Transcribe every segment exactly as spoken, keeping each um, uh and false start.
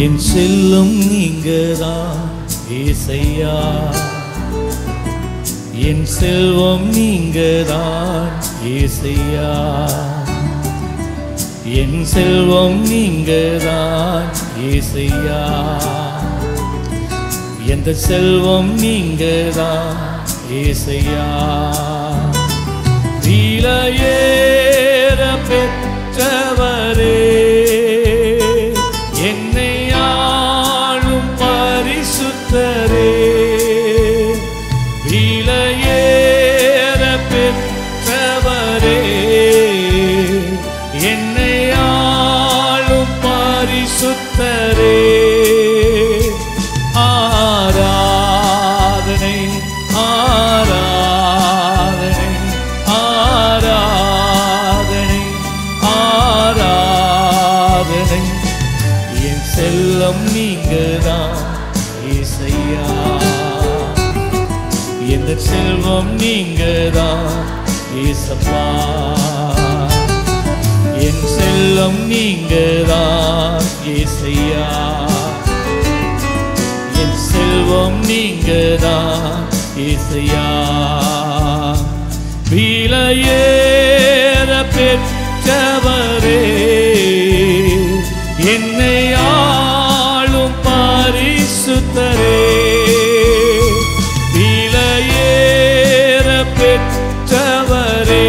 என் செல்லும் நீங்கதான் ஏசையா, என் செல்வம் நீங்கதான் ஏசையா, என் செல்வம் நீங்கதான் ஏசையா, எந்த செல்வம் நீங்கதான் ஏசையா. விலையேற பெற்றவரே, என்னை ஆளும் பரிசுத்தரே, விலையேற பெற்றவரே, என்னை ஆளும் பரிசுத்தரே, ஆராதனை ஆராதனை ஆராதனை ஆராதனை. என் செல்லம் நீங்கதான் ஏசையா, எந்த செல்வம் நீங்கதான் ஏசப்பா, என் செல்லம் நீங்கதான் ஏசையா, என் செல்வம் நீங்கதான் ஏசையா. விலையேற பெற்றவரே, என்னை ஆளும் பரிசுத்தரே, விலையேற பெற்றவரே,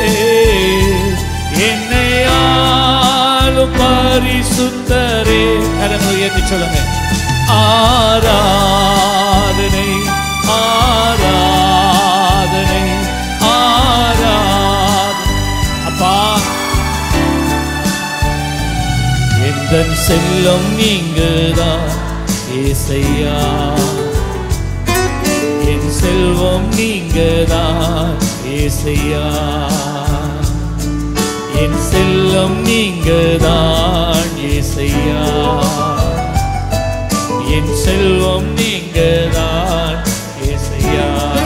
என்னை ஆளும் பரிசுத்தரே. கரங்களை உயர்த்தி சொல்லுங்க. ஆராதனை ஆராதனை ஆராதனை. அப்பா, எந்த செல்லம் நீங்கதான் ஏசையா, என் செல்வம் நீங்கதான் ஏசையா, என் செல்லம் நீங்கதான் ஏசையா, என் செல்வம் நீங்கதான் ஏசையா.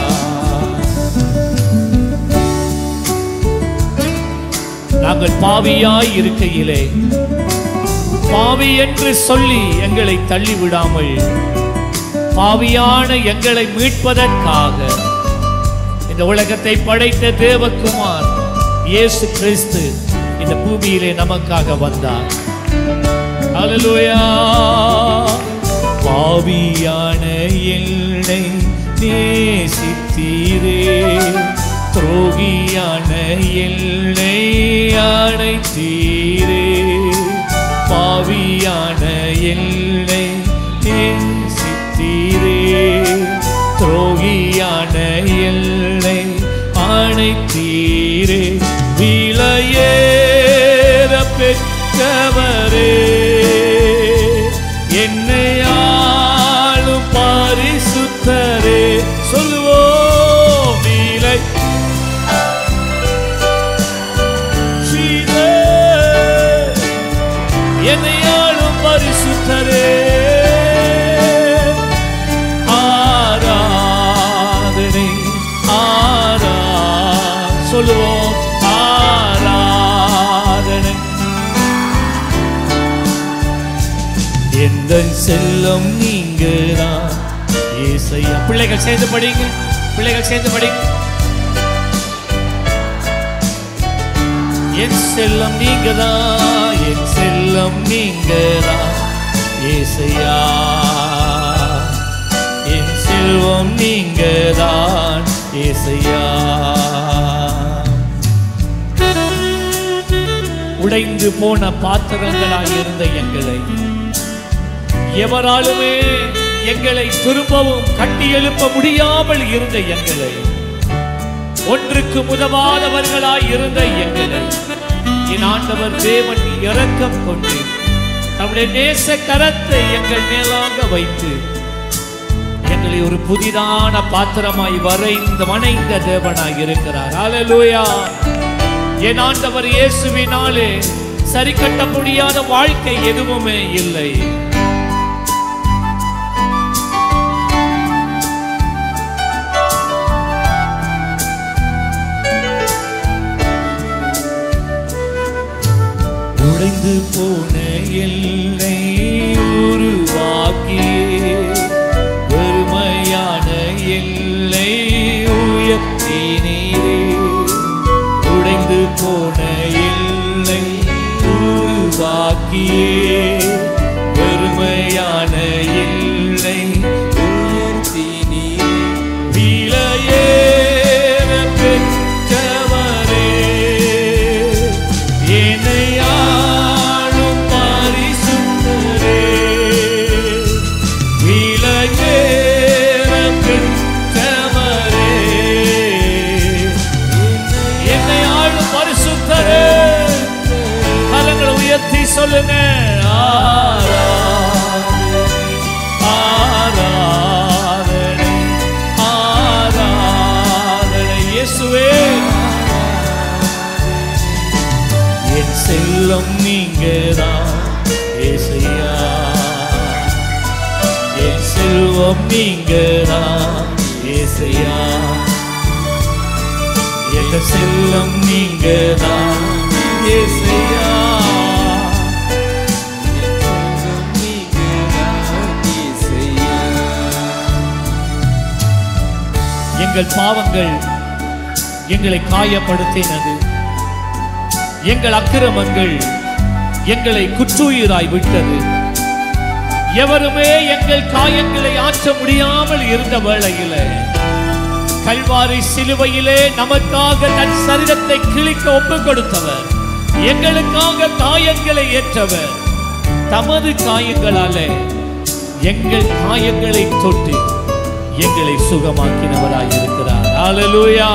நாங்கள் பாவியாய் இருக்கையிலே பாவி என்று சொல்லி எங்களை தள்ளிவிடாமல் பாவியான எங்களை மீட்பதற்காக இந்த உலகத்தை படைத்த தேவகுமார் இயேசு கிறிஸ்து இந்த பூமியிலே நமக்காக வந்தார். அல்லேலூயா. பாவியான என்னை நேசித்தீரே, துரோகியான என்னை அழைத்தீரே, பாவியான என்னை நேசித்தீரே, துரோகியான என்னை அழைத்தீரே, விலையேற பெற்றவரே, என்னை ஆளும் பரிசுத்தரே. சொல்லுவோம். விலை என்னை ஆளும் பரிசுத்தரே, ஆராதனை ஆரா சொல்லுவோம். ஆராதனை. எந்த செல்லம் நீங்கதான் ஏசையா. பிள்ளைகள் சேர்ந்து படிங்க, பிள்ளைகள் சேர்ந்து படிங்க. என் செல்லம் நீங்கதான், என் செல்லம் நீங்கதான் ஏசையா, என் செல்வம் நீங்கதான் ஏசையா. உடைந்து போன பாத்திரங்களாய் இருந்த எங்களை எவராலுமே எங்களை திரும்பவும் கட்டி எழுப்ப முடியாமல் இருந்த எங்களை, ஒன்றுக்கு உதவாதவர்களாய் இருந்த எங்களை என் ஆண்டவர் தேவன் இரக்கம் கொண்டு நம்முடைய நேச கரத்தை எங்கள் மேலாக வைத்து எங்களை ஒரு புதிதான பாத்திரமாய் வரைந்த வணைந்த தேவனாய் இருக்கிறார். அல்லேலூயா. என் ஆண்டவர் இயேசுவினாலே சரி கட்ட முடியாத வாழ்க்கை எதுவுமே இல்லை. உடைந்து போன எல்லை சுகமாக்கியே வெறுமையான இல்லை விலையேற பெற்றவரே என்னை ஆளும் பரிசுத்தரே விலையேற பெற்றவரே என்னை ஆளும் பரிசுத்தரே கரங்களை உயர்த்தி சொல்லுங்க என் செல்லம் நீங்கதான் ஏசையா என் செல்வம் நீங்கதான் ஏசையா என் செல்லம் நீங்கதான் ஏசையா எங்கள் பாவங்கள் எங்களை காயப்படுத்தினது எங்கள் அக்கிரமங்கள் எங்களை குற்றுயிராய் விட்டது எவருமே எங்கள் காயங்களை ஆற்ற முடியாமல் இருந்த வேளையில கல்வாரி சிலுவையிலே நமக்காக தன் சரீரத்தை கிழிக்க ஒப்பு கொடுத்தவர் எங்களுக்காக காயங்களை ஏற்றவர் தமது காயங்களாலே எங்கள் காயங்களை தொட்டு எங்களை சுகமாக்கினவராய் இருக்கிறார். ஹல்லேலூயா.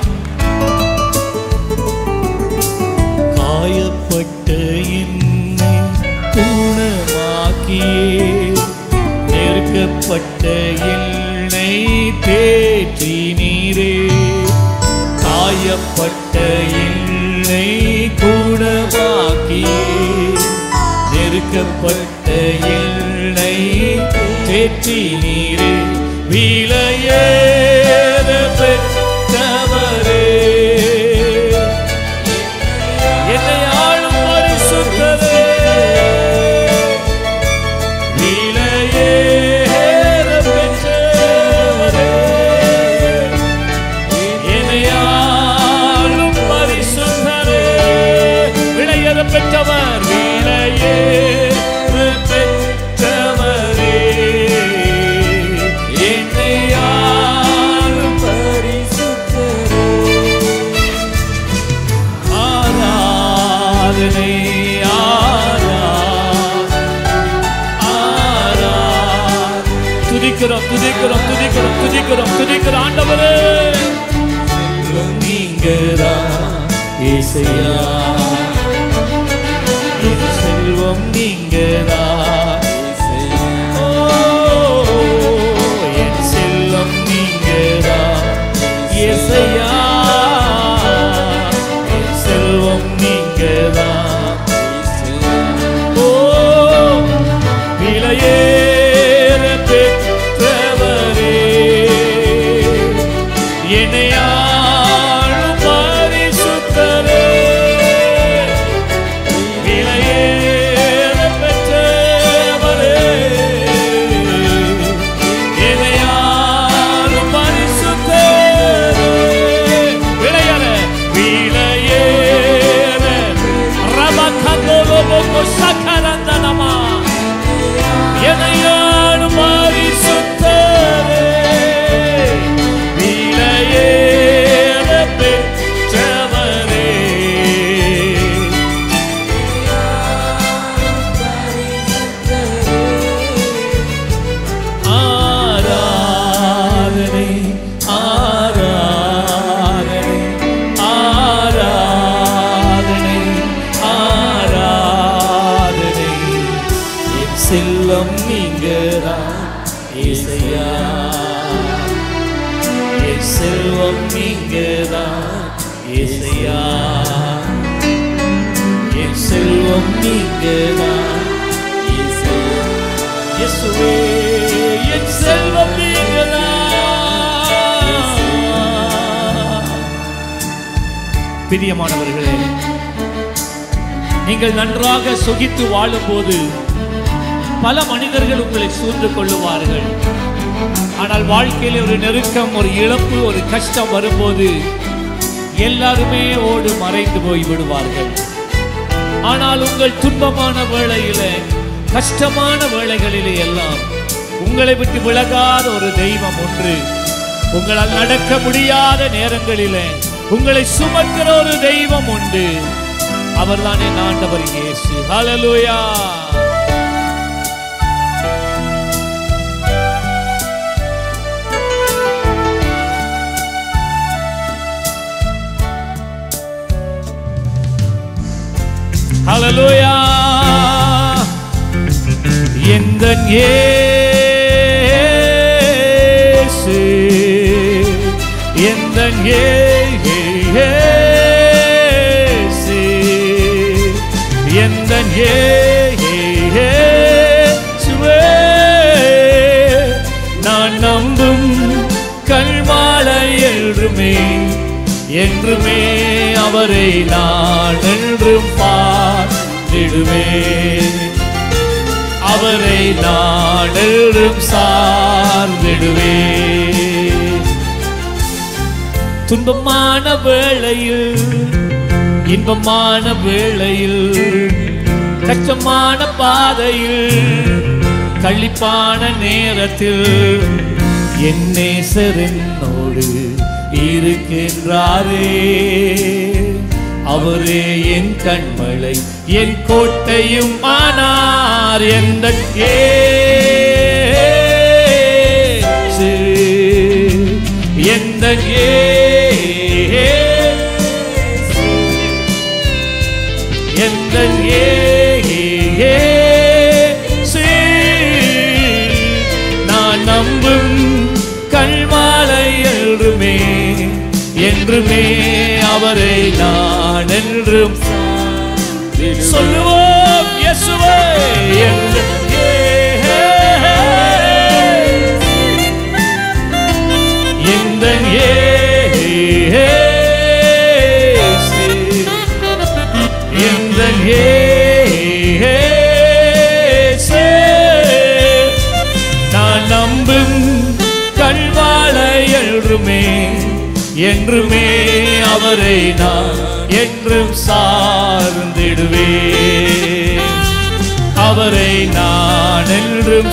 காயப்பட்ட என்னை குணமாக்கியே நெருக்கப்பட்ட என்னை தேற்றினீரே காயப்பட்ட என்னை குணமாக்கியே நெருக்கப்பட்ட என்னை தேற்றினீரே விலையேற பெற்றவரே என்னை ஆளும் பரிசுத்தரே விலையேற பெற்றவரே என்னை ஆளும் பரிசுத்தரே விலையேற பெற்றவர் விலையேற பெற்றவரே என்னை ஆளும் பரிசுத்தரே ஆராதனை துதிக்கிறோம் துதிக்கிறோம் துதிக்கிறோம் துதிக்கிறோம் துதிக்கிறோம் ஆண்டவரே நீங்கதான் ஏசையா என் செல்வம் நீங்கதான் என் செல்வம் நீங்கதான் ஏசையா என் செல்வம் நீங்கதான் ஓ விலையேற பெற்றவரே என்னை ஆளும் பரிசுத்தரே விலையேற பெற்றவரே என்னை ஆளும் பரிசுத்தரே விலையேற விலையேற ரபகதோலோபோ சக்கரந்தனமா என்னை ஆளும் பரிசுத்தரே விலையேற பெற்றவரே ஆராதனை ஆராதனை ஆராதனை ஆராதனை என் செல்லம் நீங்கதான் ஏசையா என் செல்வம் நீங்கதான் ஏசையா என் செல்வம் நீங்கதான் ஏசையா இயேசுவே என் செல்வம் நீங்கதான். பிரியமானவர்களே, நீங்கள் நன்றாக சுகித்து வாழும்போது பல மனிதர்கள் உங்களை சூழ்ந்து கொள்ளுவார்கள். ஆனால் வாழ்க்கையில் ஒரு நெருக்கம், ஒரு இழப்பு, ஒரு கஷ்டம் வரும்போது எல்லாருமே ஓடு மறைந்து போய் விடுவார்கள். ஆனால் உங்கள் துன்பமான வேளையிலே, கஷ்டமான வேளைகளிலே எல்லாம் உங்களை விட்டு விலகாத ஒரு தெய்வம் ஒன்று, உங்களால் நடக்க முடியாத நேரங்களிலே உங்களை சுமக்கிற ஒரு தெய்வம் உண்டு. அவர்தான் என் ஆண்டவர் இயேசு. ஹல்லேலூயா. ஹல்லேலூயா. எந்தன் இயேசு, எந்தன் இயேசு, எந்தன் இயேசுவே, நான் நம்பும் கல்வாழை என்றுமே என்றுமே அவரை நான் என்றும் பார்த்திடுவேன், அவரை நான் என்றும் சார்ந்திடுவேன். துன்பமான வேளையில், இன்பமான வேளையில், கஷ்டமான பாதையில், களிப்பான நேரத்தில் என் நேசர் என்னோடு இருக்கின்றாரே. அவரே என் கண்மலை, என் கோட்டையும் ஆனார். எந்த இயேசு, எந்த இயேசு, எந்த இயேசு, நான் நம்பும் கல்வாழை என்றுமே என்றுமே அவரை நான் என்றும் சொல்லுவோம். இயேசுவே, எந்த எந்த இயேசு, எந்த இயேசு, நான் நம்பும் கல்வாழை என்றுமே என்றுமே அவரை நான் என்றும் சார்ந்திடுவேன், அவரை நான் என்றும்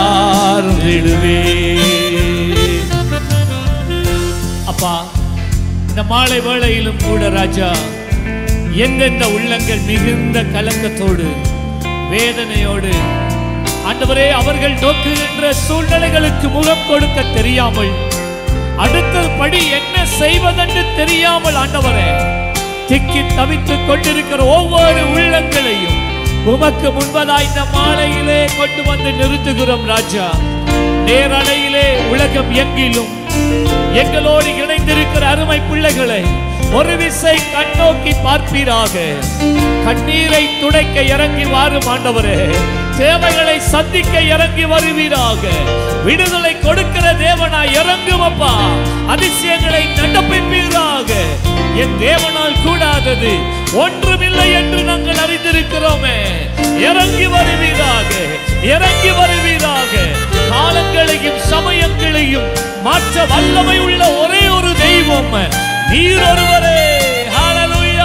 சார்ந்திடுவேன். அப்பா, இந்த மாலை வேளையிலும் கூட ராஜா, எந்தெந்த உள்ளங்கள் மிகுந்த கலக்கத்தோடு வேதனையோடு ஆண்டவரே அவர்கள் நோக்குகின்ற சூழ்நிலைகளுக்கு முகம் கொடுக்க தெரியாமல், அடுத்த படி என்ன செய்வதென்று தெரியாமல் ஆண்டவரே திக்கி தவித்துக் கொண்டிருக்கிற ஒவ்வொரு உள்ளங்களையும் உமக்கு முன்பதாய் இந்த மாலையிலே கொண்டு வந்து நிறுத்துகிறோம் ராஜா. நேரலையிலே உலகம் எங்கிலும் எங்களோடு இணைந்திருக்கிற அருமை பிள்ளைகளை ஒரு விசை கண்ணோக்கி பார்ப்பீராக. கண்ணீரை துடைக்க இறங்கி வாரும் ஆண்டவரே, தேவைகளை சந்திக்க இறங்கி வருவீராக. விடுதலை கொடுக்கிற தேவனாய் இறங்கும் அப்பா, அதிசயங்களை நடப்பிப்பீராக. என் தேவனால் கூடாதது ஒன்றுமில்லை என்று நாங்கள் அறிந்திருக்கிறோமே. இறங்கி வருவீராக, இறங்கி வருவீராக. காலங்களையும் சமயங்களையும் மாற்ற வல்லமை உள்ள ஒரே ஒரு தெய்வம் நீர் ஒருவரே. ஹல்லேலூயா.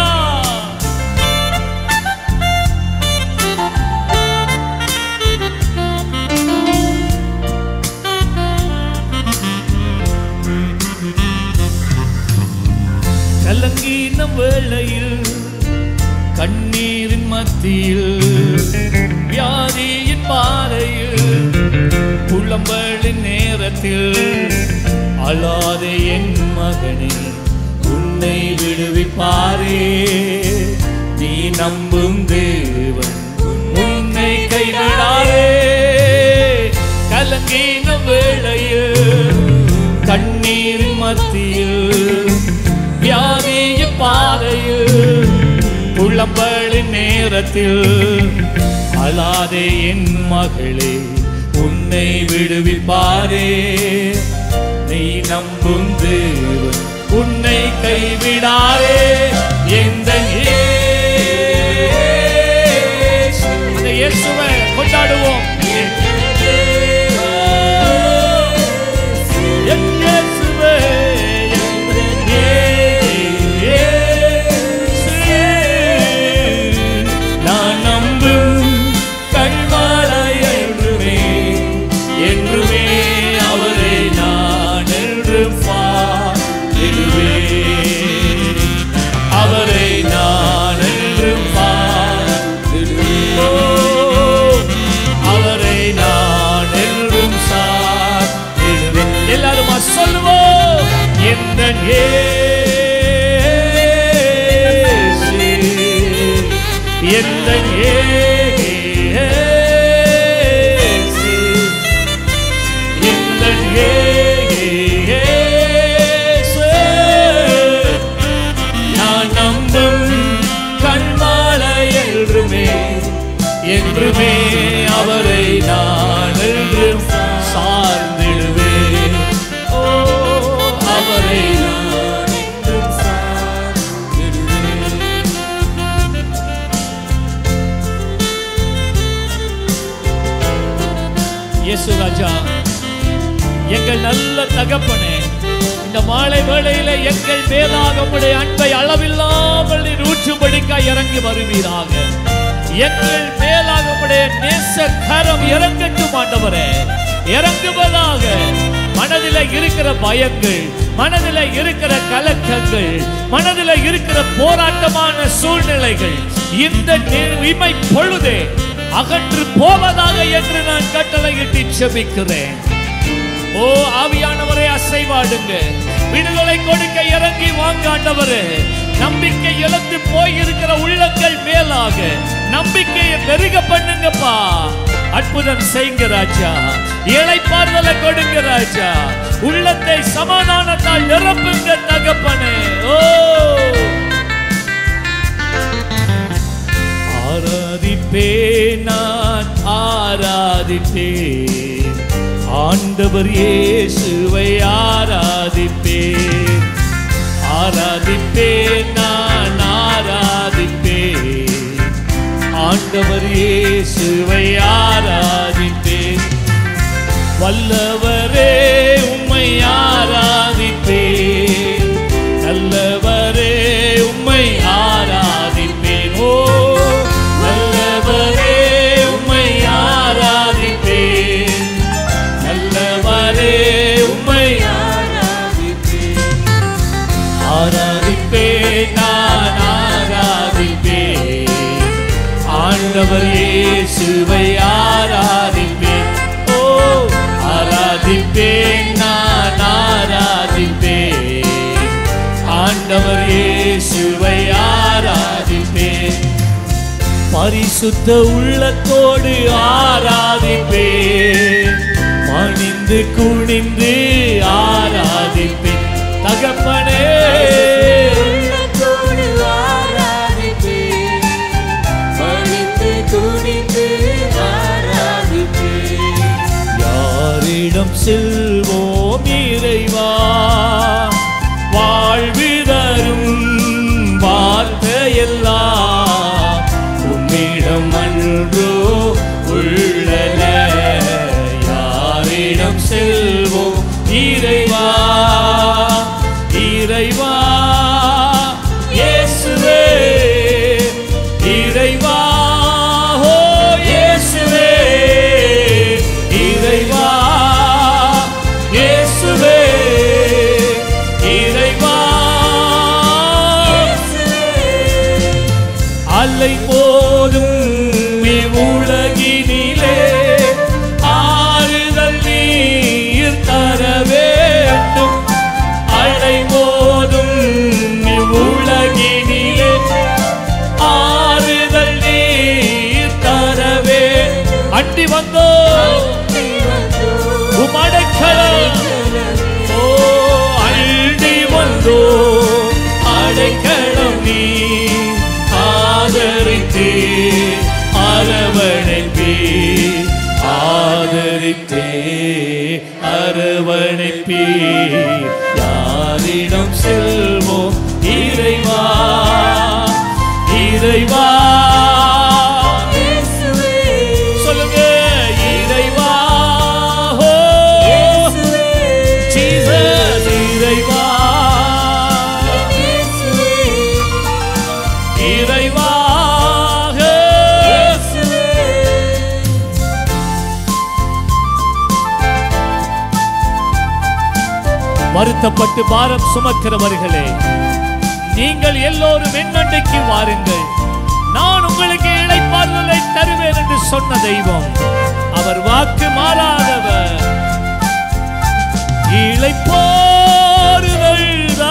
கலங்கின வேளையில், கண்ணீரின் மத்தியில், வியாதியின் பாதையில், புலம்பலின் நேரத்தில் அழாதே என் மகனே, உன்னை விடுவிப்பாரே. நீ நம்பும் தேவன் உன்னை கைவிடாரே. கலங்கின வேளையில், கண்ணீரின் மத்தியில், வியாதியின் பாதையில், புலம்பலின் நேரத்தில் அழாதே என் மகளே, உன்னை விடுவிப்பாரே. நீ நம்பும் தேவன் உன்னை கைவிடாரே. எந்த இயேசுவை கொண்டாடுவோம். எந்தன் இயேசு எந்தன் இயேசு எந்தன் இயேசு நான் நம்பும் கண்மாலை என்றுமே என்றுமே அவரை நான் என்றும் சார்ந்திடுவேன். ஓ அவரை நான் என்றும் சார்ந்திடுவேன். இயேசு ராஜா, எங்கள் நல்ல தகப்பனே, இந்த மாலை வேளையிலே எங்கள் மேலாக உம்முடைய அன்பை அளவில்லாமல் நீர் ஊற்றும்படிக்காய் இறங்கி வருவீராக. எங்கள் மேலாக உம்முடைய நேச கரம் இறங்கட்டும் ஆண்டவரே, இறங்குவதாக. மனதில் இருக்கிற பயங்கள், மனதில் இருக்கிற கலக்கங்கள், மனதில் இருக்கிற போராட்டமான சூழ்நிலைகள் இந்த இமை பொழுதே அகன்று போவதாக என்று நான் கட்டளையிட்டு செபிக்கிறேன். ஓ ஆவியானவரை அசைவாடுங்க, விடுதலை கொடுக்க இறங்கி வாங்க ஆண்டவரே. நம்பிக்கை இழந்து போயிருக்கிற உள்ளங்கள் மேலாக நம்பிக்கையை பெருக பண்ணுங்கப்பா. அற்புதம் செய்யுங்க ராஜா, இளைப்பாறுதலை கொடுங்க ராஜா, உள்ளத்தை சமாதானத்தால் நிரப்புங்க தகப்பனே. ஓ ஆராதிப்பேன், நான் ஆராதிப்பேன், ஆண்டவர் இயேசுவை ஆராதிப்பேன். ஆராதிப்பேன், நான் ஆராதிப்பேன், ஆண்டவர் இயேசுவை ஆராதிப்பேன். வல்லவரே உம்மை ஆராதிப்பேன், நல்லவரே உம்மை ஆராதிப்பேன். ஓ நல்லவரே உம்மை ஆராதிப்பேன், நல்லவரே உம்மை ஆராதிப்பேன். ஆராதிப்பேன், நான் ஆராதிப்பேன், ஆண்டவர் இயேசுவை ஆராதிப்பேன். ஓ ஆராதிப்பேன், நான் ஆராதிப்பேன், ஆண்டவர் இயேசுவை ஆராதிப்பேன். பரிசுத்த உள்ளத்தோடு ஆராதிப்பேன், பணிந்து குனிந்து ஆராதிப்பேன் தகப்பனே. உள்ளத்தோடு ஆராதிப்பேன், பணிந்து குனிந்து ஆராதிப்பேன். யாரிடம் செல்வோம் இறைவா, வாழ்வு தரும் வார்த்தையெல்லாம் உம்மிடம் அன்றோ உள்ளன. யாரிடம் செல்வோம் இறைவா, இறைவா இயேசுவே, இறைவா ஓ இயேசுவே, இறைவா இயேசுவே, இறைவா அலை போதும் இவ்வுலகினிலே ஆறுதல் நீர் தர வேண்டும். அலை போதும் இவ்வுலகினிலே ஆறுதல் நீர் தரவே. அண்டி வந்தோ உமடைக்கலம், ஓ அண்டி வந்தோ அடைக்கலம் நீ ஆதரித்தே அரவணைப்பே, ஆதரித்தே அரவணைப்பே. யாரிடம் செல்வோம் இறைவா, இறைவா சொல்லுங்க இறைவா. ஓ ஜீசஸ் இறைவா, இறைவா வருத்தப்பட்டு பாரம் சுமக்கிறவர்களே, நீங்கள் எல்லோரும் என்னண்டைக்கு வாருங்கள், நான் உங்களுக்கு இளைப்பாறுதலை தருவேன் என்று சொன்ன தெய்வம். அவர் வாக்கு மாறாதவர். இளைப்பாறுதல்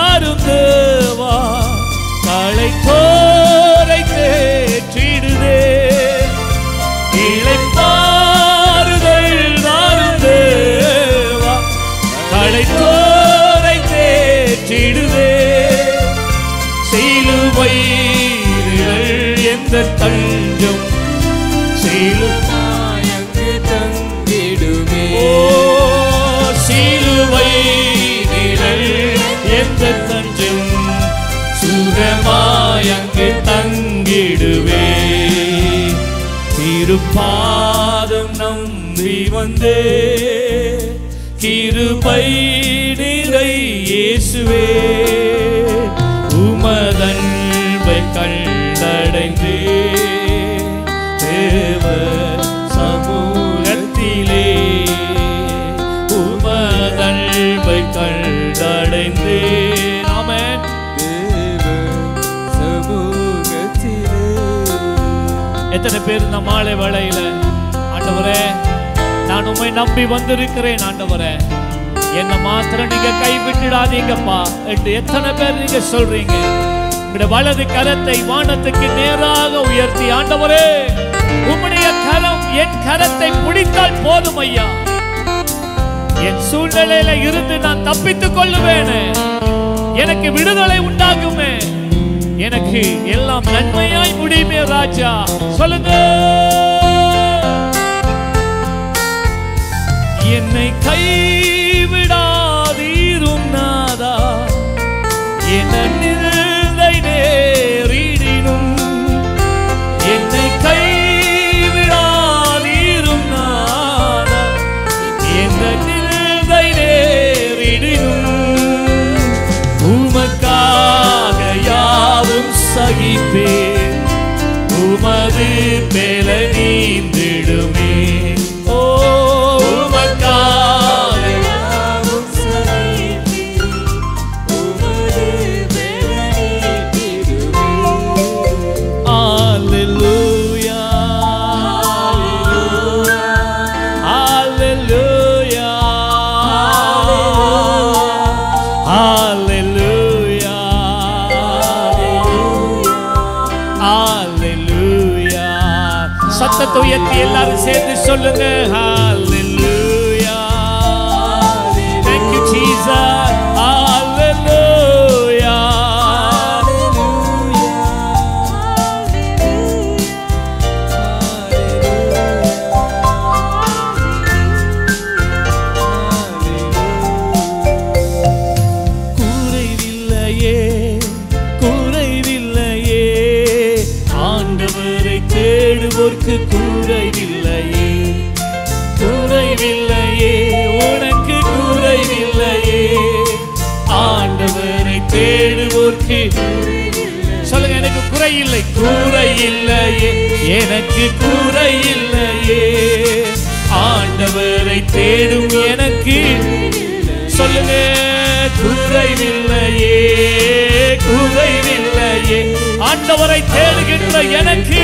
ஏற்றிடுவே சிலுவை எந்த தஞ்சம் சிலுவாய் அங்கு தங்கிடுவே ஓ சிலுவை நிழல் எந்த தஞ்சம் சுகமாய் அங்கு தங்கிடுவே திருப்பாதம் நம்பி வந்தே கிருபை நிறை இயேசுவே உமதன்பை கண்டடைந்தே தேவ சமூகத்திலே உமதன்பை கண்டடைந்தே ஆமென் தேவ சமூகத்திலே. எத்தனை பேர் இந்த மாலை வேளையில ஆண்டவரே நான் உம்மை நம்பி வந்திருக்கிறேன் ஆண்டவரே என்ன மாத்திரம் நீங்க கைவிட்டுடாதீங்கப்பா என்று எத்தனை பேர் நீங்க சொல்றீங்க? உங்களுடைய வலது கரத்தை வானத்துக்கு நேராக உயர்த்தி ஆண்டவரே உம்முடைய கரம் என் கரத்தை பிடித்தால் போதும் ஐயா, என் சூழ்நிலையில இருந்து நான் தப்பித்துக் கொள்ளுவேனே, எனக்கு விடுதலை உண்டாகுமே, எனக்கு எல்லாம் நன்மையாய் முடியுமே ராஜா. சொல்லுங்க. என்னை கைவிடாதீரும் நாதா என நிந்தை நேரிடினும் என்னை கைவிடாதீரும் நாதா என நிந்தை நேரிடினும் உமக்காக யாவும் சகிப்பேன் உமது மேல நீந்திடுமே சத்தத்தை உயர்த்தி எல்லாரும் சேர்ந்து சொல்லுங்க. ஹalleluya. Thank you Jesus. Hallelujah. குறைவில்லையே குறைவில்லையே ஆண்டவரை தேடுவோர்க்கு குறைவில்லையே குறைவில்லையே உனக்கு குறைவில்லையே ஆண்டவரை தேடுவோர்க்கு சொல்லுங்க. எனக்கு குறையில்லை குறையில்லையே எனக்கு குறையில்லையே ஆண்டவரை தேடும் எனக்கு சொல்லுங்க. குறைவில்லையே குறைவில்லையே ஆண்டவரை தேடுகின்ற எனக்கு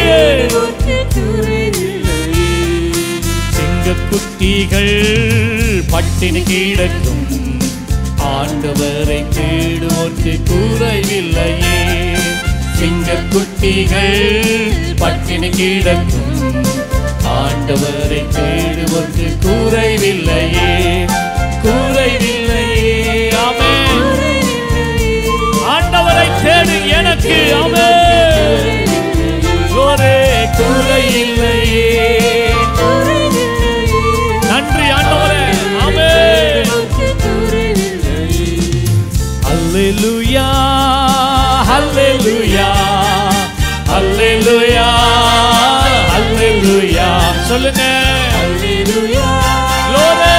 சிங்கக்குட்டிகள் பட்டினி கிடக்கும் ஆண்டவரை தேடுவோர்க்கு குறைவில்லையே சிங்கக்குட்டிகள் பட்டினி கிடக்கும் ஆண்டவரை தேடுவோர்க்கு குறைவில்லையே குறைவில்லையே. ஆமென். ஆண்டவரை தேடு எனக்கு ஆமென். ஒரே குறையில்லையே. நன்றி ஆண்டவரே. ஆமென். ஹல்லேலூயா ஹல்லேலூயா ஹல்லேலூயா ஹல்லேலூயா. சொல்லுங்க. ஹல்லேலூயா glory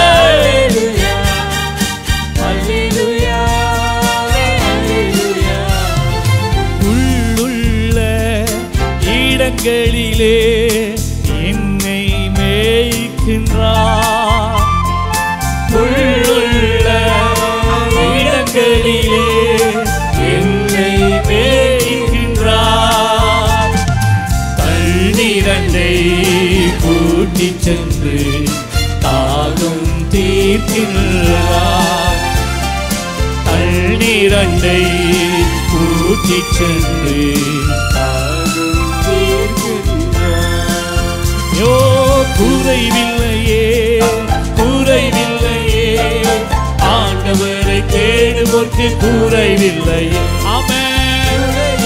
ஹல்லேலூயா ஹல்லேலூயா. உள்ளுள்ள இடங்களிலே என்னை மேய்க்கின்றார் உள்ளுள்ள இடங்களிலே என்னை மேய்க்கின்றார் தண்ணீரண்டை கூட்டிச் சென்று தாகம் தீர்க்கின்றார் தண்ணீரண்டை கூட்டிச் சென்று தாகம் தீர்க்கின்றார். யோ குறைவில்லையே குறைவில்லையே ஆண்டவரை தேடுவோர்க்கு குறைவில்லை. ஆமென்.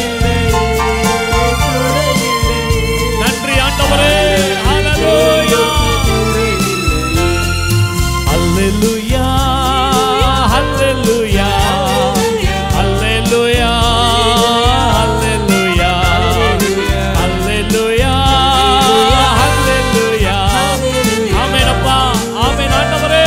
நன்றி ஆண்டவரே. ஹல்லேலூயா ஹல்லேலூயா ஹல்லேலூயா ஹல்லேலூயா ஹல்லேலூயா ஹல்லேலூயா ஹல்லேலூயா. ஆமென் அப்பா. ஆமென் ஆண்டவரே.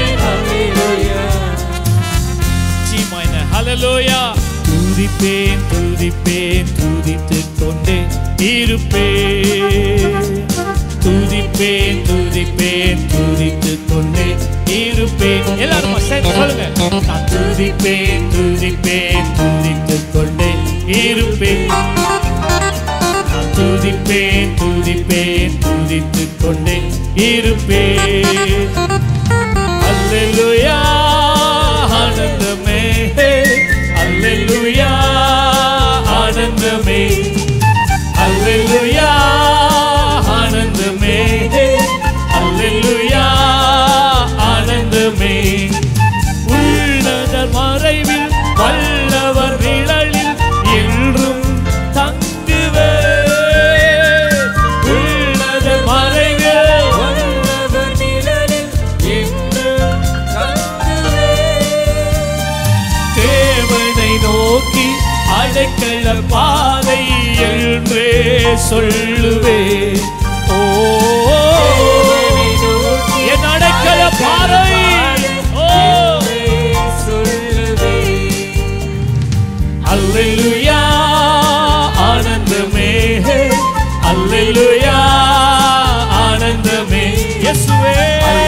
சீமாயின ஹல்லேலூயா. துதிப்பேன் துதிப்பேன் துதித்துக் கொண்டே இருப்பேன். துதிப்பேன் துதிப்பேன் துதித்துக் கொண்டே இருப்பேன். எல்லாரும் சேர்ந்து சொல்லுங்க. நான் துதிப்பேன் துதிப்பேன் துதித்துக் கொண்டே இருப்பேன். நான் துதிப்பேன் துதிப்பேன் துதித்துக் கொண்டே இருப்பேன். அல்லேலூயா ஆனந்தமே. அல்லேலூயா ஆனந்தமே. அல்லேலூயா ஆனந்தமே. அல்லேலூயா ஆனந்தமே. உள்ளதர் மறைவில் வல்லவர் நிழலில் என்றும் தங்குவே. உள்ளதர் மறைவில் வல்லவர் நிழலில் என்றும் தங்குவே. தேவனை நோக்கி அடைக்கல பாதை என்றே சொல்லுவே. ஓ என் அடைக்கல பாதை. ஓ சொல்லுவே. அல்லேலூயா ஆனந்தமே. அல்லேலூயா ஆனந்தமே. இயேசுவே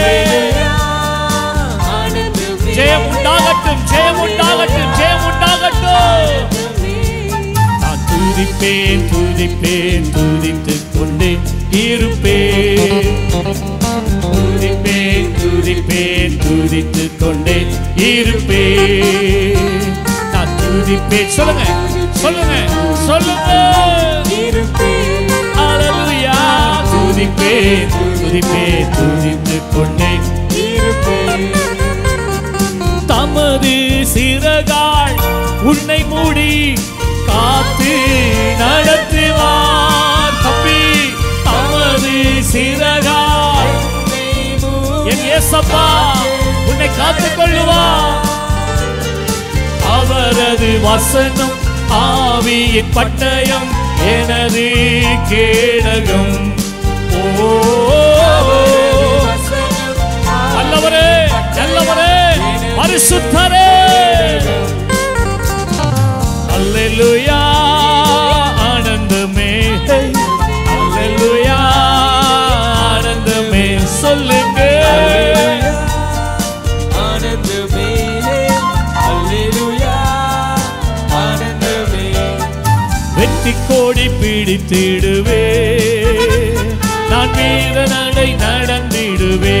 ஆனந்தமே. ஜெயம் உண்டாகட்டும் ஜெயம் உண்டாகட்டும் ஜெயம் உண்டாகட்டும். நான் துதிப்பேன் துதிப்பேன் துதித்துக் கொண்டே இருப்பேன். துதிப்பேன் துதிப்பேன் துதித்துக் கொண்டே இருப்பேன். நான் துதிப்பேன். சொல்லுங்க சொல்லுங்க சொல்லுங்க. இருப்பேன். அல்லேலூயா. துதிப்பேன் துதிப்பேன் துதித்துக் கொண்டே இருப்பேன். தமது சிறகால் உன்னை மூடி காத்து நடத்துவார். தம்பி தமது சிறகால் என் இயேசப்பா உன்னை காத்துக் கொள்ளுவார். அவரது வசனம் ஆவியின் பட்டயம் எனது கேடகம். ஓ நல்லவரே நல்லவரே பரிசுத்தரே. அல்லேலூயா ஆனந்தமே. அல்லேலூயா ஆனந்தமே. சொல்லுங்க. ஆனந்தமே. அல்லேலூயா ஆனந்தமே. வெற்றி கோடி பிடித்திடுவே. நான் வீர நடை நடந்திடுவே.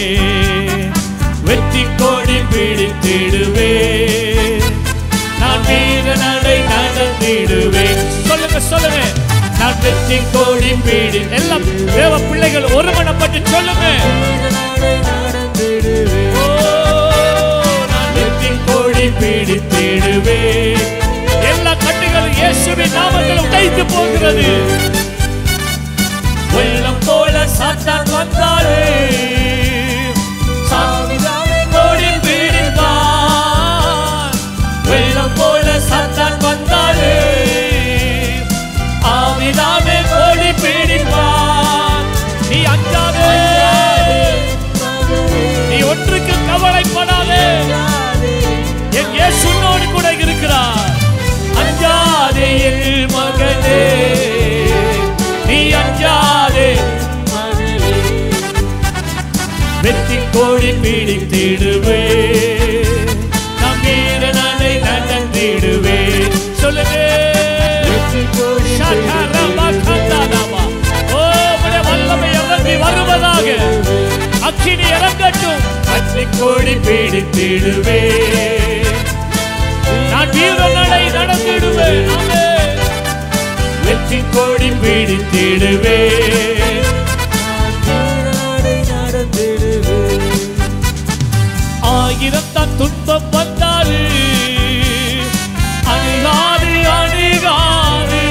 வெற்றி கோடி பிடித்திடுவே. நான் வீர நடை நடந்திடுவே. சொல்லுங்க சொல்லுங்க. நான் வெற்றி கோடி பிடி. எல்லாம் தேவ பிள்ளைகள் ஒருமனப்பட்டு சொல்லுங்க. ஓ நான் வெற்றி கோடி பிடித்திடுவே. எல்லா கட்டுகளும் இயேசுவின் நாமத்தில் உடைத்து போகிறது. வெள்ளம் போல சாத்தான் வந்தாலே சாவிதாவே கோடி பிடிப்பான். வெள்ளம் போல சாத்தான் வந்தாலே ஆவிதாவே கோடி பிடிப்பான். நீ அஞ்சாதே. நீ ஒன்றுக்கு கவலைப்படாதே. என் இயேசுவோடு கூட இருக்கிறார். அஞ்சாதே என் மகனே. நீ அஞ்சாதே. வெற்றி கோடி பிடித்திடுவே. நாம் வீர நடை நடந்திடுவே. சொல்லுங்க. ஓ உடைய வல்லமை இறங்கி வருவதாக. அக்கினி இறங்கட்டும். வெற்றி கோடி பிடித்திடுவே. நான் வீர நடை நடந்திடுவேன். வெற்றி கோடி பிடித்திடுவே. ஆயிரம் ஆயிரம் துன்பம் வந்தாரு அணுகாது அணுகாது.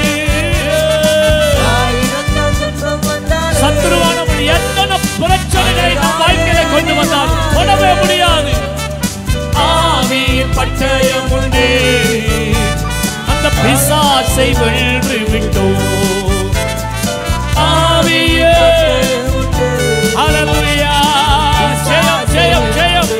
சத்துருவானவன் எத்தனை பிரச்சனைகளை நம் வாழ்க்கையில கொண்டு வந்தால் தொடவே முடியாது. ஆவியின் பட்டயம் உண்டு, அந்த பிசாசை வென்று விட்டோம். ஆவியே ஹல்லேலூயா, ஜெயம் ஜெயம் ஜெயம்.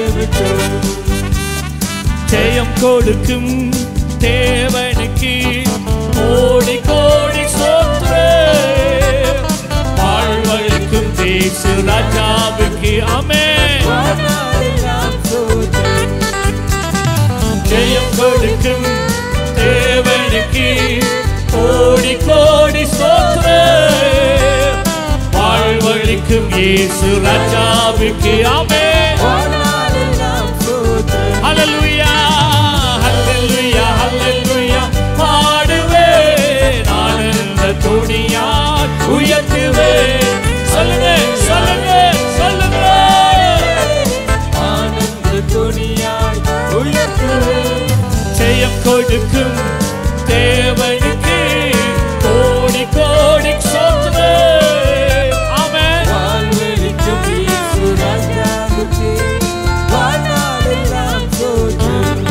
ஜெயம் கொடுக்கும் தேவனுக்கு கோடி கோடி ஸ்தோத்திரம். வாழ்வழிக்கும் இயேசு ராஜாவுக்கு ஆமென். ஜெயம் கொடுக்கும் தேவனுக்கு கோடி கோடி ஸ்தோத்திரம். வாழ்வழிக்கும் இயேசு ராஜாவுக்கு ஆமென். ஹல்லேலூயா ஹல்லேலூயா ஹல்லேலூயா. பாடுவேன் ஆனந்த துணியால் உயர்த்துவேன். சொல்லுங்க சொல்லுங்க சொல்லுங்க. ஆனந்த துணியால் உயர்த்துவேன். ஜெயம் கொடுக்கும் தேவனுக்கு கோடி கோடி ஸ்தோத்திரம். ஆமென். வாழ்வழிக்கும் இயேசு ராஜாவுக்கு வாழ்நாளெல்லாம் ஸ்தோத்திரம்.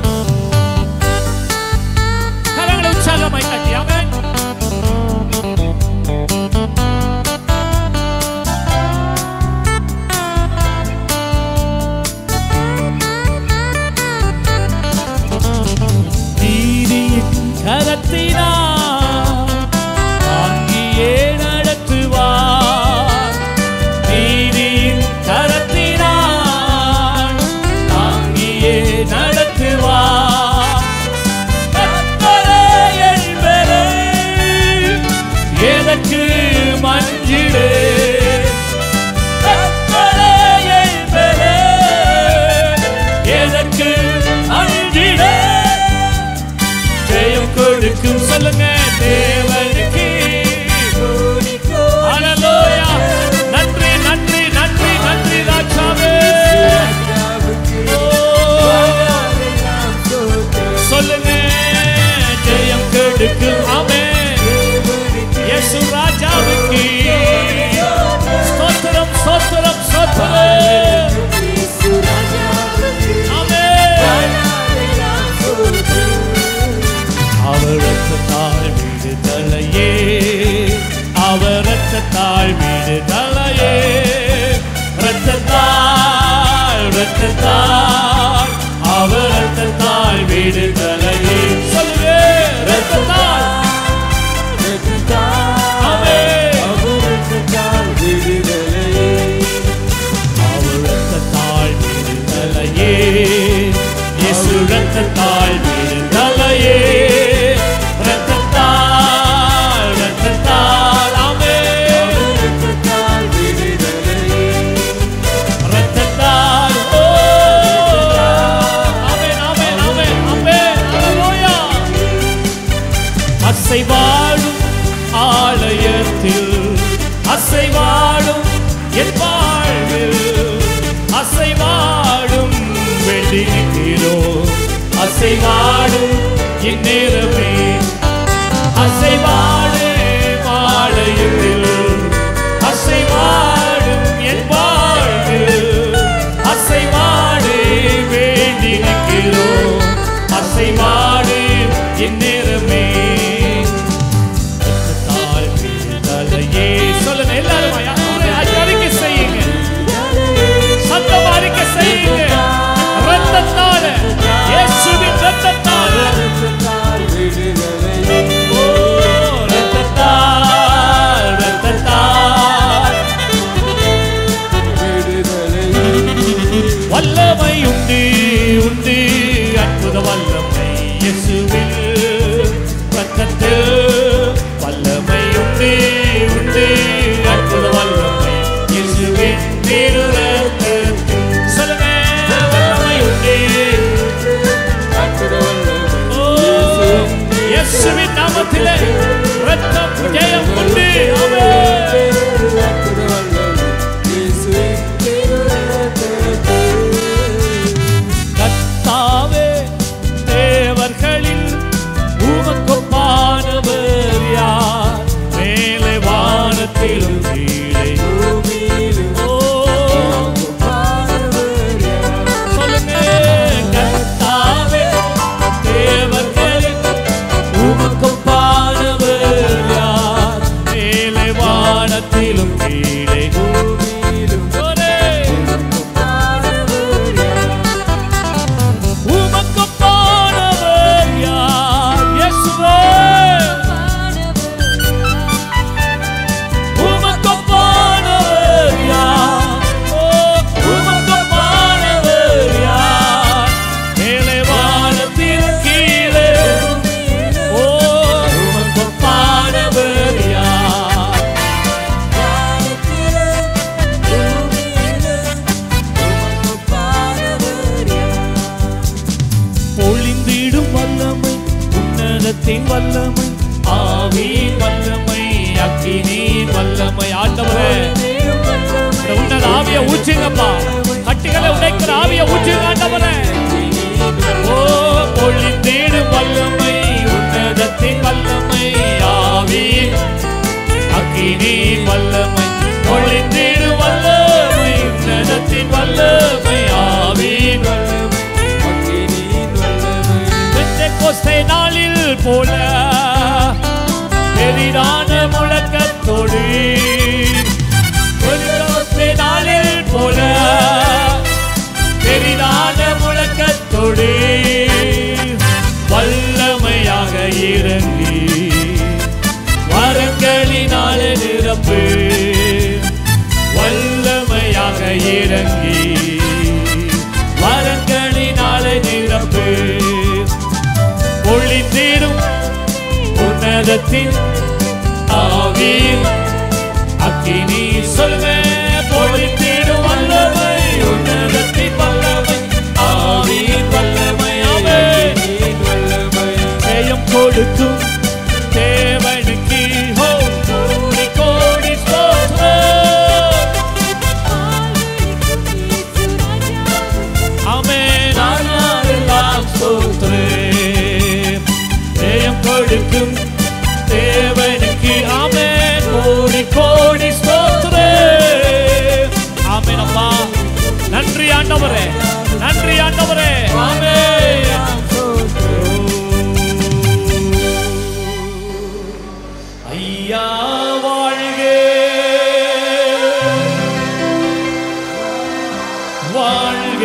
கரங்களை உற்சாகமாய் தட்டி ஆமென். கரத்தினார் தாங்கியே நடத்துவார். நீதியின் கரத்தினார் தாங்கியே நடத்துவார். கர்த்தரே என் பலன், எதற்கு மஞ்சிடு. கர்த்தரே என் பலன், எதற்கு அஞ்சிடு. ஜெயம் கொடுக்கும் சொல்லுங்க தேவனுக்கு. ஹல்லேலூயா. நன்றி நன்றி நன்றி நன்றி ராஜாவே. சொல்லுங்க ஜெயம் கொடுக்கும் ஆமென் இயேசு ராஜாவுக்கு. ஸ்தோத்திரம் ஸ்தோத்திரம் ஸ்தோத்திரம். ஆமென். அவர் ரத்தத்தால் விடுதலையே, அவர் ரத்தத்தால் விடுதலையே. ரத்தத்தால் ரத்தத்தால் அவர் ரத்தத்தால் விடுதலையே. சொல்லுங்க ரத்தத்தால் ஆமென். அவர் ரத்தத்தால் விடுதலையே, அவர் ரத்தத்தால் விடுதலையே. இயேசு ரத்தத்தால் விடுதலையே. ரத்தத்தால் ரத்தத்தால் ஆமென். ரத்தத்தால் ஓ ஆமென் ஆமென் ஆமென் ஆமென். ஹல்லேலூயா. அசைவாடும் ஆலயத்தில் அசைவாடும் என் வாழ்வில் அசைவாடும் வெள்ளிக்கிறோம். அசைவாடும் இந்நேரமே அசைவாடு ஆலயத்தில் அசைவாடும் என் வாழ்வில் அசைவாடு வேண்டி நிற்கிறோம். அசைவாடு இந்நேரமே ரத்தத்தால் விடுதலையே. சொல்லுங்க எல்லாரும் அறிக்கை செய்யுங்க, சத்தமா அறிக்கை செய்யுங்க. ரத்தத்தால் இயேசுவின் ரத்தத்தால் ஓ ரத்தத்தால் ரத்தத்தால் வல்லமை உண்டு உண்டு அற்புத வல்லமை இயேசுவில் ரத்தத்தில் வல்லமை உண்டு உண்டு அற்புத வல்லமை இயேசுவின் திரு ரத்தத்தில். சொல்லுங்க வல்லமை உண்டு அற்புத வல்லமை இயேசுவின் நாமத்திலே ரத்தம் ஜெயம் உண்டு. ஆமென். அற்புத வல்லமை இயேசுவின் திரு ரத்தத்தில். வல்லமை உன்னதத்தின் வல்லமை ஆவியின் வல்லமை அக்கினியின் வல்லமை ஆண்டவரே உன்னத ஆவியை ஊற்றுங்கப்பா கட்டுகளை உடைக்கிற ஆவியை ஊற்றுங்க ஆண்டவரே ஓ பொழிந்திடும் வல்லமை உன்னதத்தின் வல்லமை ஆவியின் அக்கினியின் வல்லமை பொழிந்திடும் வல்லமை உன்னதத்தின் வல்லமை ஆவியின் வல்லமை அக்கினியின் வல்லமை பெந்தெக்கோஸ்தே நாளில் போல பெரிதான முழக்கத்தோடு பெந்தெக்கோஸ்தே நாளில் போல பெரிதான முழக்கத்தோடு வல்லமையாக இறங்கி வரங்களினாலே நிரப்பு வல்லமையாக இறங்கி வரங்களினாலே நிரப்பு பொழிந்திடும் உன்னதத்தின் ஆவியின் அக்கினி சொல்வே பொழிந்திடும் வல்லமை உன்னதத்தின் வல்லமை ஆவியின் வல்லமை ஆவியின் வல்லமை ஜெயம் கொடுக்கும் தேவனுக்கு ஹோ கோடி கோடி ஸ்தோத்திரம் ஆமென் ஆமென் ஸ்தோத்திரம் ஜெயம் கொடுக்கும் தேவனுக்கு ஆமென் கோடி கோடி ஸ்தோத்திரம் ஆமென் அப்பா நன்றி ஆண்டவரே நன்றி ஆண்டவரே ஆமென் ஐயா வாழ்க வாழ்க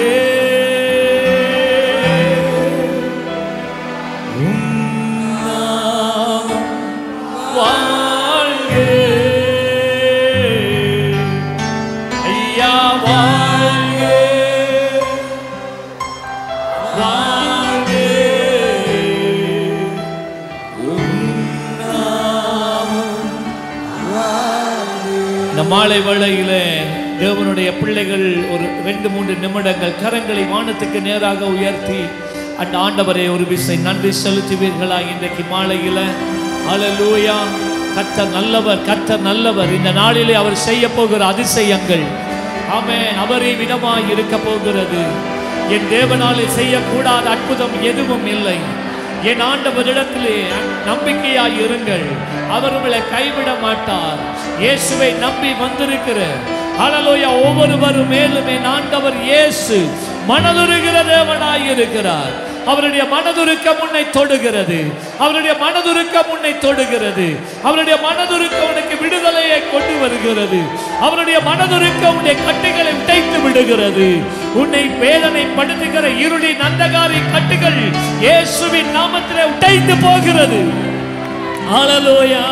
வாழ்க ஐயா வாழ்க வாழ்க இந்த மாலை வேளையிலே தேவனுடைய பிள்ளைகள் ஒரு ரெண்டு மூன்று நிமிடங்கள் கரங்களை வானத்துக்கு நேராக உயர்த்தி அந்த ஆண்டவரை ஒரு விசை நன்றி செலுத்துவீர்களா இன்றைக்கு மாலையில அல்லேலூயா கர்த்தர் நல்லவர் கர்த்தர் நல்லவர் இந்த நாளிலே அவர் செய்ய போகிற அதிசயங்கள் ஆமென் அவரே விதமாய் இருக்க போகிறது என் தேவனாலே செய்யக்கூடாத அற்புதம் எதுவும் இல்லை என் ஆண்டவரிடத்திலே நம்பிக்கையாய் இருங்கள் அவர் உங்களை கைவிட மாட்டார் இயேசுவை நம்பி வந்திருக்கிற அல்லேலூயா ஒவ்வொருவரும் மேலும் என் ஆண்டவர் இயேசு மனதுருகிற தேவனாய் இருக்கிறார் அவருடைய மனதுருக்கம் உன்னை தொடுகிறது அவருடைய மனதுருக்கம் உன்னை தொடுகிறது அவருடைய மனதுருக்கம் உனக்கு விடுதலையை கொண்டு வருகிறது அவருடைய மனதுருக்கம் உன்னை கட்டுகளை உடைத்து விடுகிறது உன்னை வேதனைப்படுத்துகிற இருளின் அந்தகாரி கட்டுகள் இயேசுவின் நாமத்திலே உடைத்து போகிறது அல்லேலூயா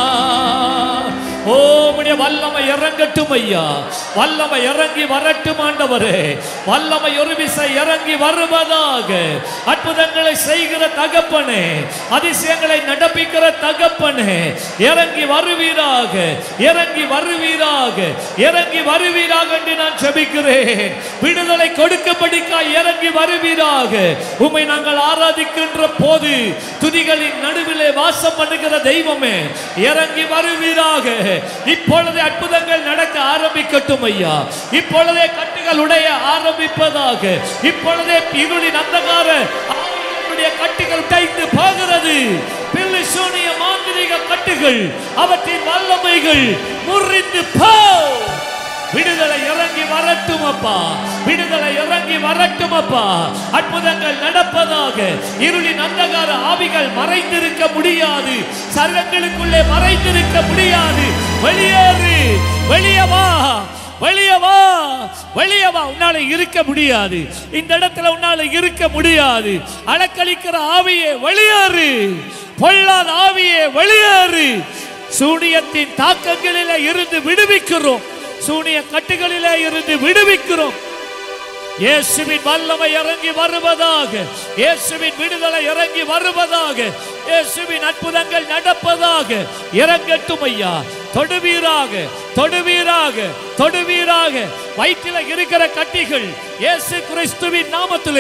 ஓ உம்முடைய வல்லமை இறங்கட்டும் ஐயா வல்லமை இறங்கி வரட்டும் ஆண்டவரே வல்லமை ஒரு விசை இறங்கி வருவதாக அற்புதங்களை செய்கிற தகப்பனே அதிசயங்களை நடப்பிக்கிற தகப்பனே இறங்கி வருவீராக இறங்கி வருவீராக இறங்கி வருவீராக என்று நான் ஜெபிக்கிறேன் விடுதலை கொடுக்கப்படிக்காய் இறங்கி வருவீராக உம்மை நாங்கள் ஆராதிக்கின்ற போது துதிகளின் நடுவிலே வாசம் பண்ணுகிற தெய்வமே இறங்கி வருவீராக இப்பொழுதே அற்புதங்கள் நடக்க ஆரம்பிக்கட்டும் ஐயா இப்பொழுதே கட்டுகள் உடைய ஆரம்பிப்பதாக இப்பொழுதே இருளின் அந்தகார ஆவியினுடைய கட்டுகள் உடைந்து போகிறது பில்லி சூனிய மாந்திரீக கட்டுகள் அவற்றின் வல்லமைகள் முறிந்து போ விடுதலை இறங்கி வரட்டும் அப்பா விடுதலை இறங்கி வரட்டும் அப்பா அற்புதங்கள் நடப்பதாக இருளின் அந்தகார ஆவிகள் மறைந்திருக்க முடியாது சர்வங்களுக்குள்ளே மறைந்திருக்க முடியாது வெளியேறு வெளியே வா வெளியே வா வெளியே வா உன்னால இருக்க முடியாது இந்த இடத்துல உன்னால இருக்க முடியாது அலக்களிக்கிற ஆவியே வெளியேறு பொல்லாத ஆவியே வெளியேறு சூனியத்தின் தாக்கங்களிலே இருந்து விடுவிக்கிறோம் சூனிய கட்டுகளிலே இருந்து விடுவிக்கிறோம் இயேசுவின் வல்லமை இறங்கி வருவதாக இயேசுவின் விடுதலை இறங்கி வருவதாக இயேசுவின் அற்புதங்கள் நடப்பதாக இறங்கட்டும் ஐயா தொடுவீராக தொடுவீராக தொடுவீராக வயிற்றில இருக்கிற கட்டிகள் இயேசு கிறிஸ்துவின் நாமத்திலே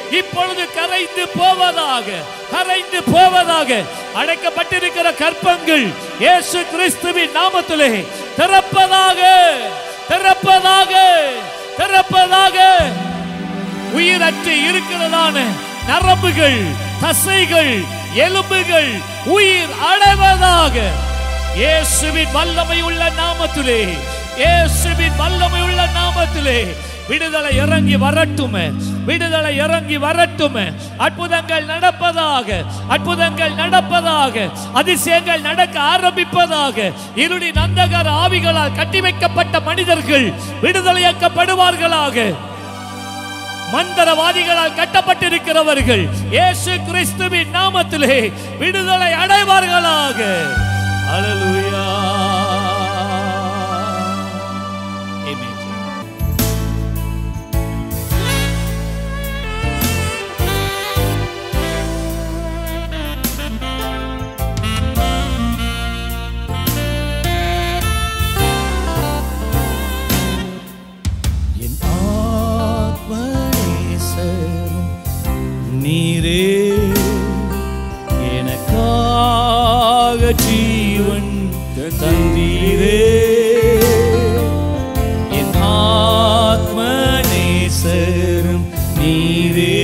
இப்பொழுது கரைந்து போவதாக, கரைந்து போவதாக. அடைக்கப்பட்டிருக்கிற கற்பங்கள் இயேசு கிறிஸ்துவின் நாமத்திலே திறப்பதாக, திறப்பதாக, திறப்பதாக. உயிரற்று இருக்கிறதான நரம்புகள், தசைகள், எலும்புகள் உயிர் அடைவதாக. இயேசுவின் வல்லமை உள்ள நாமத்திலே, இயேசுவின் வல்லமை உள்ள நாமத்திலே விடுதலை இறங்கி வரட்டும், விடுதலை இறங்கி வரட்டும். அற்புதங்கள் நடப்பதாக, அற்புதங்கள் நடப்பதாக, அதிசயங்கள் நடக்க ஆரம்பிப்பதாக. இருளின் அந்தகார ஆவிகளால் கட்டி வைக்கப்பட்ட மனிதர்கள் விடுதலையாக்கப்படுவார்களாக. மந்திரவாதிகளால் கட்டப்பட்டிருக்கிறவர்கள் இயேசு கிறிஸ்துவின் நாமத்திலே விடுதலை அடைவார்களாக. அல்லேலூயா. நீரே எனக்காக ஜீவன் தந்தீரே, என் ஆத்ம நேசரும் நீரே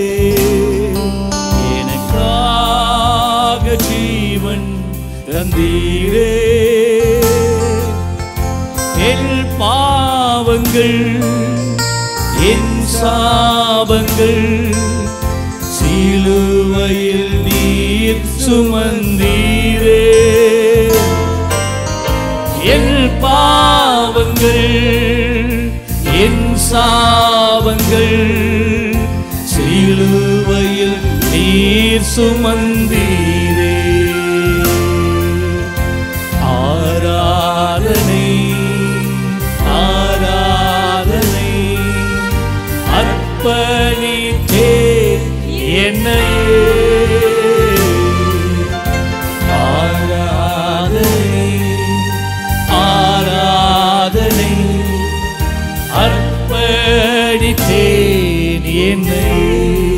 எனக்காக ஜீவன் தந்தீரே. என் பாவங்கள் என் சாபங்கள் சிலுவையில் நீர் சுமந்தீரே. என் பாவங்கள் என் சாபங்கள் சிலுவையில் நீர் சுமந்தீரே. ஆராதனை ஆராதனை அர்ப்பணித்தே என்னையே. ஆராதனை ஆராதனை அர்ப்பணித்தேன் என்னையே.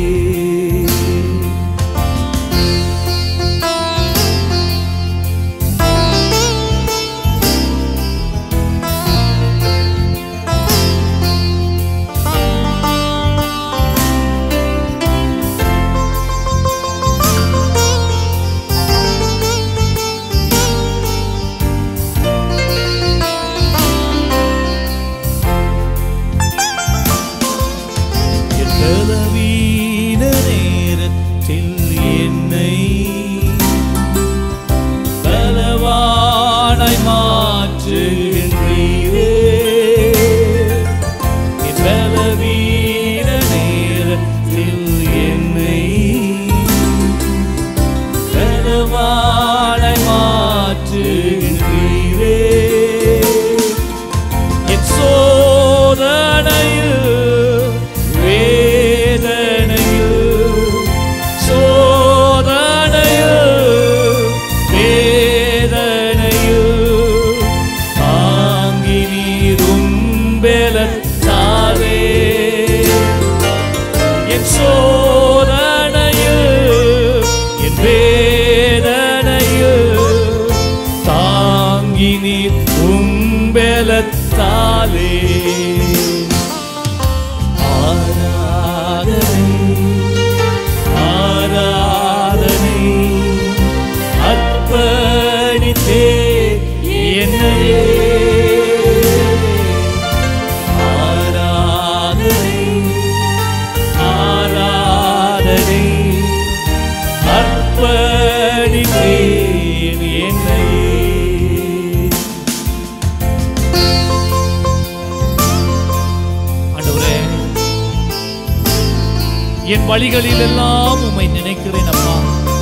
என் வழிகளில் எல்லாம் உம்மை நினைக்கிறேன் அப்பா.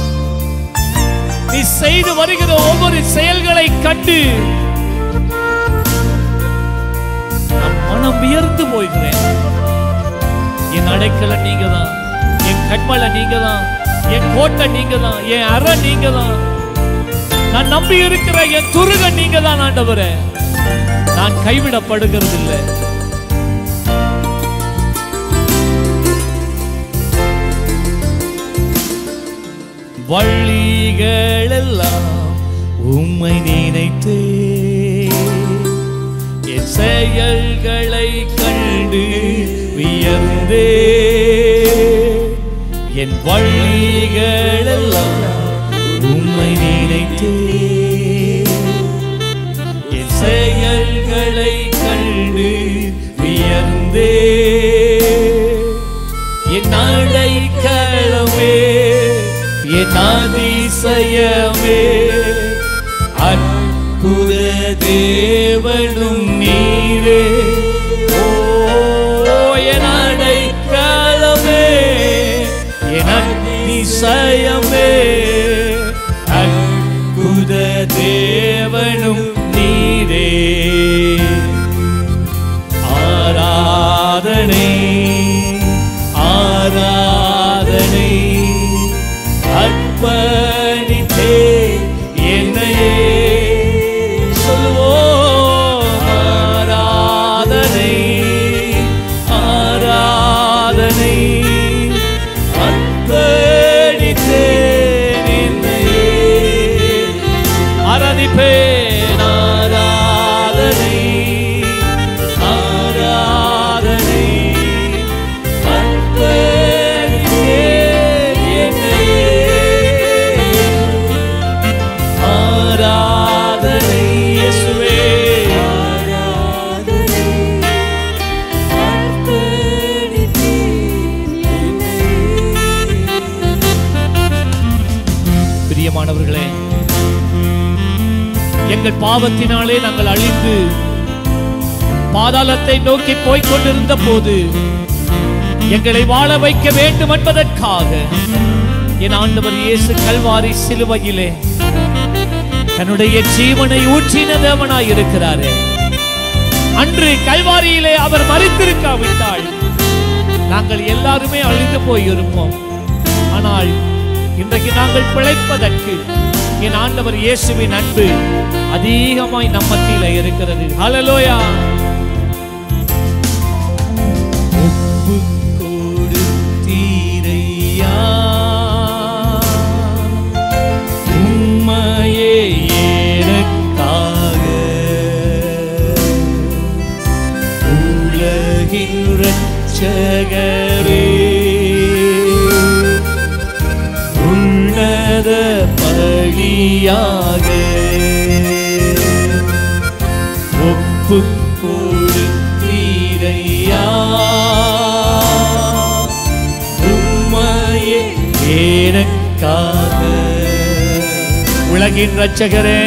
நீ செய்து வருகிற ஒவ்வொரு செயல்களை கண்டு நான் மனம் உயர்ந்து போகிறேன். என் அடைக்கல நீங்க தான், என் கண்மலை நீங்க தான், என் கோட்டை நீங்க தான், என் அறை நீங்க தான். நான் நம்பி இருக்கிற என் துருகன் நீங்க தான் ஆண்டவரே. நான் கைவிடப்படுகிறது இல்லை. வழிகளெல்லாம் உம்மை நினைத்தே, என் செயல்களை கண்டு வியந்தே, என் வழிகளெல்லாம் உம்மை நினைத்தே, என் செயல்களை கண்டு வியந்தே, என் அடைக்கலமே என் அதிசயமே, அற்புத தேவனும் நீரே. ஓ என் அடைக்கலமே என் அதிசயமே, அற்புத தேவனும் நீரே. ஆராதனை ஆராதனை அர்ப்பணித்தே என்னையே சொல்லுவோம். ஆராதனை ஆராதனை அர்ப்பணித்தே என்னையே ஆராதிப்பேன். ஆராதனை ஆராதனை ஆராதனை இயேசுவே ஆராதனை அர்ப்பணித்தேன் என்னையே. பிரியமானவர்களே, எங்கள் பாவத்தினாலே நாங்கள் அழிந்து பாதாளத்தை நோக்கி போய்க் கொண்டிருந்த போது எங்களை வாழ வைக்க வேண்டும் என்பதற்காக என் ஆண்டவர் இயேசு கல்வாரி சிலுவையிலே தன்னுடைய ஜீவனை ஊற்றின தேவனாய் இருக்கிறாரே. அன்று கல்வாரியிலே அவர் மரித்திருக்காவிட்டால் நாங்கள் எல்லாருமே அழிந்து போயிருப்போம். ஆனால் இன்றைக்கு நாங்கள் பிழைப்பதற்கு என் ஆண்டவர் இயேசுவின் அன்பு அதிகமாய் நம் மத்தியிலே இருக்கிறது. ஹல்லேலூயா. ஒப்பு கொடுத்தீரையா உம்மையே எனக்காக, உலகின் இரட்சகரே, உன்னத பலியாக ஒப்பு கொடுத்தீரையா உம்மையே எனக்காக. உலகின் இரட்சகரே,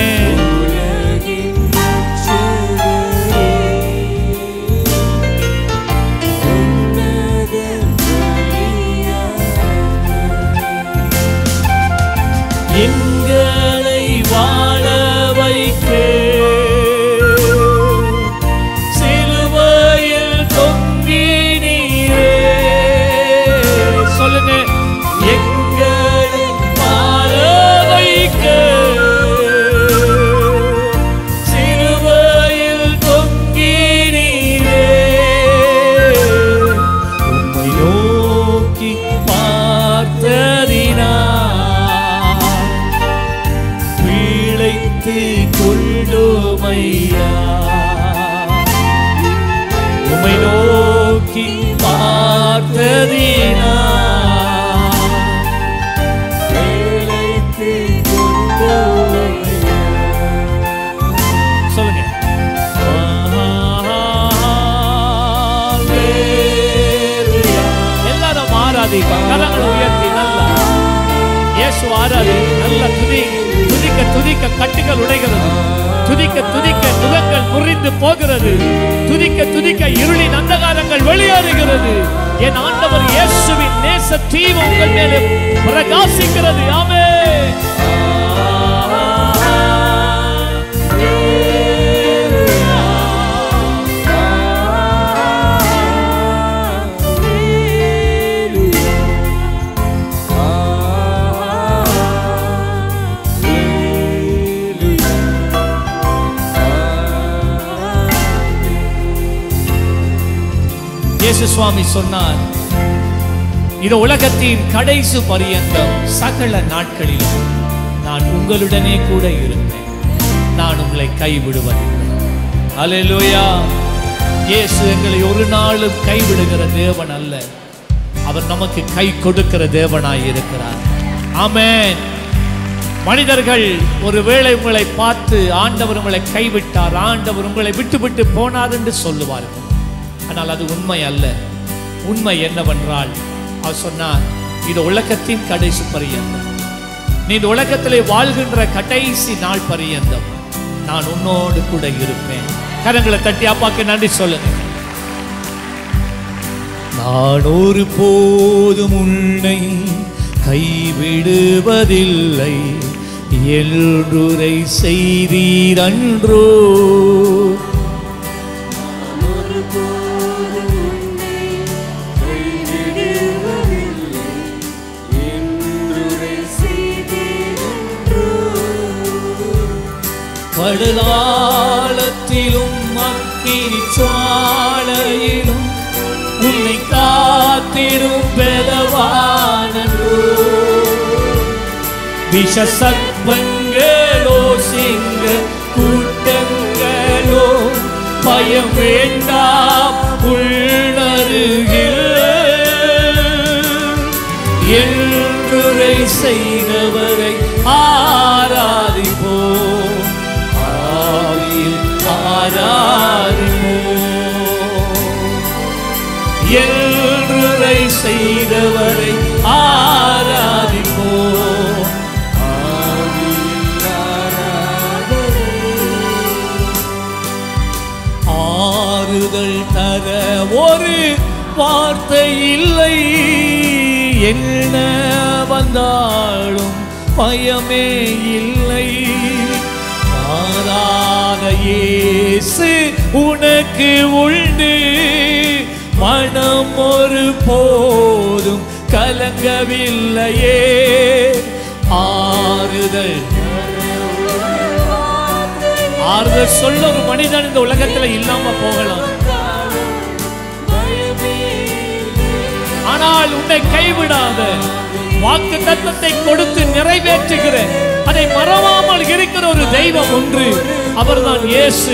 எங்களை வாழ வைக்க சிலுவையில் தொங்கினீரே. சொல்லுங்க, எங்களை வாழ வைக்க சிலுவையில் தொங்கினீரே. உம்மை நோக்கி பார்த்ததினா கொள்ளுமையா, உம்மை நோக்கி பார்த்ததினா சொல்லுங்க. எல்லாரும் ஆராதிக்க கரங்களை உயர்த்தி நல்லா இயேசு ஆராதி நல்ல துதி துதிக்க துதிக்க கட்டுகள் உடைகிறது, துதிக்க துதிக்க நுகங்கள் முறிந்து போகிறது, துதிக்க துதிக்க இருளின் அந்தகாரங்கள் வெளியேறுகிறது. என் ஆண்டவர் இயேசுவின் நேச தீவு உங்கள் மேலே பிரகாசிக்கிறது. ஆமென். இயேசு சுவாமி சொன்னார், இது உலகத்தின் கடைசி பரியந்தம் சகல நாட்களிலும் நான் உங்களுடனே கூட இருப்பேன், நான் உங்களை கைவிடுவதில்லை. அல்லேலூயா. இயேசு எங்களை ஒரு நாளும் கைவிடுகிற தேவன் அல்ல, அவர் நமக்கு கை கொடுக்கிற தேவனாய் இருக்கிறார். ஆமென். மனிதர்கள் ஒருவேளை உங்களை பார்த்து ஆண்டவர் உங்களை கைவிட்டார், ஆண்டவர் உங்களை விட்டு விட்டு போனார் என்று சொல்லுவார்கள். ஆனால் அது உண்மை அல்ல. உண்மை என்னவென்றால் அவர் சொன்னார், இது உலகத்தின் கடைசி பரியந்தம், நீ இந்த உலகத்திலே வாழ்கின்ற கடைசி நாள் பரியந்தம் நான் உன்னோடு கூட இருப்பேன். கரங்களை தட்டி அப்பாக்கு நன்றி சொல்லுங்க. நான் ஒரு போதும் உன்னை கைவிடுவதில்லை என்றுரை செய்தீரன்றோ. கடலாழத்திலும் அக்கினி சுவாலையிலும் உன்னை காத்திடும் பெலவானோ. விஷ சர்ப்பங்களோ சிங்க கூட்டங்களோ பயம் வேண்டாம் உள்ளருகில். என்றுரை செய்தவரை ஆராதிப்போம், ஆவியில் ஆராதிப்போம். என்றுரை செய்தவரை ஆராதிப்போம், ஆவியில் ஆராதிப்போம். ஆறுதல் தர ஒரு வார்த்தை இல்லை, என்ன வந்தாலும் பயமே இல்லை. மாறாத இயேசு உனக்கு உண்டு, மனம் ஒரு போதும் கலங்கவில்லையே. ஆறுதல் ஆறுதல் சொல்ல ஒரு மனிதன் இந்த உலகத்துல இல்லாம போகலாம், ஆனால் உன்னை கைவிடாத வாக்கு தத்தத்தை கொடுத்து நிறைவேற்றுகிற, அதை மறவாமல் இருக்கிற ஒரு தெய்வம் ஒன்று, அவர்தான் இயேசு.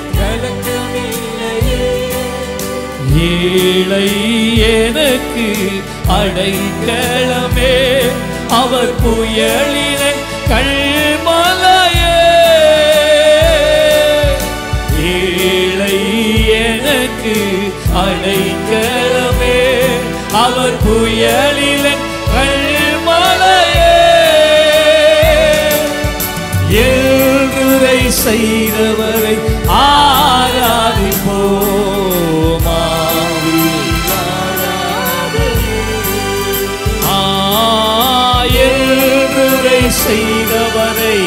ஏழை எனக்கு அடைக்கலமே, அவர் புயலினை கல்மலையே. ஏழை எனக்கு அடைக்கலமே, அவர் புயலிலே கல்மலையே. எழுரை செய்தவரை ஆராதிப்போம், எழுரை செய்தவரை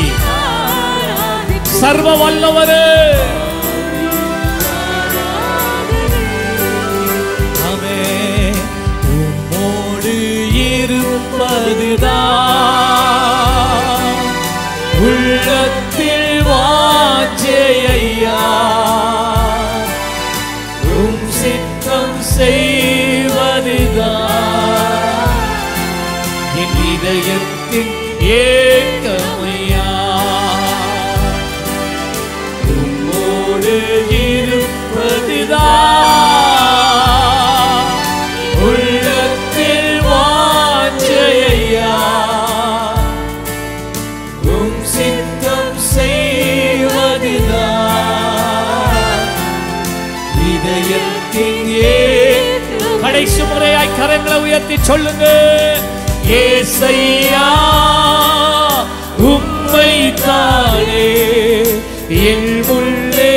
சர்வ வல்லவரே. இருப்பதுதான் உள்ளத்தில் வாஞ்சையா, உம் சித்தம் செய்வதுதான் என் இதயத்தின் ஏக்கமையா. உம்மோடு இருப்பதுதான் கடைசி முறையாய் கரங்களை உயர்த்தி சொல்லுங்க. ஏசையா உம்மை தானே என் உள்ளே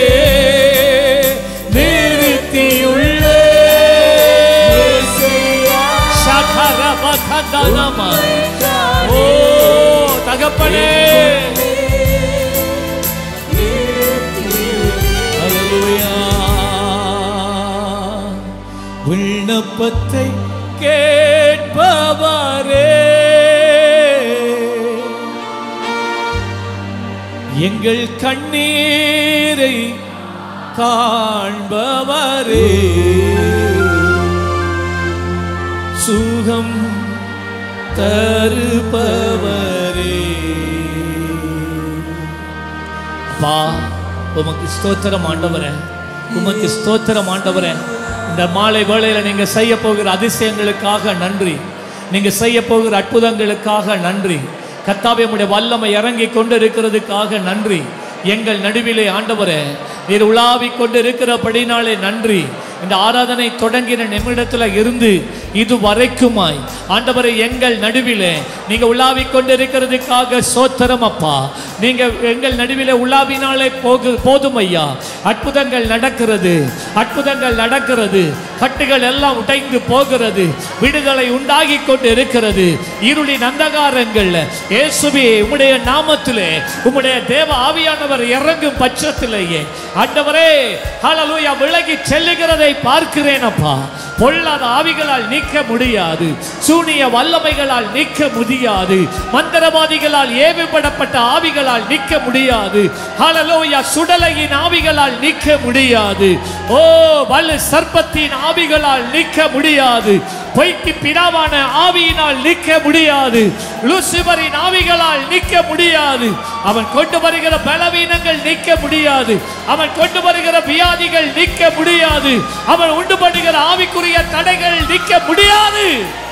நிறுத்தியுள்ளே. ஓ தகப்பனே, விண்ணப்பத்தை கேட்பவரே, எங்கள் கண்ணீரை காண்பவரே, சுகம் தருபவரே. அப்பா உமக்கு ஸ்தோத்திரம் ஆண்டவரே, உமக்கு ஸ்தோத்திரம் ஆண்டவரே. இந்த மாலை வேளையில நீங்க செய்ய போகிற அதிசயங்களுக்காக நன்றி, நீங்க செய்ய போகிற அற்புதங்களுக்காக நன்றி. கர்த்தாவே உம்முடைய வல்லமை இறங்கி கொண்டு இருக்கிறதுக்காக நன்றி. எங்கள் நடுவிலே ஆண்டவரே நீர் உலாவிக் கொண்டு இருக்கிறபடினாலே நன்றி. இந்த ஆராதனை தொடங்கின நிமிடத்துல இருந்து இது வரைக்குமாய் ஆண்டவரே எங்கள் நடுவிலே நீங்க உலாவிக் கொண்டு இருக்கிறதுக்காக சோத்திரம் அப்பா. நீங்க எங்கள் நடுவிலே உலாவினாலே போகு போதும் ஐயா. அற்புதங்கள் நடக்கிறது, அற்புதங்கள் நடக்கிறது. கட்டுகள் எல்லாம் உடைந்து போகிறது, விடுதலை உண்டாகி கொண்டு இருக்கிறது. இருளின் அந்தகாரங்கள் இயேசுவே உம்முடைய நாமத்திலே உம்முடைய தேவ ஆவியானவர் இறங்கும் பட்சத்திலேயே ஆண்டவரே ஹல்லேலூயா விலகி செல்லுகிறதை பார்க்கிறேன் அப்பா. பொல்லாத ஆவிகளால் நீக்க முடியாது, சூனிய வல்லமைகளால் நீக்க முடியாது, மந்திரவாதிகளால் ஏவப்படப்பட்ட ஆவிகளால் நீக்க முடியாது. ஹல்லேலூயா சுடலையின் ஆவிகளால் நீக்க முடியாது. ஓ வலு சர்ப்பத்தின் ஆவிகளால் நீக்க முடியாது. பொய்க்கு பிதாவான ஆவியினால் நீக்க முடியாது. லூசிபரின் ஆவிகளால் நீக்க முடியாது. அவன் கொண்டு வருகிற பலவீனங்கள் நீக்க முடியாது. அவன் கொண்டு வருகிற வியாதிகள் நீக்க முடியாது. அவன் உண்டு பண்ணுகிற ஆவிக்குரிய தடைகள் நீக்க முடியாது.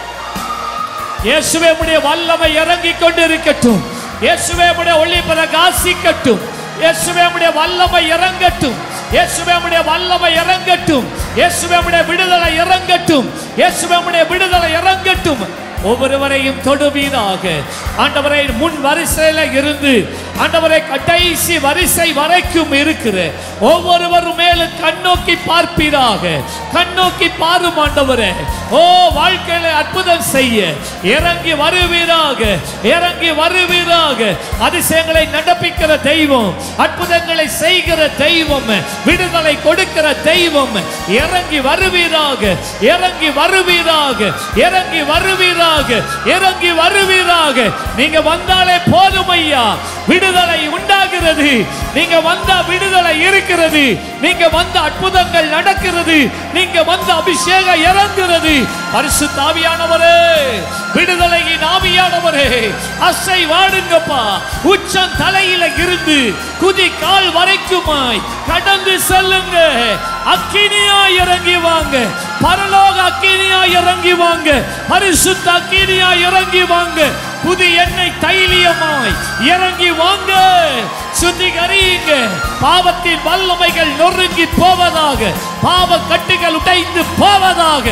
இயேசுவே உம்முடைய வல்லமை இறங்கி கொண்டு இருக்கட்டும். இயேசுவே உம்முடைய ஒளி பிரகாசிக்கட்டும். இயேசுவே உம்முடைய வல்லமை இறங்கட்டும். இயேசுவே உம்முடைய வல்லமை இறங்கட்டும். இயேசுவே உம்முடைய விடுதலை இறங்கட்டும். இயேசுவே உம்முடைய விடுதலை இறங்கட்டும். ஒவ்வொருவரையும் தொடுவீராக ஆண்டவரை. முன் வரிசையில இருந்து ஆண்டவரை கடைசி வரிசை வரைக்கும் இருக்கிற ஒவ்வொருவரும் மேலும் கண்ணோக்கி பார்ப்பீராக. கண்ணோக்கி பாரும் ஆண்டவரே. ஓ வாழ்க்கையில அற்புதம் செய்ய இறங்கி வருவீராக, இறங்கி வருவீராக. அதிசயங்களை நடப்பிக்கிற தெய்வம், அற்புதங்களை செய்கிற தெய்வம், விடுதலை கொடுக்கிற தெய்வம் இறங்கி வருவீராக, இறங்கி வருவீராக, இறங்கி வருவீராக, இறங்கி வருவீராக. நீங்க வந்தாலே போதும் ஐயா, விடுதலை உண்டாகிறது. நீங்க வந்தா விடுதலை இருக்கிறது. நீங்க வந்த அற்புதங்கள் நடக்கிறது. நீங்க வந்த அபிஷேகம் இறங்குகிறது. பரிசுத்த ஆவியானவரே, விடுதலையின் ஆவியானவரே, அசை வாடுங்கப்பா. உச்சம் தலையில இருந்து குதி கால் வரைக்குமாய் கடந்து செல்லுங்க. அக்கினியாய் இறங்கி வாங்க. பரலோக அக்கினியாய் இறங்கி வாங்க. பரிசுத்த அக்கினியாய் இறங்கி வாங்க. புது எண்ணெய் தைலியமாய் இறங்கி வாங்க. சுத்திகரியுங்க. பாவத்தின் வல்லமைகள் நொறுங்கி போவதாக. பாவ கட்டுகள் உடைந்து போவதாக.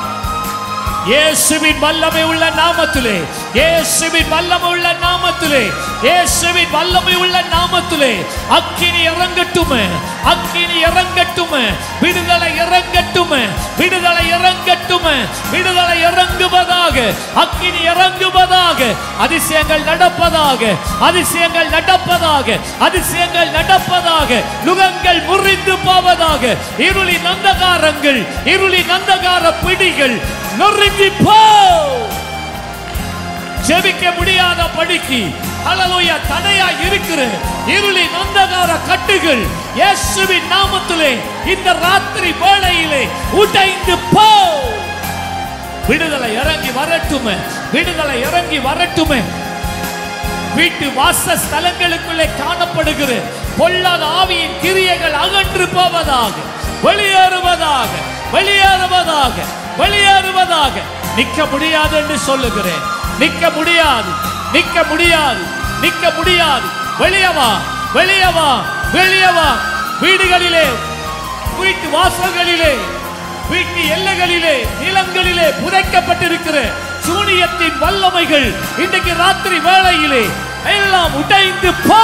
இயேசுவின் வல்லமை உள்ள நாமத்திலே, இயேசுவின் வல்லமை உள்ள நாமத்திலே, இயேசுவின் வல்லமை உள்ள நாமத்திலே அக்கினி இறங்கட்டும், அக்கினி இறங்கட்டும். விடுதலை இறங்கட்டும், விடுதலை இறங்கட்டும், விடுதலை இறங்குவதாக. அக்கினி இறங்குவதாக. அதிசயங்கள் நடப்பதாக, அதிசயங்கள் நடப்பதாக, அதிசயங்கள் நடப்பதாக. நுகங்கள் முறிந்து போவதாக. இருளின் அந்தகாரங்கள், இருளின் அந்தகார பிடிகள் நொறுங்கி போ. ஜெபிக்க முடியாத படிக்கு ஹல்லேலூயா தடையா இருக்கிற இருளின் அந்தகார கட்டுகள் இயேசுவின் நாமத்திலே இந்த ராத்திரி வேளையிலே உடைந்து போ. விடுதலை இறங்கி வரட்டும், விடுதலை இறங்கி வரட்டும். வீட்டு வாசஸ்தலங்களுக்குள்ளே காணப்படுகிற பொல்லாத ஆவியின் கிரியைகள் அகன்று போவதாக, வெளியேறுவதாக, வெளியேறுவதாக, வெளியேறுவதாக. நிற்க முடியாது என்று சொல்லுகிறேன். நிற்க முடியாது, நிற்க முடியாது, நிற்க முடியாது. வெளியவா, வெளியவா, வெளியவா. வீடுகளிலே, வீட்டு வாசல்களிலே, வீட்டு எல்லைகளிலே, நிலங்களிலே புதைக்கப்பட்டிருக்கிற சூனியத்தின் வல்லமைகள் இன்றைக்கு ராத்திரி வேளையிலே எல்லாம் உடைந்து போ.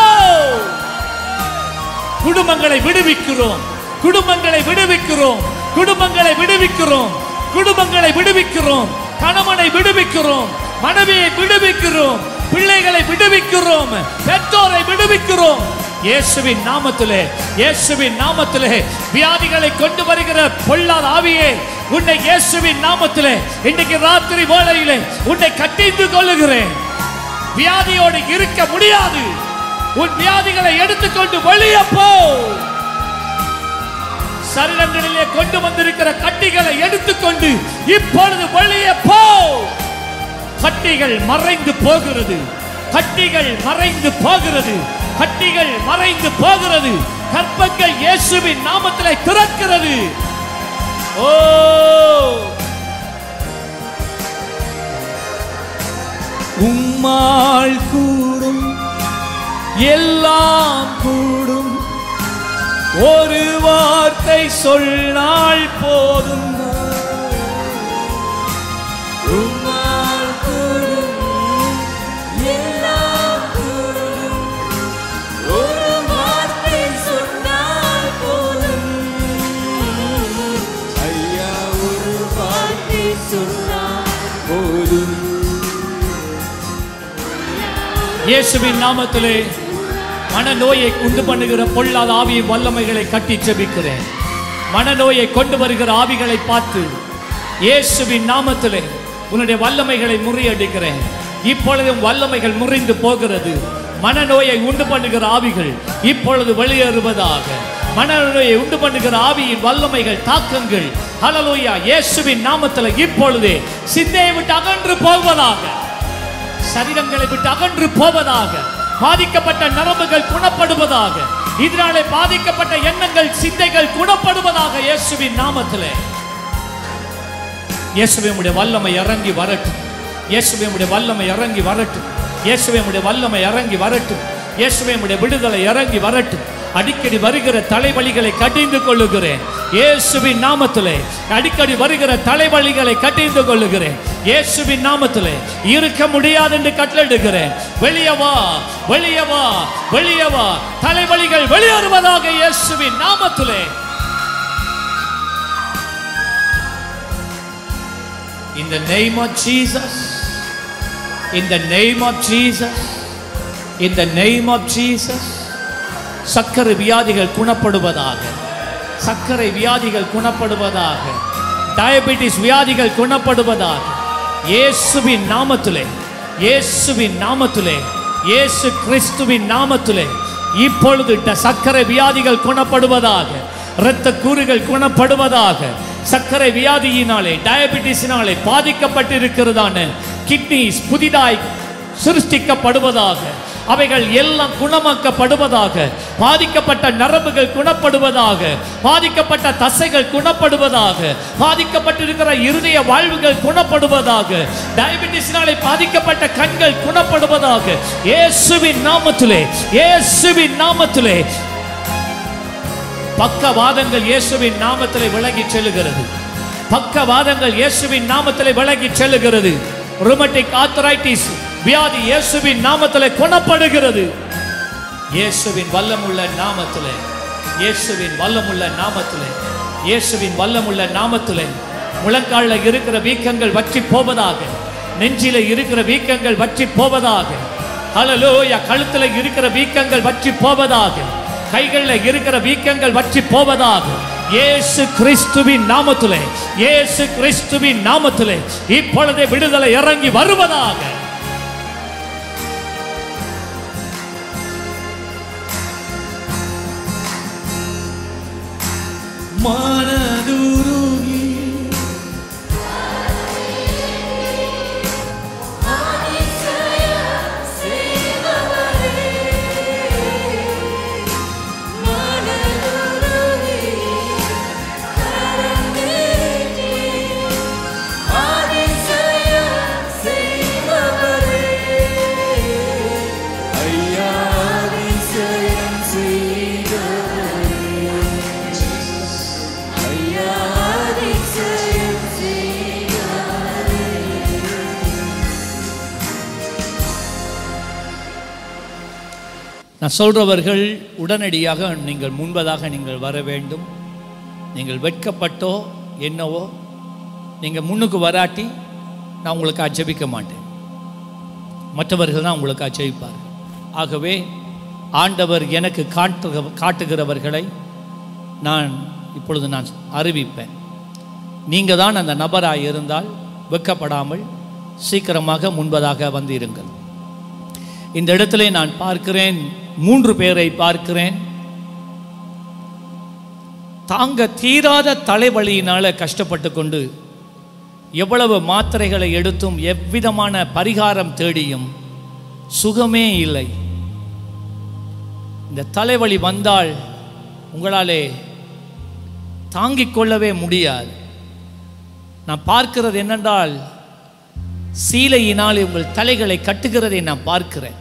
குடும்பங்களை விடுவிக்கிறோம், குடும்பங்களை விடுவிக்கிறோம், குடும்பங்களை விடுவிக்கிறோம், குடும்பங்களை விடுவிக்கிறோம். கணவனை விடுவிக்கிறோம், மனைவியை விடுவிக்கிறோம், பிள்ளைகளை விடுவிக்கிறோம், பெற்றோரை விடுவிக்கிறோம். இயேசுவின் நாமத்திலே, இயேசுவின் நாமத்திலே வியாதிகளை கொண்டு வருகிற பொல்லாத ஆவியே, உன்னை இயேசுவின் நாமத்திலே இன்றைக்கு ராத்திரி வேளையிலே உன்னை கட்டிந்து கொள்ளுகிறேன். வியாதியோடு இருக்க முடியாது. உன் வியாதிகளை எடுத்துக்கொண்டு வெளியே போ. சரீரங்களிலே கொண்டு வந்திருக்கிற கட்டிகளை எடுத்துக்கொண்டு இப்பொழுது வெளியே போ. கட்டிகள் மறைந்து போகிறது, கட்டிகள் மறைந்து போகிறது, கட்டிகள் மறைந்து போகிறது. கர்ப்பங்கள் இயேசுவின் நாமத்திலே திறக்கிறது. ஓ, உம்மால் கூடும் எல்லாம் கூடும், ஒரு வார்த்தை சொன்னால் போதும். உம்மால் கூடும் எல்லாம் கூடும், ஒரு வார்த்தை சொன்னால் போதும். ஐயா, ஒரு வார்த்தை சொன்னால் போதும். இயேசுவின் நாமத்திலே மனநோயை உண்டு பண்ணுகிற பொல்லாத ஆவியின் வல்லமைகளை கட்டி ஜெபிக்கிறேன். மனநோயை கொண்டு வருகிற ஆவிகளை பார்த்து இயேசுவின் நாமத்திலே உன்னுடைய வல்லமைகளை முறியடிக்கிறேன். இப்பொழுதும் வல்லமைகள் முறிந்து போகிறது. மனநோயை உண்டு பண்ணுகிற ஆவிகள் இப்பொழுது வெளியேறுவதாக. மனநோயை உண்டு பண்ணுகிற ஆவியின் வல்லமைகள், தாக்கங்கள், ஹல்லேலூயா, இயேசுவின் நாமத்திலே இப்பொழுதே சிந்தையை விட்டு அகன்று போவதாக. சரீரங்களை விட்டு அகன்று போவதாக. பாதிக்கப்பட்ட நரம்புகள் குணப்படுவதாக. இதனாலே பாதிக்கப்பட்ட எண்ணங்கள், சிந்தைகள் குணப்படுவதாக இயேசுவின் நாமத்திலே. இயேசுவினுடைய வல்லமை இறங்கி வரட்டும். இயேசுவினுடைய வல்லமை இறங்கி வரட்டும். இயேசுவினுடைய வல்லமை இறங்கி வரட்டும். இயேசுவினுடைய விடுதலை இறங்கி வரட்டும். அடிக்கடி வருகிற தலைவலிகளை கடிந்து கொள்ளுகிறேன் இயேசுவின் நாமத்திலே. அடிக்கடி வருகிற தலைவலிகளை கடிந்து கொள்ளுகிறேன் இயேசுவின் நாமத்திலே. இருக்க முடியாது என்று கட்டளையிடுகிறேன். வெளியே வா, வெளியே வா, வெளியே வா. தலைவலிகள் வெளியேறுவதாக இயேசுவின் நாமத்திலே. In the name of Jesus, in the name of Jesus, in the name of Jesus. சக்கரை வியாதிகள் குணப்படுவதாக. சக்கரை வியாதிகள் குணப்படுவதாக. டயபெட்டிஸ் வியாதிகள் குணப்படுவதாக. இயேசுவின் நாமத்திலே, இயேசுவின் நாமத்திலே, இயேசு கிறிஸ்துவின் நாமத்திலே இப்பொழுது சக்கரை வியாதிகள் குணப்படுவதாக. இரத்த கூறுகள் குணப்படுவதாக. சக்கரை வியாதியினாலே, டயபெட்டிஸினாலே பாதிக்கப்பட்டிருக்கிறதான கிட்னிஸ் புதிதாய் சிருஷ்டிக்கப்படுவதாக. அவைகள் எல்லாம் குணமாக்கப்படுவதாக. பாதிக்கப்பட்ட நரம்புகள் குணப்படுவதாக. பாதிக்கப்பட்ட தசைகள் குணப்படுவதாக. பாதிக்கப்பட்டிருக்கிற இருதய வாழ்வுகள் குணப்படுவதாக. டயபெட்டிஸினாலே பாதிக்கப்பட்ட கண்கள் குணப்படுவதாக. இயேசுவின் நாமத்திலே, இயேசுவின் நாமத்திலே. பக்கவாதங்கள் இயேசுவின் நாமத்திலே விலகி செல்லுகிறது. பக்கவாதங்கள் இயேசுவின் நாமத்திலே விலகி செல்லுகிறது. ருமட்டிக் ஆர்த்ரைட்டிஸ் வியாதி இயேசுவின் நாமத்திலே குணப்படுகிறது. இயேசுவின் வல்லமுள்ள நாமத்திலே, இயேசுவின் வல்லமுள்ள நாமத்திலே, இயேசுவின் வல்லமுள்ள நாமத்திலே. முழங்கால்ல இருக்கிற வீக்கங்கள் வற்றி போவதாக. நெஞ்சில இருக்கிற வீக்கங்கள் வற்றி போவதாக. ஹல்லேலூயா. கழுத்துல இருக்கிற வீக்கங்கள் வற்றி போவதாக. கைகளில் இருக்கிற வீக்கங்கள் வற்றி போவதாக. இயேசு கிறிஸ்துவின் நாமத்திலே, இயேசு கிறிஸ்துவின் நாமத்திலே இப்பொழுதே விடுதலை இறங்கி வருவதாக. மனதுருகி நான் சொல்றவர்கள் உடனடியாக நீங்கள் முன்பதாக நீங்கள் வர வேண்டும். நீங்கள் வெட்கப்பட்டோ என்னவோ நீங்கள் முன்னுக்கு வராட்டி நான் உங்களுக்கு அஜெபிக்க மாட்டேன். மற்றவர்கள் தான் உங்களுக்கு அஜெபிப்பார்கள். ஆகவே ஆண்டவர் எனக்கு காட்டு காட்டுகிறவர்களை நான் இப்பொழுது நான் அறிவிப்பேன். நீங்கள் தான் அந்த நபராக இருந்தால் வெட்கப்படாமல் சீக்கிரமாக முன்பதாக வந்திருங்கள். இந்த இடத்திலே நான் பார்க்கிறேன், மூன்று பேரை பார்க்கிறேன். தாங்க தீராத தலைவலியினால கஷ்டப்பட்டு கொண்டு எவ்வளவு மாத்திரைகளை எடுத்தும் எவ்விதமான பரிகாரம் தேடியும் சுகமே இல்லை. இந்த தலைவலி வந்தால் உங்களாலே தாங்கிக் கொள்ளவே முடியாது. நான் பார்க்கிறது என்னென்றால், சீலையினால் உங்கள் தலைகளை கட்டுகிறதை நான் பார்க்கிறேன்.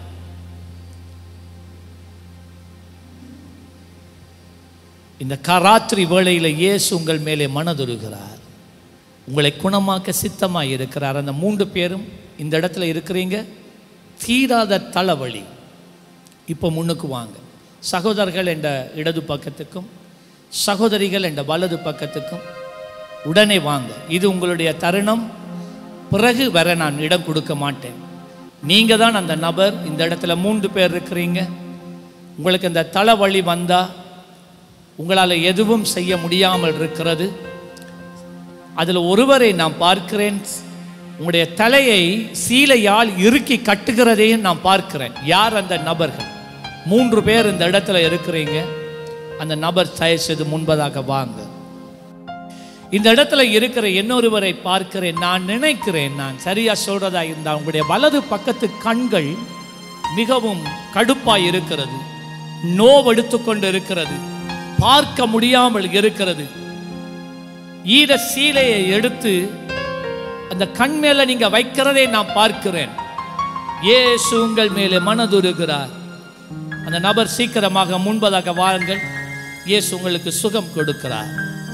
இந்த கராத்திரி வேளையில் இயேசு உங்கள் மேலே மனதுருகிறார், உங்களை குணமாக்க சித்தமாக இருக்கிறார். அந்த மூன்று பேரும் இந்த இடத்துல இருக்கிறீங்க, தீராத தலைவலி. இப்போ முன்னுக்கு வாங்க. சகோதரர்கள் என்ற இடது பக்கத்துக்கும் சகோதரிகள் என்ற வலது பக்கத்துக்கும் உடனே வாங்க. இது உங்களுடைய தருணம். பிறகு வர நான் இடம் கொடுக்க மாட்டேன். நீங்கள் தான் அந்த நபர். இந்த இடத்துல மூன்று பேர் இருக்கிறீங்க. உங்களுக்கு இந்த தலைவலி வந்தால் உங்களால் எதுவும் செய்ய முடியாமல் இருக்கிறது. அதில் ஒருவரை நான் பார்க்கிறேன், உங்களுடைய தலையை சீலையால் இறுக்கி கட்டுகிறதையும் நான் பார்க்கிறேன். யார் அந்த நபர்கள்? மூன்று பேர் இந்த இடத்துல இருக்கிறீங்க. அந்த நபர் தயவு செய்து முன்பதாக வாங்க. இந்த இடத்துல இருக்கிற இன்னொருவரை பார்க்கிறேன். நான் நினைக்கிறேன், நான் சரியா சொல்றதா இருந்தால், உங்களுடைய வலது பக்கத்து கண்கள் மிகவும் கடுப்பாய் இருக்கிறது, நோவெடுத்து கொண்டு இருக்கிறது, பார்க்க முடியாமல் இருக்கிறது. ஈர சீலையை எடுத்து அந்த கண் மேல நீங்க வைக்கிறதை நான் பார்க்கிறேன். இயேசு உங்கள் மேலே மனதுருகிறார். அந்த நபர் சீக்கிரமாக முன்பதாக வாருங்கள். இயேசு உங்களுக்கு சுகம் கொடுக்கிறார்.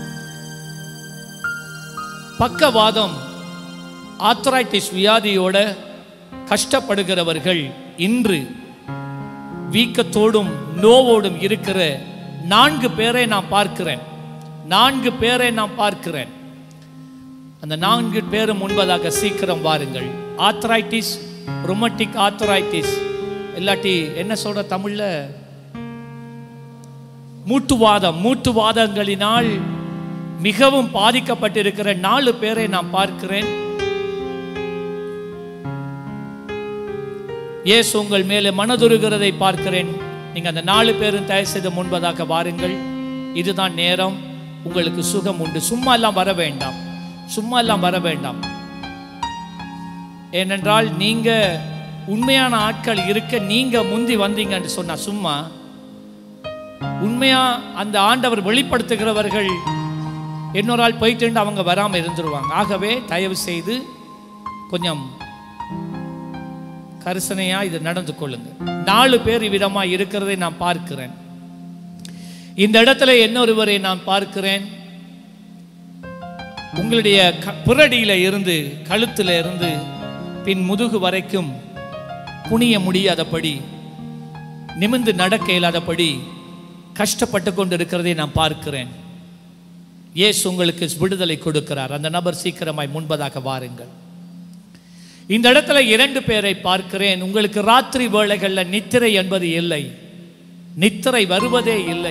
பக்கவாதம், ஆர்த்ரைட்டிஸ் வியாதியோட கஷ்டப்படுகிறவர்கள் இன்று வீக்கத்தோடும் நோவோடும் இருக்கிற நான்கு பேரை நான் பார்க்கிறேன். நான்கு பேரை நான் பார்க்கிறேன். அந்த நான்கு பேரும் முன்பதாக சீக்கிரம் வாருங்கள். ஆர்த்ரைட்டிஸ், ருமட்டிக் ஆர்த்ரைட்டிஸ், இல்லாட்டி என்ன சொல்ற தமிழ்ல, மூட்டுவாதம், மூட்டுவாதங்களினால் மிகவும் பாதிக்கப்பட்டிருக்கிற நாலு பேரை நான் பார்க்கிறேன். இயேசு உங்கள் மேலே மனதுருகிறதை பார்க்கிறேன். நீங்க அந்த நாலு பேரும் தயவு செய்து முன்பதாக வாருங்கள். இதுதான் நேரம். உங்களுக்கு சுகம் உண்டு. சும்மா எல்லாம் வர வேண்டாம், சும்மா எல்லாம் வர வேண்டாம். ஏனென்றால் நீங்க உண்மையான ஆட்கள் இருக்க நீங்க முந்தி வந்தீங்கன்னு சொன்னா சும்மா, உண்மையா அந்த ஆண்டவர் வெளிப்படுத்துகிறவர்கள் இன்னொரு ஆள் போயிட்டு அவங்க வராம இருந்துருவாங்க. ஆகவே தயவு செய்து கொஞ்சம் கரிசனையா இது நடந்து கொள்ளுங்க. நாலு பேர் விதமா இருக்கிறதை நான் பார்க்கிறேன். இந்த இடத்துல இன்னொருவரை நான் பார்க்கிறேன். உங்களுடைய புரடியில இருந்து, கழுத்துல இருந்து பின் முதுகு வரைக்கும் குனிய முடியாதபடி, நிமிர்ந்து நடக்க இயலாதபடி கஷ்டப்பட்டு கொண்டு இருக்கிறதை நான் பார்க்கிறேன். இயேசு உங்களுக்கு விடுதலை கொடுக்கிறார். அந்த நபர் சீக்கிரமாய் முன்பதாக வாருங்கள். இந்த இடத்துல இரண்டு பேரை பார்க்கிறேன். உங்களுக்கு ராத்திரி வேளைகளில் நித்திரை என்பது இல்லை, நித்திரை வருவதே இல்லை.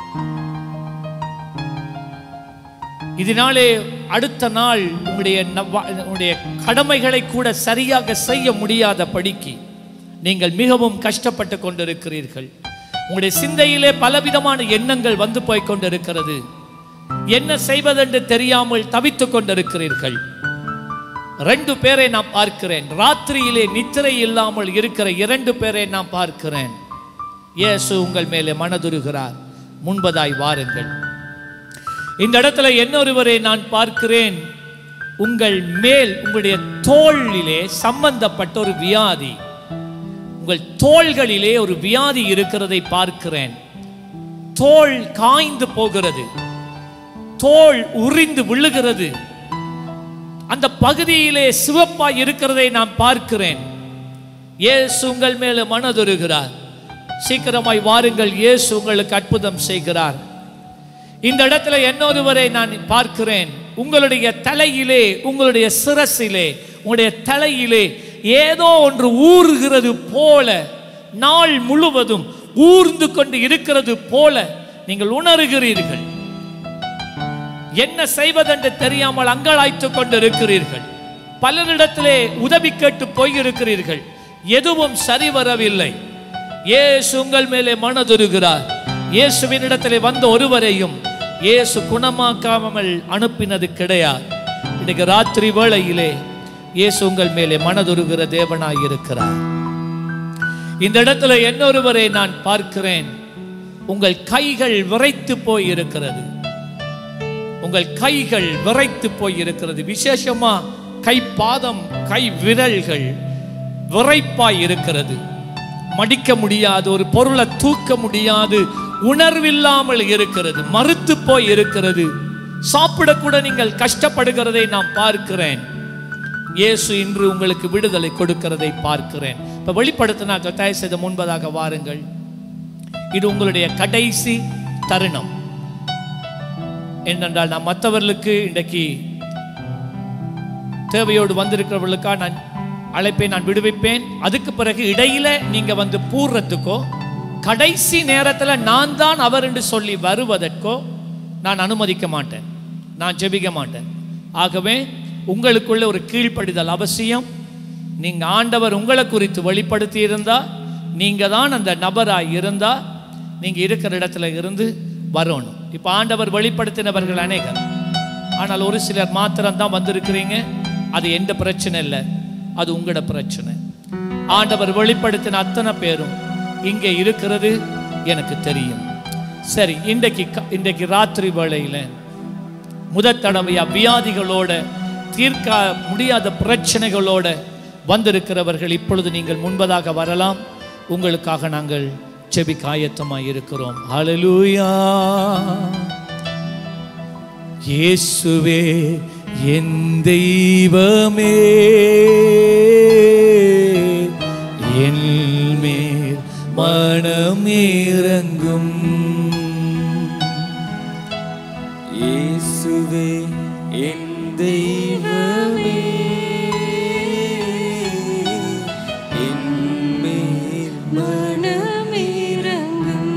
இதனாலே அடுத்த நாள் உங்களுடைய உங்களுடைய கடமைகளை கூட சரியாக செய்ய முடியாத படிக்கு நீங்கள் மிகவும் கஷ்டப்பட்டு கொண்டிருக்கிறீர்கள். உங்களுடைய சிந்தையிலே பலவிதமான எண்ணங்கள் வந்து போய் கொண்டிருக்கிறது. என்ன செய்வதென்று தெரியாமல் தவித்துக் கொண்டிருக்கிறீர்கள். ரெண்டு பேரை நான் பார்க்கிறேன். ராத்திரியிலே நித்திரை இல்லாமல் இருக்கிற இரண்டு பேரை நான் பார்க்கிறேன். இயேசு உங்கள் மேலே மனதுருகிறார். முன்பதாய் வாருங்கள். இந்த இடத்துல இன்னொருவரை நான் பார்க்கிறேன். உங்கள் மேல், உங்களுடைய தோளிலே சம்பந்தப்பட்ட ஒரு வியாதி, உங்கள் தோள்களிலே ஒரு வியாதி இருக்கிறதை பார்க்கிறேன். தோள் காய்ந்து போகிறது, தோள் உரிந்து விழுகிறது, அந்த பகுதியிலே சிவப்பாய் இருக்கிறதை நான் பார்க்கிறேன். இயேசு உங்கள் மேலே மனதுருகிறார். சீக்கிரமாய் வாருங்கள். இயேசு உங்களுக்கு அற்புதம் செய்கிறார். இந்த இடத்துல இன்னொருவரை நான் பார்க்கிறேன். உங்களுடைய தலையிலே, உங்களுடைய சிரசிலே, உங்களுடைய தலையிலே ஏதோ ஒன்று ஊறுகிறது போல, நாள் முழுவதும் ஊர்ந்து கொண்டு இருக்கிறது போல நீங்கள் உணர்கிறீர்கள். என்ன செய்வதென்று தெரியாமல் அங்கலாய்த்துக் கொண்டு இருக்கிறீர்கள். பலரிடத்திலே உதவி கேட்டு போயிருக்கிறீர்கள். எதுவும் சரி வரவில்லை. இயேசு உங்கள் மேலே மனதுருகிறார். இயேசுவின் இடத்திலே வந்த ஒருவரையும் இயேசு குணமாக்காமல் அனுப்பினது கிடையாது. இன்னைக்கு ராத்திரி வேளையிலே இயேசு உங்கள் மேலே மனதுருகிற தேவனாய் இருக்கிறார். இந்த இடத்துல இன்னொருவரை நான் பார்க்கிறேன். உங்கள் கைகள் விரைத்து போய் இருக்கிறது. உங்கள் கைகள் விரைத்து போய் இருக்கிறது. விசேஷமா கை பாதம், கை விரல்கள் விரைப்பாய் இருக்கிறது. மடிக்க முடியாது, ஒரு பொருளை தூக்க முடியாது, உணர்வில்லாமல் இருக்கிறது, மறுத்து போய் இருக்கிறது. சாப்பிடக்கூட நீங்கள் கஷ்டப்படுகிறதை நான் பார்க்கிறேன். இயேசு இன்று உங்களுக்கு விடுதலை கொடுக்கிறதை பார்க்கிறேன். இப்ப வெளிப்படுத்தினா தயவு செய்து முன்பதாக வாருங்கள். இது உங்களுடைய கடைசி தருணம். என்னென்றால் நான் மற்றவர்களுக்கு இன்றைக்கு தேவையோடு வந்திருக்கிறவர்களுக்காக நான் அழைப்பை நான் விடுவிப்பேன். அதுக்கு பிறகு இடையில நீங்க வந்து பூர்றதுக்கோ கடைசி நேரத்தில் நான் தான் அவர் என்று சொல்லி வருவதற்கோ நான் அனுமதிக்க மாட்டேன், நான் ஜெபிக்க மாட்டேன். ஆகவே உங்களுக்குள்ள ஒரு கீழ்ப்படிதல் அவசியம். நீங்க ஆண்டவர் உங்களை குறித்து வெளிப்படுத்தி இருந்தா, நீங்க தான் அந்த நபராய் இருந்தா, நீங்க இருக்கிற இடத்துல இருந்து வரணும். இப்ப ஆண்டவர் வெளிப்படுத்தினவர்கள் அநேகர், ஆனால் ஒரு சிலர் மாத்திரம் தான் வந்திருக்கிறீங்க. அது எந்த பிரச்சனை இல்லை, அது உங்களோட பிரச்சனை. ஆண்டவர் வெளிப்படுத்தின அத்தனை பேரும் இங்கே இருக்கிறது எனக்கு தெரியும். சரி, இன்றைக்கு இன்றைக்கு ராத்திரி வேளையில முதல் தடவையா வியாதிகளோட, தீர்க்க முடியாத பிரச்சனைகளோட வந்திருக்கிறவர்கள் இப்பொழுது நீங்கள் முன்பதாக வரலாம். உங்களுக்காக நாங்கள் ஜெபிக்க ஆயத்தமாய் இருக்கிறோம். ஹல்லேலூயா. இயேசுவே என் தெய்வமே, என் மேல் மனம் இறங்கும். இயேசுவே என் தெய்வமே, என் மேல் மனம் இறங்கும்.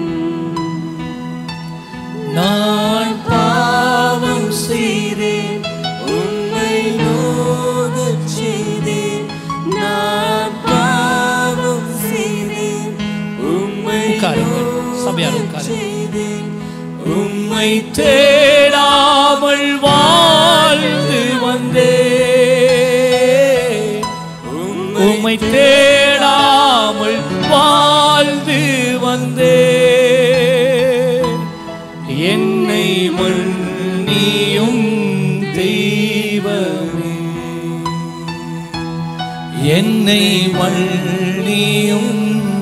நான் பாவம் செய்தேன், உம்மை நோகச் செய்தேன். நான் பாவம் செய்தேன், உம்மை சபையார் நோகச் செய்தேன். உம்மை தேடாமல் வாழ்ந்து வந்தேன், உம்மை தேடாமல் வாழ்ந்து வந்தேன். என்னை மன்னியும் தெய்வமே, என்னை மன்னியும்.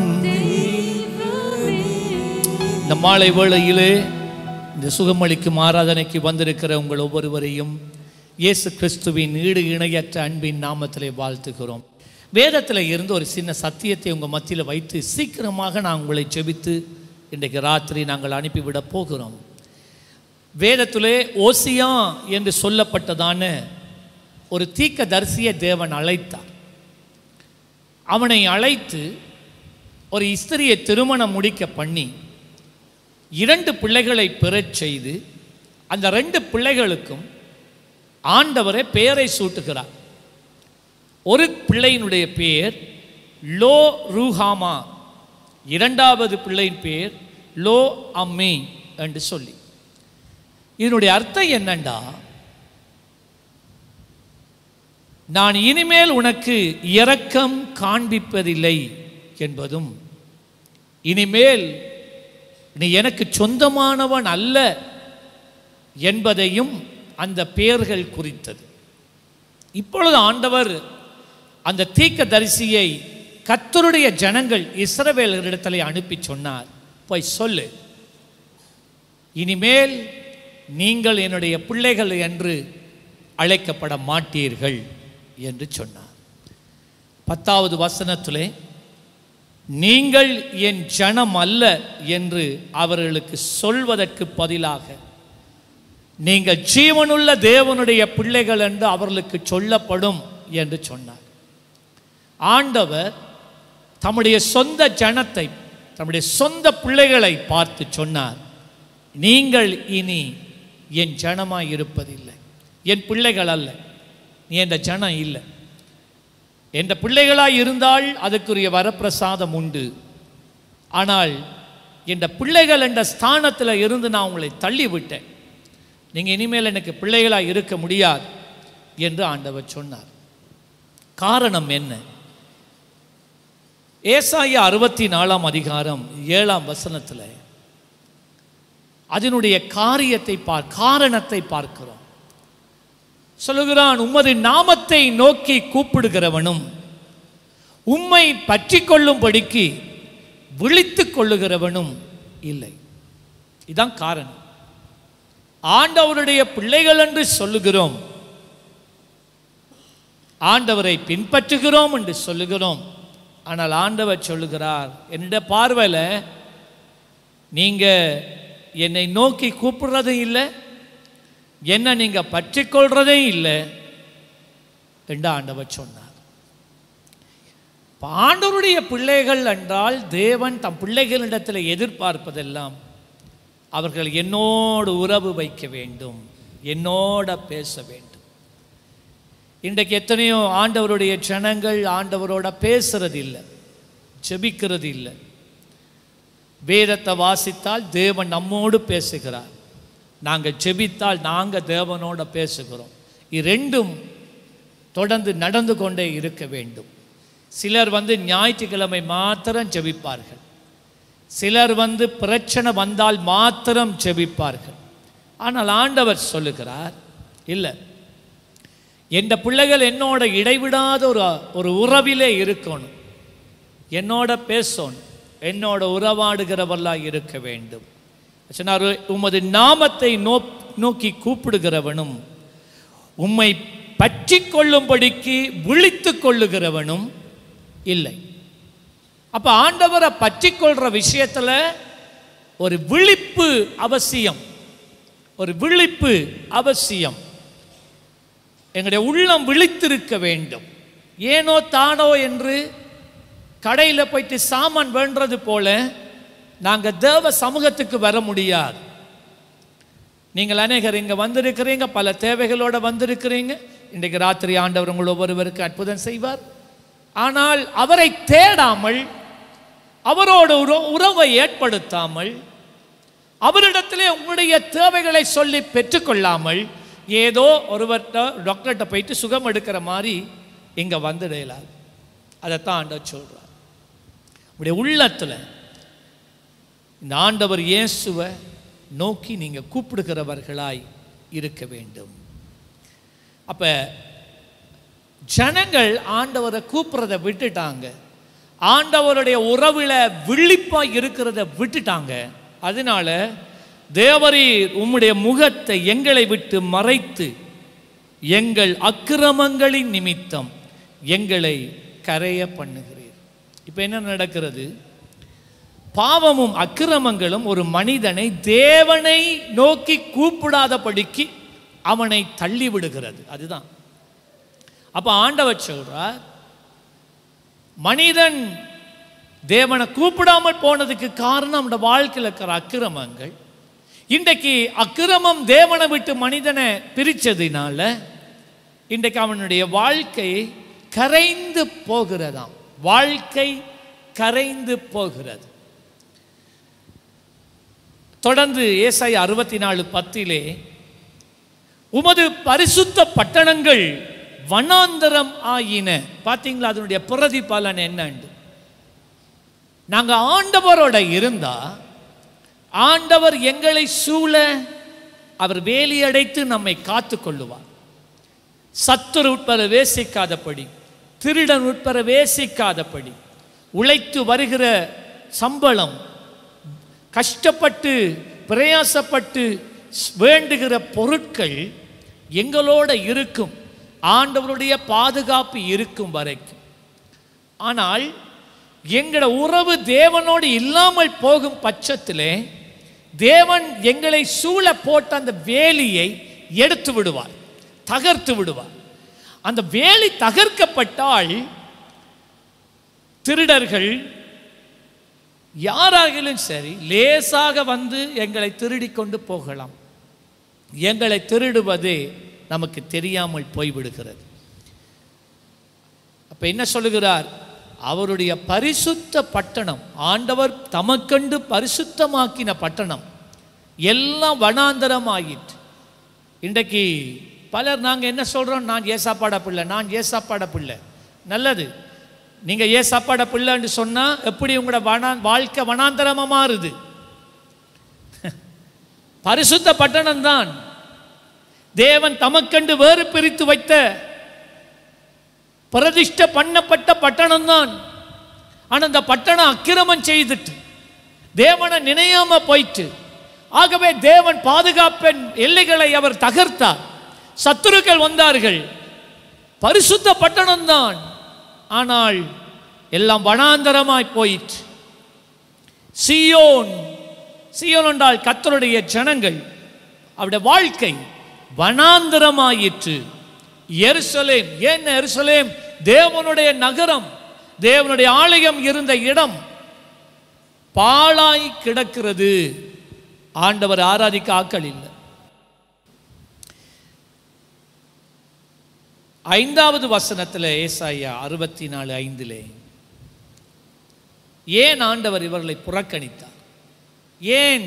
இந்த மாலை வேளையிலே இந்த சுகமளிக்கும் ஆராதனைக்கு வந்திருக்கிற உங்கள் ஒவ்வொருவரையும் இயேசு கிறிஸ்துவின் ஈடு இணையற்ற அன்பின் நாமத்திலே வாழ்த்துகிறோம். வேதத்தில் இருந்து ஒரு சின்ன சத்தியத்தை உங்கள் மத்தியில் வைத்து சீக்கிரமாக நான் உங்களை ஜெபித்து இன்றைக்கு ராத்திரி நாங்கள் அனுப்பிவிட போகிறோம். வேதத்திலே ஓசியா என்று சொல்லப்பட்டதான ஒரு தீர்க்கதரிசியை தேவன் அழைத்தார். அவனை அழைத்து ஒரு ஸ்திரியை திருமணம் முடிக்க பண்ணி இரண்டு பிள்ளைகளை பெறச் செய்து அந்த ரெண்டு பிள்ளைகளுக்கும் ஆண்டவரே பெயரை சூட்டுகிறார். ஒரு பிள்ளையினுடைய பெயர் லோ ரூஹாமா, இரண்டாவது பிள்ளையின் பெயர் லோ அம்மி என்று சொல்லி. இதனுடைய அர்த்தம் என்னண்டா, நான் இனிமேல் உனக்கு இரக்கம் காண்பிப்பதில்லை என்பதும், இனிமேல் நீ எனக்கு சொந்தமானவன் அல்ல என்பதையும் அந்த பெயர்கள் குறித்தது. இப்பொழுது ஆண்டவர் அந்த தீர்க்கதரிசியை கர்த்தருடைய ஜனங்கள் இஸ்ரவேலரிடத்திலே அனுப்பி சொன்னார், போய் சொல்லு, இனிமேல் நீங்கள் என்னுடைய பிள்ளைகள் என்று அழைக்கப்பட மாட்டீர்கள் என்று சொன்னார். பத்தாவது வசனத்திலே நீங்கள் என் ஜனம் அல்ல என்று அவர்களுக்கு சொல்வதற்கு பதிலாக நீங்கள் ஜீவனுள்ள தேவனுடைய பிள்ளைகள் என்று அவர்களுக்கு சொல்லப்படும் என்று சொன்னார். ஆண்டவர் தம்முடைய சொந்த ஜனத்தை, தம்முடைய சொந்த பிள்ளைகளை பார்த்து சொன்னார், நீங்கள் இனி என் ஜனமாய் இருப்பதில்லை, என் பிள்ளைகள் அல்ல, நீ என் ஜனம் இல்லை. என்ற பிள்ளைகளாய் இருந்தால் அதுக்குரிய வரப்பிரசாதம் உண்டு. ஆனால் என்ற பிள்ளைகள் என்ற ஸ்தானத்தில் இருந்து நான் உங்களை தள்ளி விட்டேன். நீங்கள் இனிமேல் எனக்கு பிள்ளைகளாக இருக்க முடியாது. என்று ஆண்டவர் சொன்னார். காரணம் என்ன? ஏசாயா அறுபத்தி நாலாம் அதிகாரம் ஏழாம் வசனத்தில் அதனுடைய காரியத்தை பார் காரணத்தை பார்க்கிறோம். சொல்லுகிறான், உமது நாமத்தை நோக்கி கூப்பிடுகிறவனும் உம்மை பற்றி கொள்ளும்படிக்கு விழித்து கொள்ளுகிறவனும் இல்லை. இதுதான் காரணம். ஆண்டவருடைய பிள்ளைகள் என்று சொல்லுகிறோம், ஆண்டவரை பின்பற்றுகிறோம் என்று சொல்லுகிறோம். ஆனால் ஆண்டவர் சொல்லுகிறார், என்னுடைய பார்வையில் நீங்க என்னை நோக்கி கூப்பிடுறதும் இல்லை, என்ன நீங்க பற்றி கொள்றதே இல்லை என்று ஆண்டவர் சொன்னார். ஆண்டவருடைய பிள்ளைகள் என்றால் தேவன் தம் பிள்ளைகளிடத்தில் எதிர்பார்ப்பதெல்லாம் அவர்கள் என்னோடு உறவு வைக்க வேண்டும், என்னோட பேச வேண்டும். இன்றைக்கு எத்தனையோ ஆண்டவருடைய ஜனங்கள் ஆண்டவரோட பேசுறது இல்லை, ஜெபிக்கிறது இல்லை. வேதத்தை வாசித்தால் தேவன் நம்மோடு பேசுகிறார், நாங்கள் ஜெபித்தால் நாங்கள் தேவனோட பேசுகிறோம். இரண்டும் தொடர்ந்து நடந்து கொண்டே இருக்க வேண்டும். சிலர் வந்து ஞாயிற்றுக்கிழமை மாத்திரம் ஜெபிப்பார்கள், சிலர் வந்து பிரச்சனை வந்தால் மாத்திரம் ஜெபிப்பார்கள். ஆனால் ஆண்டவர் சொல்லுகிறார், இல்லை, எந்த பிள்ளைகள் என்னோட இடைவிடாத ஒரு ஒரு உறவிலே இருக்கணும், என்னோட பேசணும், என்னோட உறவாடுகிறவர்களா இருக்க வேண்டும். சொன்னார், உமது நாமத்தை நோ நோக்கி கூப்பிடுகிறவனும் உம்மை பற்றி கொள்ளும்படிக்கு விழித்து கொள்ளுகிறவனும் இல்லை. அப்ப ஆண்டவரை பற்றி கொள்ற விஷயத்துல ஒரு விழிப்பு அவசியம், ஒரு விழிப்பு அவசியம். எங்களுடைய உள்ளம் விழித்திருக்க வேண்டும். ஏனோ தானோ என்று கடையில் போயிட்டு சாமான் வேண்டது போல நாங்கள் தேவ சமூகத்துக்கு வர முடியாது. நீங்கள் அநேகர் இங்கே வந்திருக்கிறீங்க, பல தேவைகளோடு வந்திருக்கிறீங்க. இன்றைக்கு ராத்திரி ஆண்டவர் உங்கள் ஒவ்வொருவருக்கு அற்புதம் செய்வார். ஆனால் அவரை தேடாமல், அவரோட உறவை ஏற்படுத்தாமல், அவரிடத்திலே உங்களுடைய தேவைகளை சொல்லி பெற்றுக்கொள்ளாமல் ஏதோ ஒருவர்கிட்ட டாக்டர்கிட்ட போயிட்டு சுகம் எடுக்கிற மாதிரி இங்கே வந்துடலாது. அதைத்தான் ஆண்டவர் சொல்கிறார். உங்களுடைய உள்ளத்தில் இந்த ஆண்டவர் இயேசுவை நோக்கி நீங்கள் கூப்பிடுகிறவர்களாய் இருக்க வேண்டும். அப்போ ஜனங்கள் ஆண்டவரை கூப்பிட்றதை விட்டுட்டாங்க, ஆண்டவருடைய உறவில் விழிப்பாக இருக்கிறத விட்டுட்டாங்க. அதனால தேவரீர் உம்முடைய முகத்தை எங்களை விட்டு மறைத்து எங்கள் அக்கிரமங்களின் நிமித்தம் எங்களை கரைய பண்ணுகிறீர். இப்போ என்ன நடக்கிறது? பாவமும் அக்கிரமங்களும் ஒரு மனிதனை தேவனை நோக்கி கூப்பிடாதபடிக்கு அவனை தள்ளி விடுகிறது. அதுதான். அப்ப ஆண்டவர் சொல்றார், மனிதன் தேவனை கூப்பிடாமல் போனதுக்கு காரணம் அந்த வாழ்க்கையில் இருக்கிற அக்கிரமங்கள். இன்றைக்கு அக்கிரமம் தேவனை விட்டு மனிதனை பிரிச்சதுனால இன்றைக்கு அவனுடைய வாழ்க்கை கரைந்து போகிறதாம். வாழ்க்கை கரைந்து போகிறது. தொடர்ந்து ஏசாயா அறுபத்தி நாலு பத்திலே உமது பரிசுத்த பட்டணங்கள் வனாந்தரம் ஆயின. பார்த்தீங்களா அதனுடைய பிரதிபலன் என்னண்டு? நாங்க ஆண்டவரோட இருந்தா ஆண்டவர் எங்களை சூழ அவர் வேலி அடைத்து நம்மை காத்து கொள்ளுவார். சத்துரு உட்பட வேசிக்காதபடி, திருடன் உட்பட வேசிக்காதபடி, உழைத்து வருகிற சம்பளம், கஷ்டப்பட்டு பிரயாசப்பட்டு வேண்டுகிற பொருட்கள் எங்களோட இருக்கும், ஆண்டவருடைய பாதுகாப்பு இருக்கும் வரைக்கும். ஆனால் எங்களோட உறவு தேவனோடு இல்லாமல் போகும் பட்சத்திலே தேவன் எங்களை சூழ போட்ட அந்த வேலியை எடுத்து விடுவார், தகர்த்து விடுவார். அந்த வேலி தகர்க்கப்பட்டால் திருடர்கள் யாராகிலும் சரி லேசாக வந்து எங்களை திருடி கொண்டு போகலாம். எங்களை திருடுவதே நமக்கு தெரியாமல் போய்விடுகிறது. அப்ப என்ன சொல்லுகிறார்? அவருடைய பரிசுத்த பட்டணம், ஆண்டவர் தமக்கண்டு பரிசுத்தமாக்கின பட்டணம் எல்லாம் வனாந்தரம் ஆயிற்று. இன்றைக்கு பலர் நாங்கள் என்ன சொல்கிறோம், நான் ஏசாப்பாட பிள்ளை, நான் ஏசாப்பாட பிள்ளை. நல்லது, நீங்கள் ஏசாப்பாட பிள்ளைன்னு சொன்னால் எப்படி உங்களோட வனா வாழ்க்கை வனாந்தரமாக மாறுது? பரிசுத்த பட்டணம் தான் தேவன் தமக்கண்டு வேறு பிரித்து வைத்த பிரதிஷ்ட பண்ணப்பட்ட பட்டணம் தான். ஆனால் அந்த பட்டணம் அக்கிரமம் செய்துட்டு தேவனை நினையாம போயிட்டு, ஆகவே தேவன் பாதுகாப்பின் எல்லைகளை அவர் தகர்த்தார். சத்துருக்கள் வந்தார்கள். பரிசுத்த பட்டணம் தான், ஆனால் எல்லாம் வனாந்தரமாய் போயிற்று. சீயோன், சீயோன் என்றால் கர்த்தருடைய ஜனங்கள், அவருடைய வாழ்க்கை வனாந்தரமாயிற்று. எருசலேம், ஏன் எருசலேம்? தேவனுடைய நகரம், தேவனுடைய ஆலயம் இருந்த இடம் பாழாய் கிடக்கிறது. ஆண்டவர் ஆராதிக்க ஆக்கள் இல்லை. ஐந்தாவது வசனத்தில் ஏசாயா அறுபத்தி நாலு ஐந்திலே ஏன் ஆண்டவர் இவர்களை புறக்கணித்தார்? ஏன்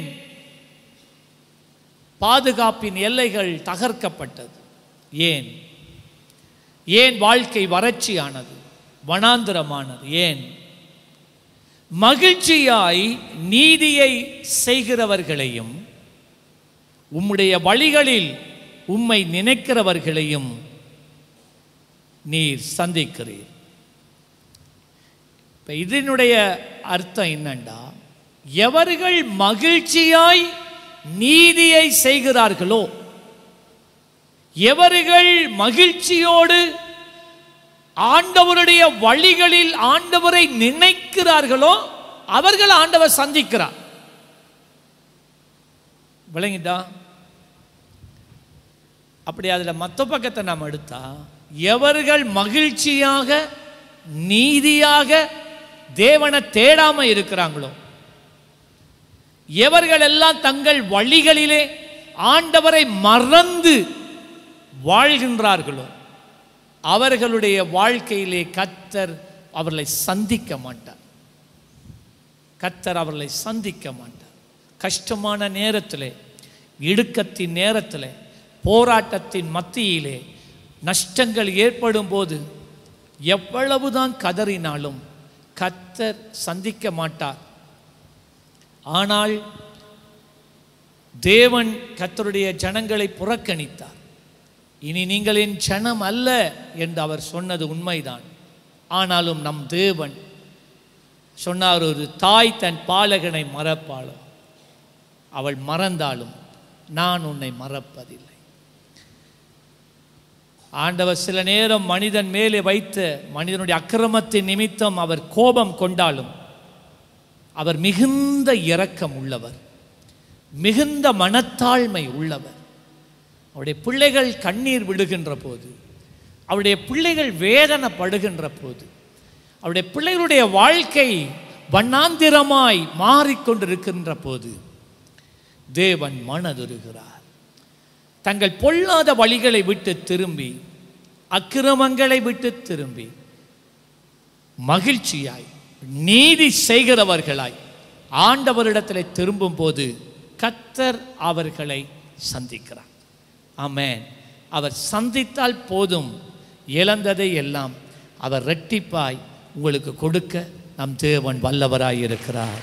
பாதுகாப்பின் எல்லைகள் தகர்க்கப்பட்டது? ஏன் ஏன் வாழ்க்கை வறட்சியானது, வனாந்திரமானது? ஏன்? மகிழ்ச்சியாய் நீதியை செய்கிறவர்களையும் உம்முடைய வழிகளில் உம்மை நினைக்கிறவர்களையும் நீர் சந்திக்கிறீர். இப்போ இதனுடைய அர்த்தம் என்னண்டா, எவர்கள் மகிழ்ச்சியாய் நீதியை செய்கிறார்களோ, எவர்கள் மகிழ்ச்சியோடு ஆண்டவருடைய வழிகளில் ஆண்டவரை நினைக்கிறார்களோ அவர்கள் ஆண்டவர் சந்திக்கிறார். விளங்கிட்டா? அப்படி அதில் மற்ற பக்கத்தை நாம் எடுத்தா, எவர்கள் மகிழ்ச்சியாக நீதியாக தேவனை தேடாம இருக்கிறாங்களோ, எவர்கள் எல்லாம் தங்கள் வழிகளிலே ஆண்டவரை மறந்து வாழ்கின்றார்களோ அவர்களுடைய வாழ்க்கையிலே கர்த்தர் அவர்களை சந்திக்க மாட்டார். கர்த்தர் அவர்களை சந்திக்க மாட்டார். கஷ்டமான நேரத்திலே, இடுக்கத்தின் நேரத்திலே, போராட்டத்தின் மத்தியிலே, நஷ்டங்கள் ஏற்படும் போது எவ்வளவுதான் கதறினாலும் கர்த்தர் சந்திக்க மாட்டார். ஆனால் தேவன் கர்த்தருடைய ஜனங்களை புறக்கணித்தார். இனி நீங்கள் என் ஜனம் அல்ல என்று அவர் சொன்னது உண்மைதான். ஆனாலும் நம் தேவன் சொன்னார், ஒரு தாய் தன் பாலகனை மறப்பாளோ, அவள் மறந்தாலும் நான் உன்னை மறப்பதில்லை. ஆண்டவர் சில நேரம் மனிதன் மேலே வைத்த மனிதனுடைய அக்கிரமத்தின் நிமித்தம் அவர் கோபம் கொண்டாலும் அவர் மிகுந்த இரக்கம் உள்ளவர், மிகுந்த மனத்தாழ்மை உள்ளவர். அவருடைய பிள்ளைகள் கண்ணீர் விடுகின்ற போது, அவருடைய பிள்ளைகள் வேதனைப்படுகின்ற போது, அவருடைய பிள்ளைகளுடைய வாழ்க்கை வண்ணாந்திரமாய் மாறிக்கொண்டிருக்கின்ற போது தேவன் மனதுருகிறார். தங்கள் பொல்லாத வழிகளை விட்டு திரும்பி, அக்கிரமங்களை விட்டு திரும்பி மகிழ்ச்சியாய் நீதி செய்கிறவர்களாய் ஆண்டவரிடத்தில் திரும்பும் போது கர்த்தர் அவர்களை சந்திக்கிறார். ஆமென். அவர் சந்தித்தால் போதும், இழந்ததை எல்லாம் அவர் இரட்டிப்பாய் உங்களுக்கு கொடுக்க நம் தேவன் வல்லவராய் இருக்கிறார்.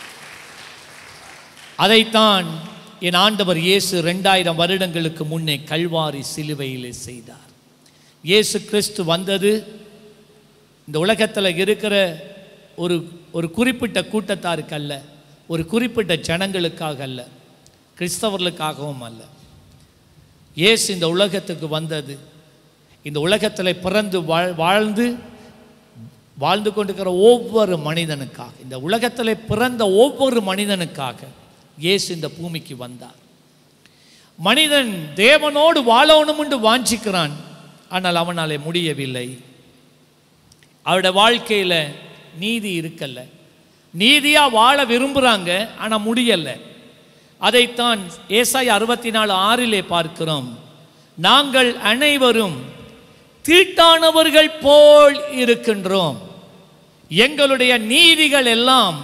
அதைத்தான் என் ஆண்டவர் இயேசு ரெண்டாயிரம் வருடங்களுக்கு முன்னே கல்வாரி சிலுவையிலே செய்தார். இயேசு கிறிஸ்து வந்தது இந்த உலகத்தில் இருக்கிற ஒரு ஒரு குறிப்பிட்ட கூட்டத்தாருக்கு அல்ல, ஒரு குறிப்பிட்ட ஜனங்களுக்காக அல்ல, கிறிஸ்தவர்களுக்காகவும் அல்ல. இயேசு இந்த உலகத்துக்கு வந்தது இந்த உலகத்தில் பிறந்து வாழ்ந்து வாழ்ந்து கொண்டிருக்கிற ஒவ்வொரு மனிதனுக்காக, இந்த உலகத்தில் பிறந்த ஒவ்வொரு மனிதனுக்காக இயேசு இந்த பூமிக்கு வந்தார். மனிதன் தேவனோடு வாழணும் என்று வாஞ்சிக்கிறான், ஆனால் அவனாலே முடியவில்லை. அவருடைய வாழ்க்கையில் நீதி இருக்கல்ல, நீதியாக வாழ விரும்புகிறாங்க, ஆனால் முடியலை. அதைத்தான் ஏசாயா அறுபத்தி நாலு ஆறிலே பார்க்கிறோம். நாங்கள் அனைவரும் தீட்டானவர்கள் போல் இருக்கின்றோம், எங்களுடைய நீதிகள் எல்லாம்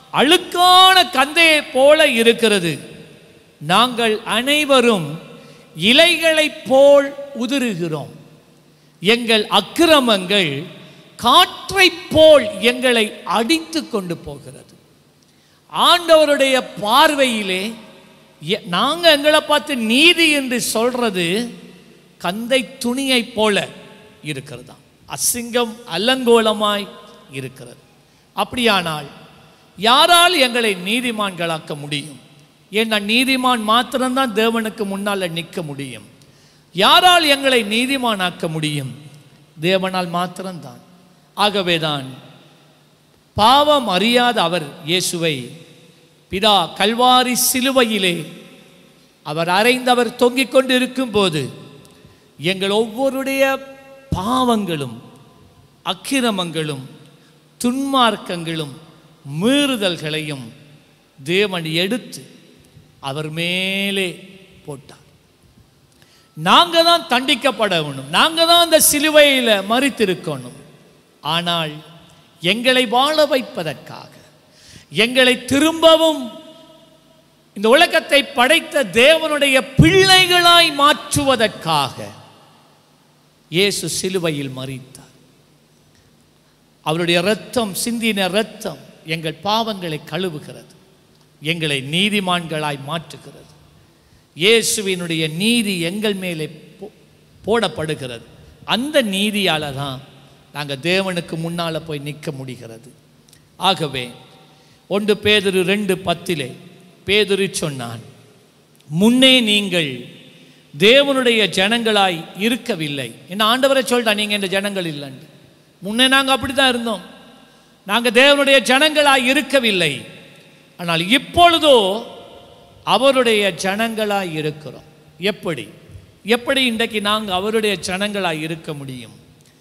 அழுக்கான கந்தையை போல இருக்கிறது. நாங்கள் அனைவரும் இலைகளைப் போல் உதிருகிறோம். எங்கள் அக்கிரமங்கள் காற்றைப் போல் எங்களை அடித்து கொண்டு போகிறது. ஆண்டவருடைய பார்வையிலே நாங்கள் எங்களை பார்த்து நீதி என்று சொல்றது கந்தை துணியை போல இருக்கிறதா, அசிங்கம் அலங்கோலமாய் இருக்கிறது. அப்படியானால் யாரால் எங்களை நீதிமான்களாக்க முடியும்? ஏன்னா நீதிமான் மாத்திரம்தான் தேவனுக்கு முன்னால் நிற்க முடியும். யாரால் எங்களை நீதிமானாக்க முடியும்? தேவனால் மாத்திரம்தான். ஆகவேதான் பாவம் அறியாத அவர் இயேசுவை பிதா கல்வாரி சிலுவையிலே அவர் அறைந்தவர் தொங்கிக் கொண்டு இருக்கும் போது எங்கள் ஒவ்வொருடைய பாவங்களும் அக்கிரமங்களும் துன்மார்க்கங்களும் மீறுதல்களையும் தேவன் எடுத்து அவர் மேலே போட்டார். நாங்க தான் தண்டிக்கப்பட வேணும், நாங்க தான் அந்த சிலுவையில் மரித்திருக்கணும். ஆனால் எங்களை வாழ வைப்பதற்காக, எங்களை திரும்பவும் இந்த உலகத்தை படைத்த தேவனுடைய பிள்ளைகளாய் மாற்றுவதற்காக இயேசு சிலுவையில் மரித்தார். அவருடைய இரத்தம், சிந்தின இரத்தம் எங்கள் பாவங்களை கழுவுகிறது, எங்களை நீதிமான்களாய் மாற்றுகிறது. இயேசுவினுடைய நீதி எங்கள் மேலே போடப்படுகிறது. அந்த நீதியால் தான் நாங்கள் தேவனுக்கு முன்னால் போய் நிற்க முடிகிறது. ஆகவே ஒன்று பேதுரு ரெண்டு பத்திலே பேதுரு சொன்னான், முன்னே நீங்கள் தேவனுடைய ஜனங்களாய் இருக்கவில்லை. என்ன ஆண்டவரை சொல்லிட்டா, நீங்கள் இந்த ஜனங்கள் இல்லைன்னு. முன்னே நாங்கள் அப்படி தான் இருந்தோம், நாங்கள் தேவனுடைய ஜனங்களாய் இருக்கவில்லை. ஆனால் இப்பொழுதோ அவருடைய ஜனங்களாய் இருக்கிறோம். எப்படி எப்படி இன்றைக்கு நாங்கள் அவருடைய ஜனங்களாய் இருக்க முடியும்?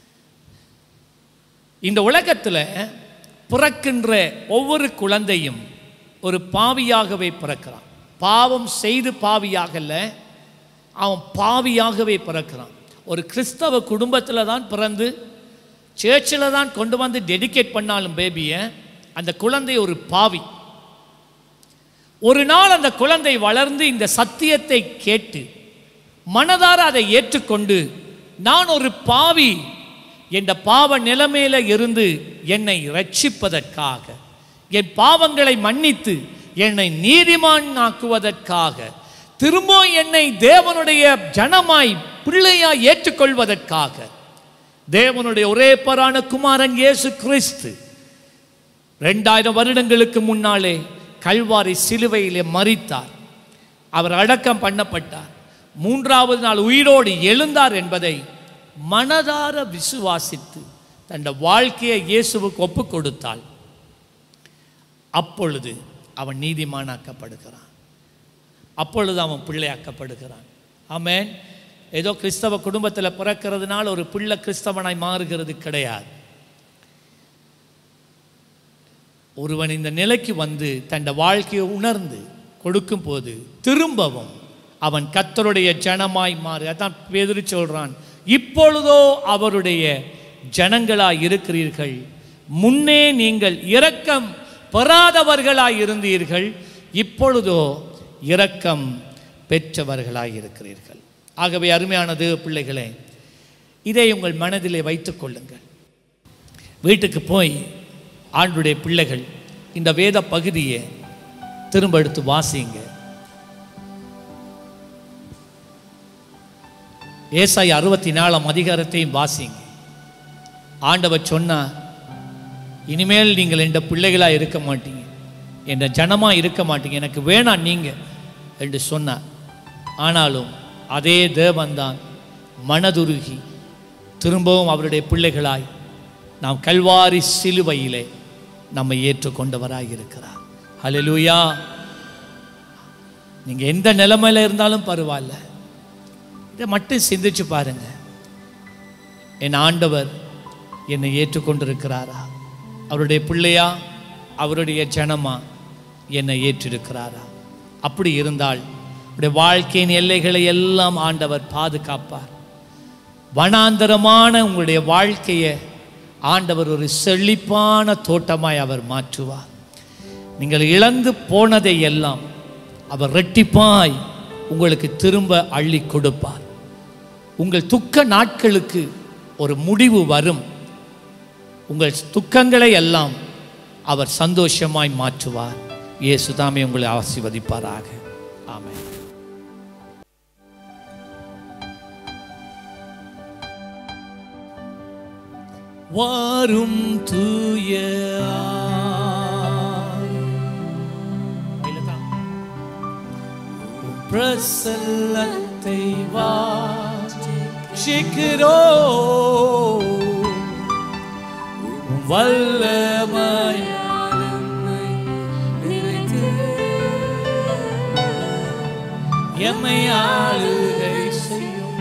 இந்த உலகத்தில் பிறக்கின்ற ஒவ்வொரு குழந்தையும் ஒரு பாவியாகவே பிறக்கிறான். பாவம் செய்து பாவியாகல, அவன் பாவியாகவே பிறக்கிறான். ஒரு கிறிஸ்தவ குடும்பத்தில் தான் பிறந்து சேர்ச்சில் தான் கொண்டு வந்து டெடிகேட் பண்ணாலும் பேபியை, அந்த குழந்தை ஒரு பாவி. ஒரு நாள் அந்த குழந்தை வளர்ந்து இந்த சத்தியத்தை கேட்டு மனதார அதை ஏற்றுக்கொண்டு, நான் ஒரு பாவி, என்ற பாவ நிலைமையில இருந்து என்னை ரட்சிப்பதற்காக, என் பாவங்களை மன்னித்து என்னை நீதிமான் ஆக்குவதற்காக, திரும்ப என்னை தேவனுடைய ஜனமாய் பிள்ளையாய் ஏற்றுக்கொள்வதற்காக தேவனுடைய ஒரே பரான குமாரன் இயேசு கிறிஸ்து ரெண்டாயிரம் வருடங்களுக்கு முன்னாலே கல்வாரி சிலுவையிலே மரித்தார். அவர் அடக்கம் பண்ணப்பட்டார். மூன்றாவது நாள் உயிரோடு எழுந்தார் என்பதை மனதார விசுவாசித்து தன் வாழ்க்கையை இயேசுவுக்கு ஒப்பு கொடுத்தால் அப்பொழுது அவன் நீதிமானாக்கப்படுகிறான். அப்பொழுது அவன் பிள்ளையாக்கப்படுகிறான். ஆமென். ஏதோ கிறிஸ்தவ குடும்பத்தில் பிறக்கிறதுனால ஒரு பிள்ளை கிறிஸ்தவனாய் மாறுகிறது கிடையாது. ஒருவன் இந்த நிலைக்கு வந்து தன் வாழ்க்கையை உணர்ந்து கொடுக்கும் போது திரும்பவும் அவன் கர்த்தருடைய ஜனமாய் மாறு. அதான் பேதுரு சொல்றான், இப்பொழுதோ அவருடைய ஜனங்களாய் இருக்கிறீர்கள், முன்னே நீங்கள் இரக்கம் பெறாதவர்களாய் இருந்தீர்கள், இப்பொழுதோ இரக்கம் பெற்றவர்களாய் இருக்கிறீர்கள். ஆகவே அருமையான தேவ பிள்ளைகளே, இதை உங்கள் மனதிலே வைத்துக் கொள்ளுங்கள். வீட்டுக்கு போய் ஆண்டுடைய பிள்ளைகள் இந்த வேத பகுதியை திரும்ப எடுத்து வாசிங்க. ஏசாயா அறுபத்தி நாலாம் அதிகாரத்தையும் வாசிங்க. ஆண்டவர் சொன்னா, இனிமேல் நீங்கள் என்ற பிள்ளைகளா இருக்க மாட்டீங்க, என்ற ஜனமா இருக்க மாட்டீங்க, எனக்கு வேணாம் நீங்க என்று சொன்னார். ஆனாலும் அதே தேவன்தான் மனதுருகி திரும்பவும் அவருடைய பிள்ளைகளாய் நாம் கல்வாரி சிலுவையிலே நம்மை ஏற்றுக்கொண்டவராய் இருக்கிறார். ஹல்லேலூயா. நீங்க எந்த நிலைமையில இருந்தாலும் பரவாயில்ல, இதை மட்டும் சிந்திச்சு பாருங்க. என் ஆண்டவர் என்னை ஏற்றுக்கொண்டிருக்கிறாரா? அவருடைய பிள்ளையா, அவருடைய ஜனமா என்னை ஏற்றிருக்கிறாரா? அப்படி இருந்தால் உடைய வாழ்க்கையின் எல்லைகளை எல்லாம் ஆண்டவர் பாதுகாப்பார். வனாந்தரமான உங்களுடைய வாழ்க்கையை ஆண்டவர் ஒரு செழிப்பான தோட்டமாய் அவர் மாற்றுவார். நீங்கள் இழந்து போனதை எல்லாம் அவர் இரட்டிப்பாய் உங்களுக்கு திரும்ப அள்ளி கொடுப்பார். உங்கள் துக்க நாட்களுக்கு ஒரு முடிவு வரும். உங்கள் துக்கங்களை எல்லாம் அவர் சந்தோஷமாய் மாற்றுவார். இயேசு தாமே உங்களை ஆசீர்வதிப்பாராக. ஆமென். வாரும் தூய பிரசன்னத்தை வாஞ்சிக்கிறோ வல்லமை எம்மை ஆளுகை செய்யும்.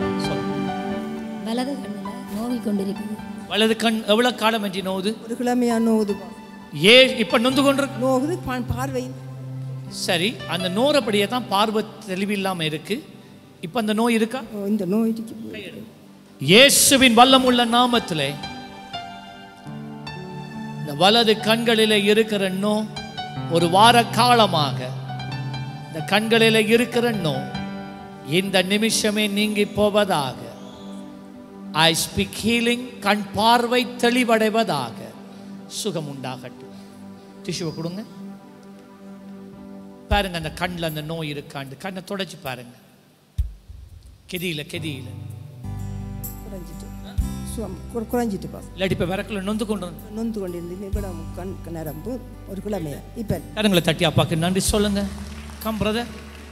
வலது கண்ணில் நோவி கொண்டிருக்குது. வலது கண் எவ்வளவு காலம் என்று நோவுது? ஒரு கிழமையா நோவுது. ஏ இப்ப நொந்து கொண்டிருக்கு நோவுது பார்வை. சரி, அந்த நோரப்படியே தான் பார்வை தெளிவில்லாம இருக்கு. இப்ப அந்த நோய் இருக்கா? இந்த நோய் இயேசுவின் வல்லமுள்ள நாமத்திலே இந்த வலது கண்களிலே இருக்கிற நோ ஒரு வார காலமாக இந்த கண்களிலே இருக்கிற நோ இந்த நிமிஷமே நீங்கி போவதாக. I speak healing. கண் பார்வை தெளிவடைவதாக. சுகம் உண்டாகட்டும். டிஷ்யூவை கொடுங்க. பாருங்க அந்த கண்ணில் அந்த நோய் இருக்காண்டு கண்ணை தொடச்சி பாருங்க. கெதியில கெதியில குறைஞ்சிட்டு இல்லாட்டி இப்போ விறக்கல நொந்து கொண்டு நொந்து கொண்டிருந்து இப்போ கண் நரம்பு ஒரு கிழமையா இப்போ கரங்களை தட்டி அப்பாக்கு நன்றி சொல்லுங்க. கம் பிரதர்,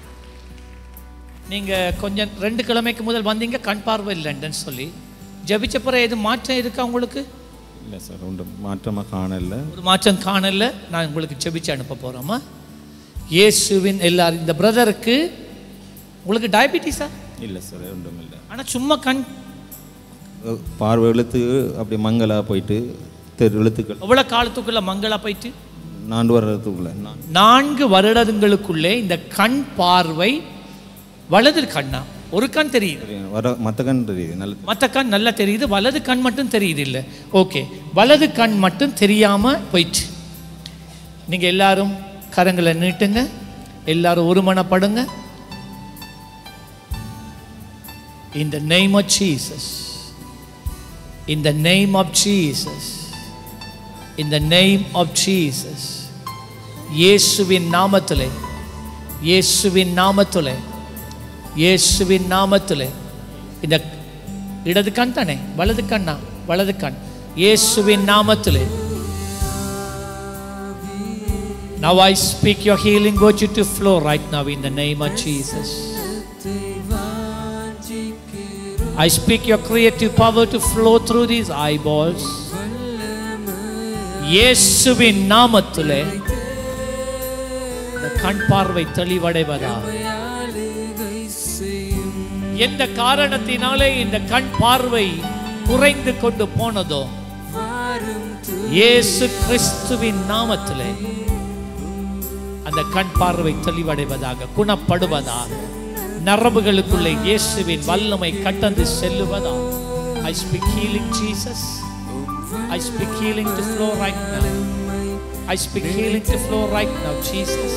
நீங்க கொஞ்சம் ரெண்டு கிழமைக்கு முதல் வந்தீங்க, கண் பார்வை இல்லைன்னு சொல்லி ஜபிச்ச பிறகு எது மாற்றம் இருக்கா உங்களுக்கு? இல்லை சார், ஒன்றும் மாற்றமாக காணல. ஒரு மாற்றம் காணல. நான் உங்களுக்கு ஜபிச்சு அனுப்ப போகிறோமா? இயேசுவின் எல்லாரும் இந்த பிரதருக்கு உங்களுக்கு டயபிட்டிஸா? இல்லை சார், ஒன்றும் இல்லை. ஆனால் சும்மா கண் பார்வை எழுத்து அப்படி மங்களா போயிட்டு தெரு எழுத்துக்கள். எவ்வளோ காலத்துக்குள்ள மங்களா போயிட்டு? நான்கு வருடத்துக்குள்ள நான்கு வருடங்களுக்குள்ளே இந்த கண் பார்வை வலது கண்ணா ஒரு கண் தெரியுது, வர மற்ற கண் தெரியுது, நல்ல மற்ற கண் நல்லா தெரியுது, வலது கண் மட்டும் தெரியுது. இல்லை, ஓகே, வலது கண் மட்டும் தெரியாம போயிட்டு. நீங்க எல்லாரும் கரங்களை நீட்டுங்க, எல்லாரும் ஒருமனப்படுங்க. In the name of Jesus, in the name of Jesus, in the name of Jesus, இயேசுவின் நாமத்திலே, இயேசுவின் நாமத்திலே, இயேசுவின் நாமத்திலே, இந்த இடது கண் தானே, வலது கண்ணா, வலது கண், இயேசுவின் நாமத்திலே. Now I speak your healing virtue to flow right now in the name of Jesus. I speak your creative power to flow through these eyeballs. இயேசுவின் நாமத்திலே இந்த கண் பார்வை தெளிவடைவதாக. எந்த காரணத்தினாலே இந்த கண் பார்வை குறைந்து கொண்டு போனதோ இயேசு கிறிஸ்துவின் நாமத்திலே அந்த கண் பார்வை தெளிவடைவதாக, குணப்படுவதாக, நரம்புகளுக்குள்ளே இயேசுவின் வல்லமை கட்டந்து செல்லுவதாக. I speak healing, Jesus. I speak healing to flow right now. I speak healing to flow right now, Jesus.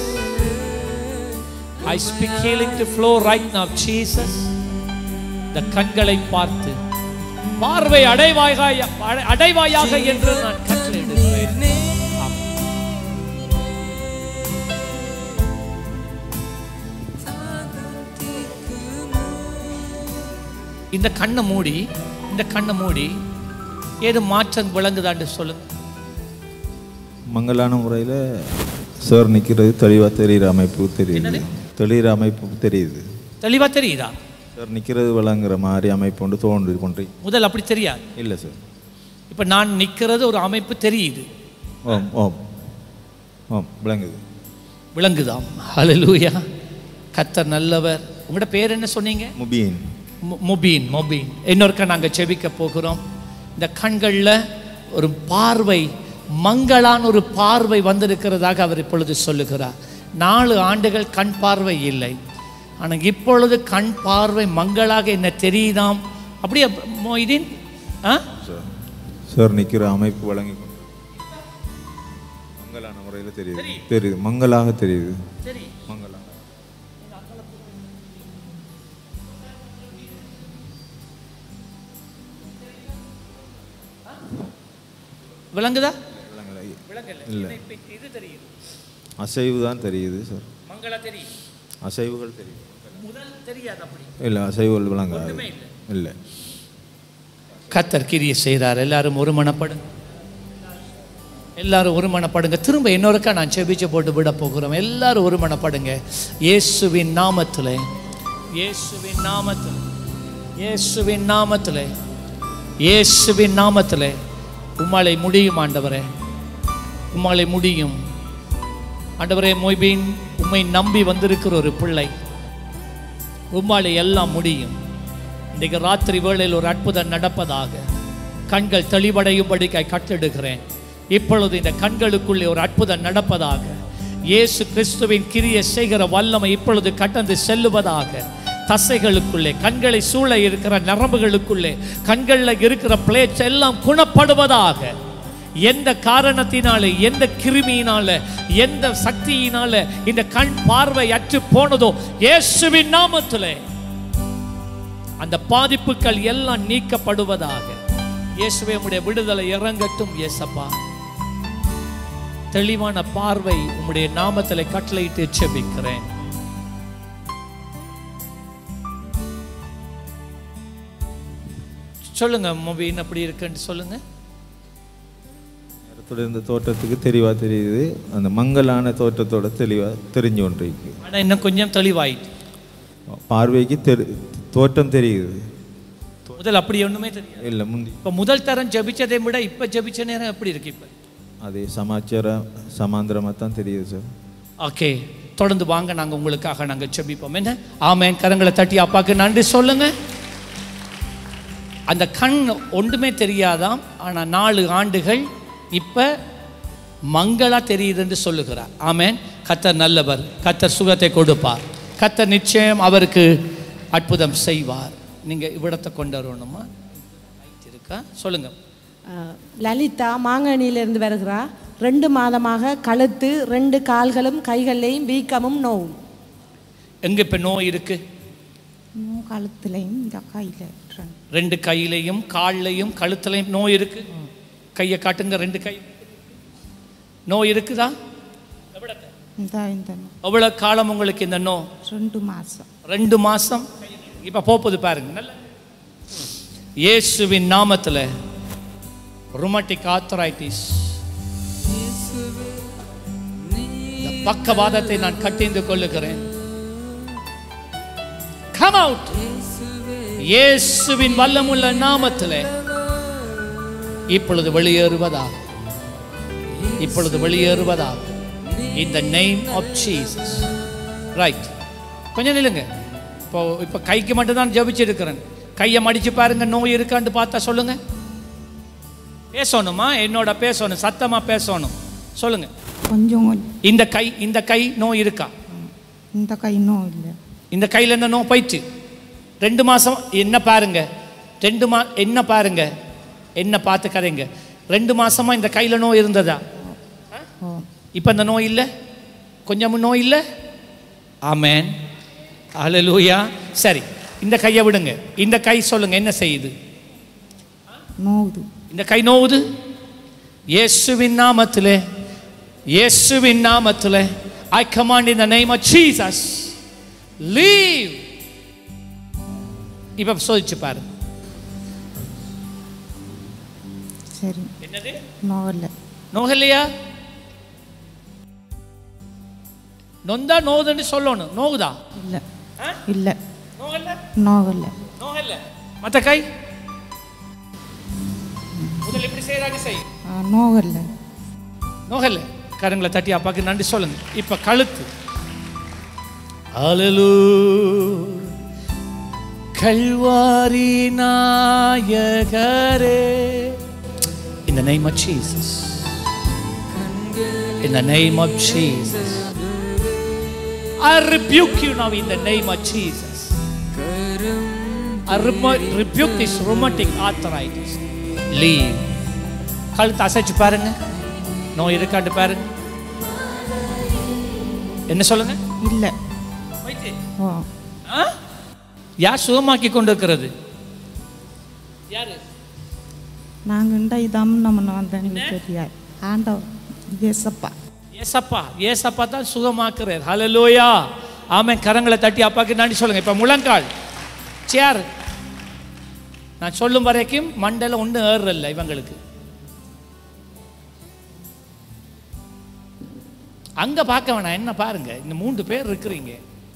I speak healing to flow right now, Jesus. இந்த கண்களை பார்த்து பார்வை அடைவாயாக அடைவாயாக என்று நான் கட்டளையிடுகிறேன். இந்த கண்ணை மூடி இந்த கண்ணை மூடி ஏது மாற்றம் விளங்குதான்னு சொல்லுங்க. மங்களான முறையில் சார் நிற்கிறது தெளிவாக தெரிகிற அமைப்பு தெரியுது, தெளிகிற அமைப்பு தெரியுது, தெளிவாக தெரியுதா? சார் நிற்கிறது விளங்குற மாதிரி அமைப்பு ஒன்று தோன்று கொண்டு. முதல் அப்படி தெரியாது. இல்லை சார், இப்போ நான் நிற்கிறது ஒரு அமைப்பு தெரியுது. ஓம் ஓம் ஓம் விளங்குது, விளங்குதாம். ஹல்லேலூயா. கர்த்தர் நல்லவர். உங்களோட பேர் என்ன சொன்னீங்க? முபீன். முபீன் முபீன் இன்னொருக்கா நாங்கள் செபிக்க போகிறோம். இந்த கண்களில் ஒரு பார்வை, மங்களான ஒரு பார்வை வந்திருக்கிறதாக அவர் இப்பொழுது சொல்லுகிறார். நாலு ஆண்டுகள் கண் பார்வை இல்லை, ஆனால் இப்பொழுது கண் பார்வை மங்களாக என்ன தெரியுதாம். அப்படியே மொய்தீன் ஆ சார் நிற்கிற அமைப்பு வழங்கி மங்களான முறையில் தெரியுது, தெரியுது, மங்களாக தெரியுது, மங்களாக. விளங்குதா? இல்லை, இது தெரியுது, அசைவு தான் தெரியுது சார். மங்களா தெரியும், அசைவுகள் தெரியும். முதல் தெரியாது அப்படி இல்லை, அசைவுகள் விளங்காது. இல்லை. கர்த்தர் கிரியை செய்கிறார். எல்லாரும் ஒரு மனப்படுங்க, எல்லாரும் ஒரு மனப்படுங்க. திரும்ப இன்னொருக்கா நான் செபிச்சு போட்டு விட போகிறோம். எல்லாரும் ஒரு மனப்படுங்க. இயேசுவின் நாமத்தில், இயேசுவின் நாமத்தில், இயேசுவின் நாமத்தில், இயேசுவின் நாமத்தில் உம்மாலை முடியும் ஆண்டவரே, உம்மாலை முடியும் ஆண்டவரே. மொய்பீன், உம்மை நம்பி வந்திருக்கிற ஒரு பிள்ளை, உம்மாலை எல்லாம் முடியும். இன்றைக்கு ராத்திரி வேளையில் ஒரு அற்புதம் நடப்பதாக, கண்கள் தெளிவடையும்படிக்காய் கட்டெடுக்கிறேன். இப்பொழுது இந்த கண்களுக்குள்ளே ஒரு அற்புதம் நடப்பதாக, இயேசு கிறிஸ்துவின் கிரியை செய்கிற வல்லமை இப்பொழுது கடந்து செல்லுவதாக. தசைகளுக்குள்ளே, கண்களை சூழ இருக்கிற நரம்புகளுக்குள்ளே, கண்களில் இருக்கிற பிளேட்ஸ் எல்லாம் குணப்படுவதாக. எந்த காரணத்தினால, எந்த கிருமியினால, எந்த சக்தியினால இந்த கண் பார்வை அற்று போனதோ, இயேசுவின் நாமத்திலே அந்த பாதிப்புகள் எல்லாம் நீக்கப்படுவதாக. இயேசுவே, உம்முடைய விடுதலை இறங்கட்டும். இயேசப்பா, தெளிவான பார்வை உம்முடைய நாமத்திலே கட்டளையிட்டு ஜெபிக்கிறேன். சொல்லுங்க மொபீன், அப்படி இருக்குன்னு சொல்லுங்க. இந்த தோற்றத்துக்கு தெளிவாக தெரியுது, அந்த மங்கலான தோற்றத்தோட தெளிவாக தெரிஞ்சு கொண்டிருக்கு. ஆனால் இன்னும் கொஞ்சம் தெளிவாயிட்டு, பார்வைக்கு தெரி தோற்றம் தெரியுது. முதல் அப்படி ஒன்றுமே தெரியாது. இல்லை, முந்தி இப்போ முதல் தரம் ஜபிச்சதை விட இப்போ ஜபிச்ச நேரம் எப்படி இருக்கு? இப்போ அதே சமாச்சாரம் சமாந்திரமாக தான் தெரியுது சார். ஓகே, தொடர்ந்து வாங்க, நாங்கள் உங்களுக்காக நாங்கள் ஜபிப்போம். என்ன ஆமென். கரங்களை தட்டி அப்பாவுக்கு நன்றி சொல்லுங்க. அந்த கண் ஒன்றுமே தெரியாதாம், ஆனால் நாலு ஆண்டுகள் இப்போ மங்களா தெரியுதுன்னு சொல்லுகிறார். ஆமென். கர்த்தர் நல்லவர், கர்த்தர் சுகத்தை கொடுப்பார், கர்த்தர் நிச்சயம் அவருக்கு அற்புதம் செய்வார். நீங்கள் இவ்விடத்தை கொண்டு வரணுமா? இருக்கா? சொல்லுங்க. லலிதா மாங்கனியிலிருந்து வருகிறா. ரெண்டு மாதமாக கழுத்து, ரெண்டு கால்களும் கைகளையும் வீக்கமும் நோவும். எங்கே இப்போ நோய் இருக்கு? கழுத்துலையும் இந்த கையில், ரெண்டு கையிலையும் கால்லையும் கழுத்துலையும் நோய் இருக்கு. கையை காட்டுங்க. ரெண்டு கை நோய் இருக்குதா? எவ்வளோ காலம் உங்களுக்கு இந்த நோ? ரெண்டு மாசம். ரெண்டு மாசம் இப்போ போகுது பாருங்க. நல்ல இயேசுவின் நாமத்தில் ருமட்டிக் ஆர்த்தரைட்டிஸ், பக்கவாதத்தை நான் கட்டிந்து கொள்ளுகிறேன். Come out. இயேசுவின் வல்லமுள்ள நாமத்தில் இப்பொழுது வெளியேறுவதாக, இப்பொழுது வெளியேறுவதாக. In the name of Jesus. Right. கொஞ்சம் நில்லுங்க. இப்போ இப்போ கைக்கு மட்டும்தான் ஜபிச்சு இருக்கிறேன். கையை மடிச்சு பாருங்க, நோய் இருக்கான்னு பார்த்தா சொல்லுங்க. பேசணுமா? என்னோட பேசணும், சத்தமா பேசணும். சொல்லுங்க. கொஞ்சம் இந்த கை, இந்த கை நோய் இருக்கா? இந்த கை நோய் இல்லை. இந்த கையில் என்ன நோய் போயிட்டு ரெண்டு மாசம் என்ன பாருங்க, ரெண்டு மா என்ன பாருங்க, என்ன பார்த்து கதைங்க. ரெண்டு மாசமா இந்த கையில் நோய் இருந்ததா? இப்போ இந்த நோய் இல்லை, கொஞ்சமும் நோய் இல்லை. ஆமென். ஹல்லேலூயா. சரி, இந்த கையை விடுங்க. இந்த கை சொல்லுங்க, என்ன செய்யுது? நோவுது. இந்த கை நோவுது. இயேசுவின் நாமத்திலே, இயேசுவின் நாமத்திலே I command in the name of Jesus, leave. இப்ப சோதிச்சு பாரு. சரி. என்னது? நோகல்ல. நோகலையா? நொந்தா நோவுதுன்னு சொல்லணும். நோவுதா? இல்ல இல்ல. நோகல்ல. நோகல்ல. நோகல்ல. மத்த கை முதல்ல இப்படி செய்யறாங்க, செய். நோகல்ல. நோகல்ல. கரங்களை தட்டி அப்பாக்கு நன்றி சொல்லுங்க. இப்ப கழுத்து. ஹல்லேலூயா. கல்வாரி நாயகரே. In the name of Jesus. In the name of Jesus. I rebuke you now in the name of Jesus. I rebuke this rheumatic arthritis. Leave. கழுத்து அசைச்சு பாருங்க, நோய் இருக்காண்டு பாருங்க. என்ன சொல்லுங்க? இல்ல. யார் சுகமாக்கி கொண்டிருக்கிறது? யாரு? நாங்கள் இண்டா இதாம் நம்ம வந்தேன் எனக்கு தெரியாது ஆண்டவர் ஏசப்பா ஏசப்பா ஏசப்பா தான் சுகமாக்குறார். ஹல்லேலூயா. ஆமென். கரங்களை தட்டி அப்பாக்கு நன்றி சொல்லுங்க. இப்போ முழங்கால் சேர் நான் சொல்லும் வரைக்கும் மண்டல ஒன்றும் ஏறல இவங்களுக்கு. அங்க பார்க்க வேணாம், என்ன பாருங்க, இந்த மூன்று பேர் இருக்கிறீங்க.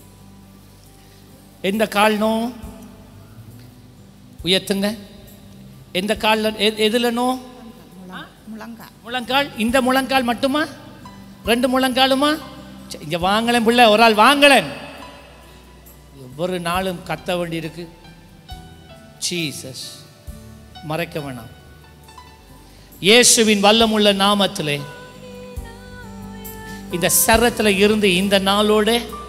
எந்த கால்னோ உயர்த்துங்க. எந்த காலில் எதுல நோ? முழங்கால் முழங்கால். இந்த முழங்கால் மட்டுமா? ரெண்டு முழங்காலுமா? இங்க வாங்கலன் பிள்ளை, ஒரு ஆள் வாங்கலன். ஒவ்வொரு நாளும் கத்த வேண்டி இருக்கு. ஜீசஸ் மறைக்க வேணாம். இயேசுவின் வல்லமுள்ள நாமத்திலே இந்த சரத்தில் இருந்து இந்த நாளோட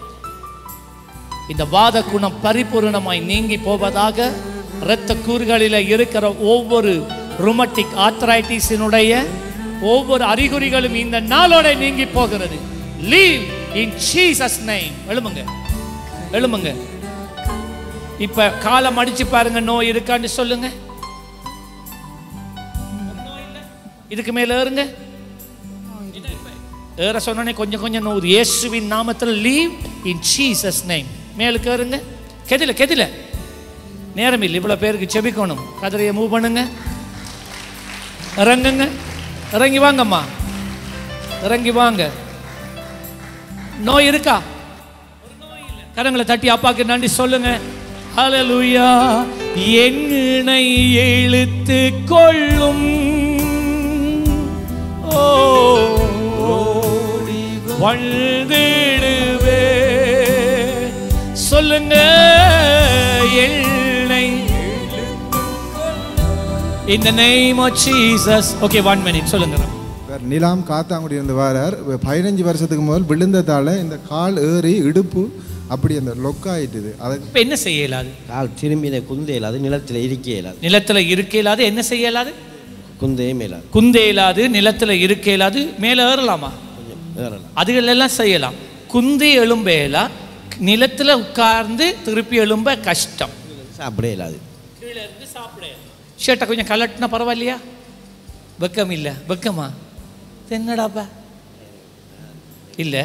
இந்த வாத குணம் பரிபூர்ணமாய் நீங்கி போவதாக. இரத்த கூறுகளில் இருக்கிற ஒவ்வொரு ருமட்டிக் ஆர்த்ரைட்டிஸினுடைய ஒவ்வொரு அறிகுறிகளும் இந்த நாளோட நீங்கி போகிறது. Leave in Jesus name. எழுமுங்க எழுமுங்க. இப்ப காலம் அடிச்சு பாருங்க, நோய் இருக்கான்னு சொல்லுங்க. இதுக்கு மேல ஏறுங்க. ஏற சொன்னே கொஞ்சம் கொஞ்சம் நோவுது. இயேசுவின் நாமத்தில் லீவ் இன் ஜீசஸ் நேம். மேலுக்கு ஏறுங்க. கெதில கெதில நேரம் இல்லை, இவ்வளவு பேருக்கு செபிக்கணும். கதிரையை மூவ் பண்ணுங்க. இறங்குங்க, இறங்கி வாங்கம்மா, இறங்கி வாங்க. நோய் இருக்கா? கரங்களை தட்டி அப்பாக்கு நன்றி சொல்லுங்க. ஹல்லேலூயா. என்னை இழுத்து கொள்ளும் ஓ வாழ்ந்திடுவே. சொல்லுங்க. என்னை in the name of Jesus. Okay, one minute சொல்லுங்க. நிலாம் காத்தாங்குடி இருந்து வாரார். பதினஞ்சு வருஷத்துக்கு முதல் விழுந்ததால இந்த கால் ஏறி இடுப்பு அப்படி அந்த லொக் ஆயிட்டுது. அதுக்கு இப்போ என்ன செய்ய இயலாது? கால் திரும்பின குந்த இயலாது, நிலத்தில் இருக்க இயலாது. நிலத்தில் இருக்க இயலாது. என்ன செய்ய இயலாது? குந்தே மேலாது. குந்தே இயலாது, நிலத்தில் இருக்க இயலாது. மேலே ஏறலாமா? ஏறலாம். அதுகள் எல்லாம் செய்யலாம். குந்தி எழும்பேலா, நிலத்தில் உட்கார்ந்து திருப்பி எழும்ப கஷ்டம். சாப்பிட இயலாது. கீழே இருந்து சாப்பிட. ஷர்ட்டை கொஞ்சம் கலட்டினா பரவாயில்லையா? வெக்கம் இல்லை. வெக்கமா? என்னடாப்பா இல்லை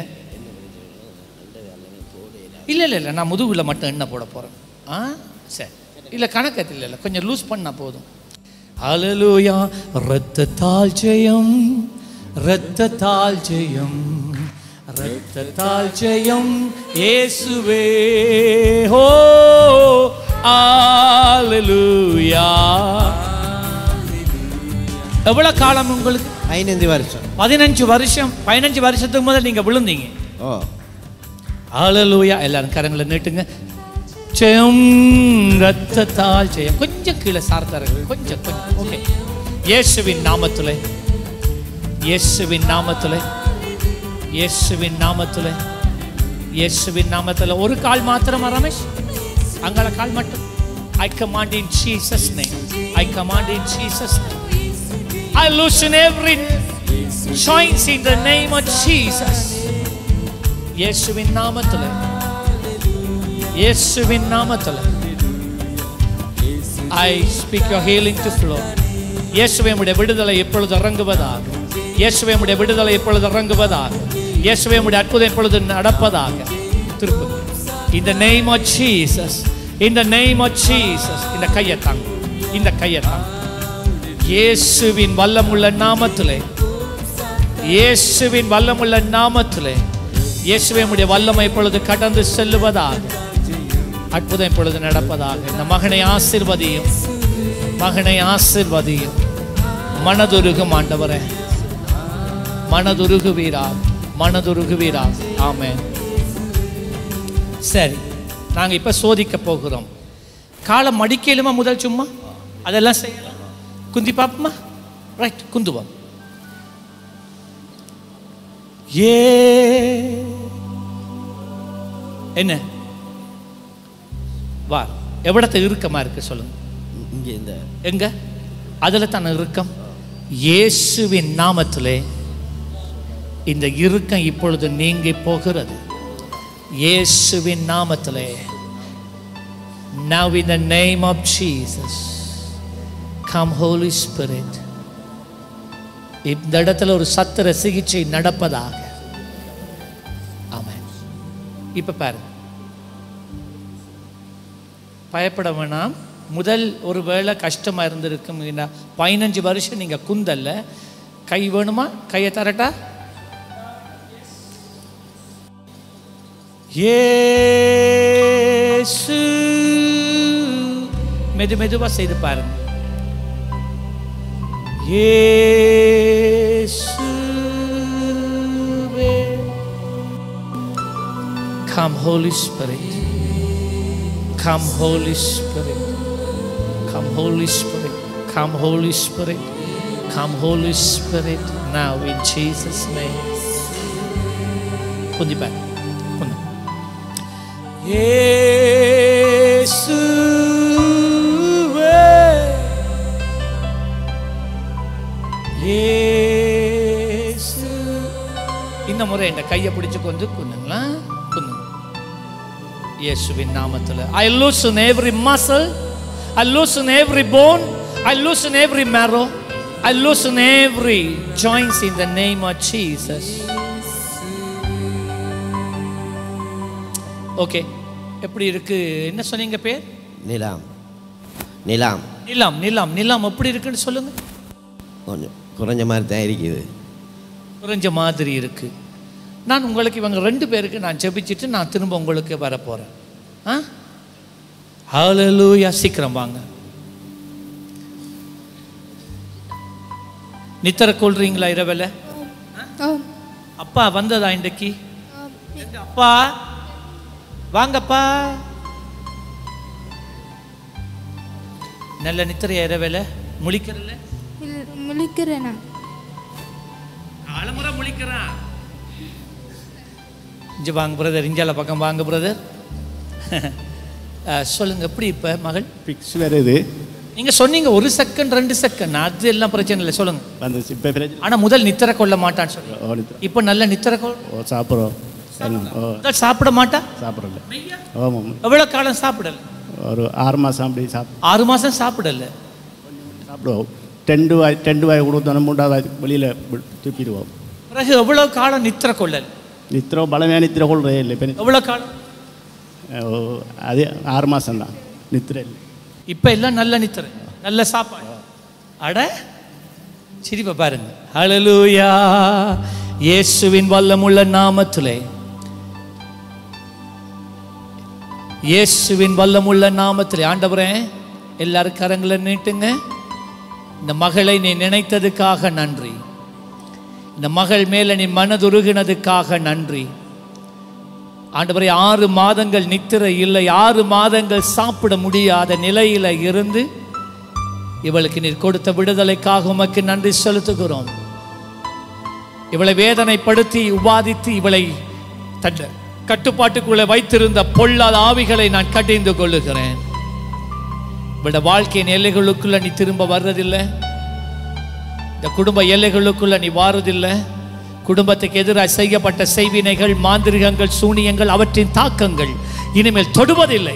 இல்லை இல்லை இல்லை நான் முதுகுல மட்டும் எண்ணெய் போட போகிறேன். ஆ சரி, இல்லை கணக்கத்தில் இல்லை, கொஞ்சம் லூஸ் பண்ணால் போதும். ஹல்லேலூயா. இரத்தத்தால் ஜெயம், இரத்தத்தால் ஜெயம், இரத்தத்தால் ஜெயம் இயேசுவே. ஹோ ஹல்லேலூயா. எவ்வளோ காலம் உங்களுக்கு? பதினஞ்சு வருஷம். பதினஞ்சு வருஷம். பதினஞ்சு வருஷத்துக்கு முதல் நீங்கள் விழுந்தீங்க. ஓ ஹல்லேலூயா. எல்லாரும் கரங்களை நீட்டுங்க. ஜெயம், இரத்தத்தால் ஜெயம். கொஞ்சம் கீழே சார்த்தார்கள், கொஞ்சம் கொஞ்சம். ஓகே. இயேசுவின் நாமத்திலே, இயேசுவின் நாமத்திலே, இயேசுவின் நாமத்திலே, இயேசுவின் நாமத்திலே. ஒரு கால் மாத்திரமா ரமேஷ்? அங்கால கால் மட்டும். I command in Jesus name. I command in Jesus name. I loosen every joints in the name of Jesus. இயேசுவின் நாமத்திலே, இயேசுவின் நாமத்திலே I speak your healing to flow. இயேசுவே உம்முடைய விடுதலை எப்பொழுது இறங்குவதாக. இயேசுவே உம்முடைய விடுதலை எப்பொழுது இறங்குவதாக. இயேசுவே உம்முடைய அற்புதம் எப்பொழுது நடப்பதாக. திருப்பு. In the name of Jesus. In the name of Jesus. இந்த கையை தாங்க, இந்த கையை தாங்க. இயேசுவின் வல்லமுள்ள நாமத்திலே, இயேசுவின் வல்லமுள்ள நாமத்திலே, இயேசுவே உம்முடைய வல்லமை இப்பொழுது கடந்து செல்லுவதாக. அற்புதம் இப்பொழுது நடப்பதாக. இந்த மகனை ஆசீர்வதியும், மகனை ஆசீர்வதியும். மனதுருகும் ஆண்டவரே, மனதுருகுவீராக, மனதுருகுவீராக. ஆமென். சரி, நாங்கள் இப்போ சோதிக்க போகிறோம். காலை மடிக்கலுமா முதல் சும்மா அதெல்லாம் செய்யலாம். குந்தி பாப்பமா? ரைட், குந்துவோம். ஏ என்ன வா, எவ்வளவு இறுக்கமா இருக்கு சொல்லுங்க. இங்கே இந்த எங்க அதுல தான் இறுக்கம். இயேசுவின் நாமத்திலே இந்த இறுக்கம் இப்பொழுது நீங்கி போகிறது. இயேசுவின் நாமத்திலே. Now in the name of Jesus. Come Holy Spirit. இந்த இடத்துல ஒரு சத்திர சிகிச்சை நடப்பதாக. ஆமென். இப்ப பாருங்க, பயப்பட வேணாம். முதல் ஒரு வேளை கஷ்டமா இருந்திருக்கும். பதினஞ்சு வருஷம் நீங்க குந்தல்ல. கை வேணுமா? கையை தரட்டா? இயேசு. மெது மெதுவா செய்து பாருங்க. இயேசுவே. Come Holy Spirit. Come Holy Spirit. Come Holy Spirit. Come Holy Spirit. Come Holy Spirit. Now in Jesus' name. Kundi back. Kundi. Yesuve. Yesu. இந்த முறை இந்த கையை பிடிச்சு கொண்டு குந்துங்களா? குந்து. இயேசுவின் நாமத்தில். I loosen every muscle. I loosen every bone. I loosen every marrow. I loosen every joints in the name of Jesus. Okay. எப்படி இருக்கு? என்ன சொன்னீங்க பேர்? நிலாம். நிலாம். நிலாம். நிலாம். நிலாம் எப்படி இருக்குன்னு சொல்லுங்க. கொஞ்சம் குறைஞ்ச மாதிரி தான் இருக்குது. குறைஞ்ச மாதிரி இருக்கு. நான் உங்களுக்கு இவங்க ரெண்டு பேருக்கு நான் ஜெபிச்சிட்டு நான் திரும்ப உங்களுக்கு வர போறேன். ஆ? ஹalleluya. சீக்கிரம் வாங்க. நித்திர கொள்றீங்களா இரவல? அப்பா வந்ததா இன்றைக்கு? அப்பா வாங்கப்பா. நல்ல நித்திரையா இரவல? முழிக்கிறல்ல? முழிக்கிறேனா? ஆலமுறை முழிக்கிறான். இங்கே வாங்க பிரதர், இஞ்சால பக்கம் வாங்க பிரதர். சொல்லுங்க, எப்படி இப்ப மகள் பிக்ஸ் வருது? நீங்க சொன்னீங்க ஒரு செகண்ட் ரெண்டு செகண்ட், அது எல்லாம் பிரச்சனை இல்லை, சொல்லுங்க. வந்துச்சு இப்ப பிரச்சனை. ஆனா முதல் நித்திர கொள்ள மாட்டான்னு சொல்லுங்க. இப்போ நல்ல நித்திர கொள். ஓ சாப்பிடுறோம். முதல் சாப்பிட மாட்டா? சாப்பிடல. ஆமாம். எவ்வளவு காலம் சாப்பிடல? ஒரு ஆறு மாசம் அப்படி சாப்பிடு. ஆறு மாசம் சாப்பிடல. சாப்பிடுவோம். டெண்டு வாய் டெண்டு வாய் கொடுத்தோம், மூன்றாவது வெளியில துப்பிடுவோம். பிறகு எவ்வளவு காலம் நித்திர கொள்ளல்? நித்திர பலமே நித்திர கொள்றே இல்லை. எவ்வளவு காலம்? அது ஆறு மாசம் தான் நித்திர இல்லை. இப்ப எல்லாம் நல்ல நித்திர, நல்ல சாப்பாடு. அட சிரிப்ப பாருங்க. ஹல்லேலூயா. இயேசுவின் வல்லமுள்ள நாமத்திலே, இயேசுவின் வல்லமுள்ள நாமத்திலே. ஆண்டவரே, எல்லாரும் கரங்களை நீட்டுங்க. இந்த மகளை நீ நினைத்ததுக்காக நன்றி. இந்த மகள் மேல நீ மனதுருகினதுக்காக நன்றி. ஆண்டவரே, ஆறு மாதங்கள் நித்திரை இல்லை, ஆறு மாதங்கள் சாப்பிட முடியாத நிலையில இருந்து இவளுக்கு நீர் கொடுத்த விடுதலைக்காக உமக்கு நன்றி செலுத்துகிறோம். இவளை வேதனைப்படுத்தி உபாதித்து இவளை தன் கட்டுப்பாட்டுக்குள்ளே வைத்திருந்த பொல்லாத ஆவிகளை நான் கடிந்து கொள்ளுகிறேன். இவளுடைய வாழ்க்கையின் எல்லைகளுக்குள்ள நீ திரும்ப வர்றதில்லை. இந்த குடும்ப எல்லைகளுக்குள்ள நீ வாரதில்லை. குடும்பத்துக்கு எதிராக செய்யப்பட்ட செய்வினைகள், மாந்திரிகங்கள், சூனியங்கள், அவற்றின் தாக்கங்கள் இனிமேல் தொடுவதில்லை.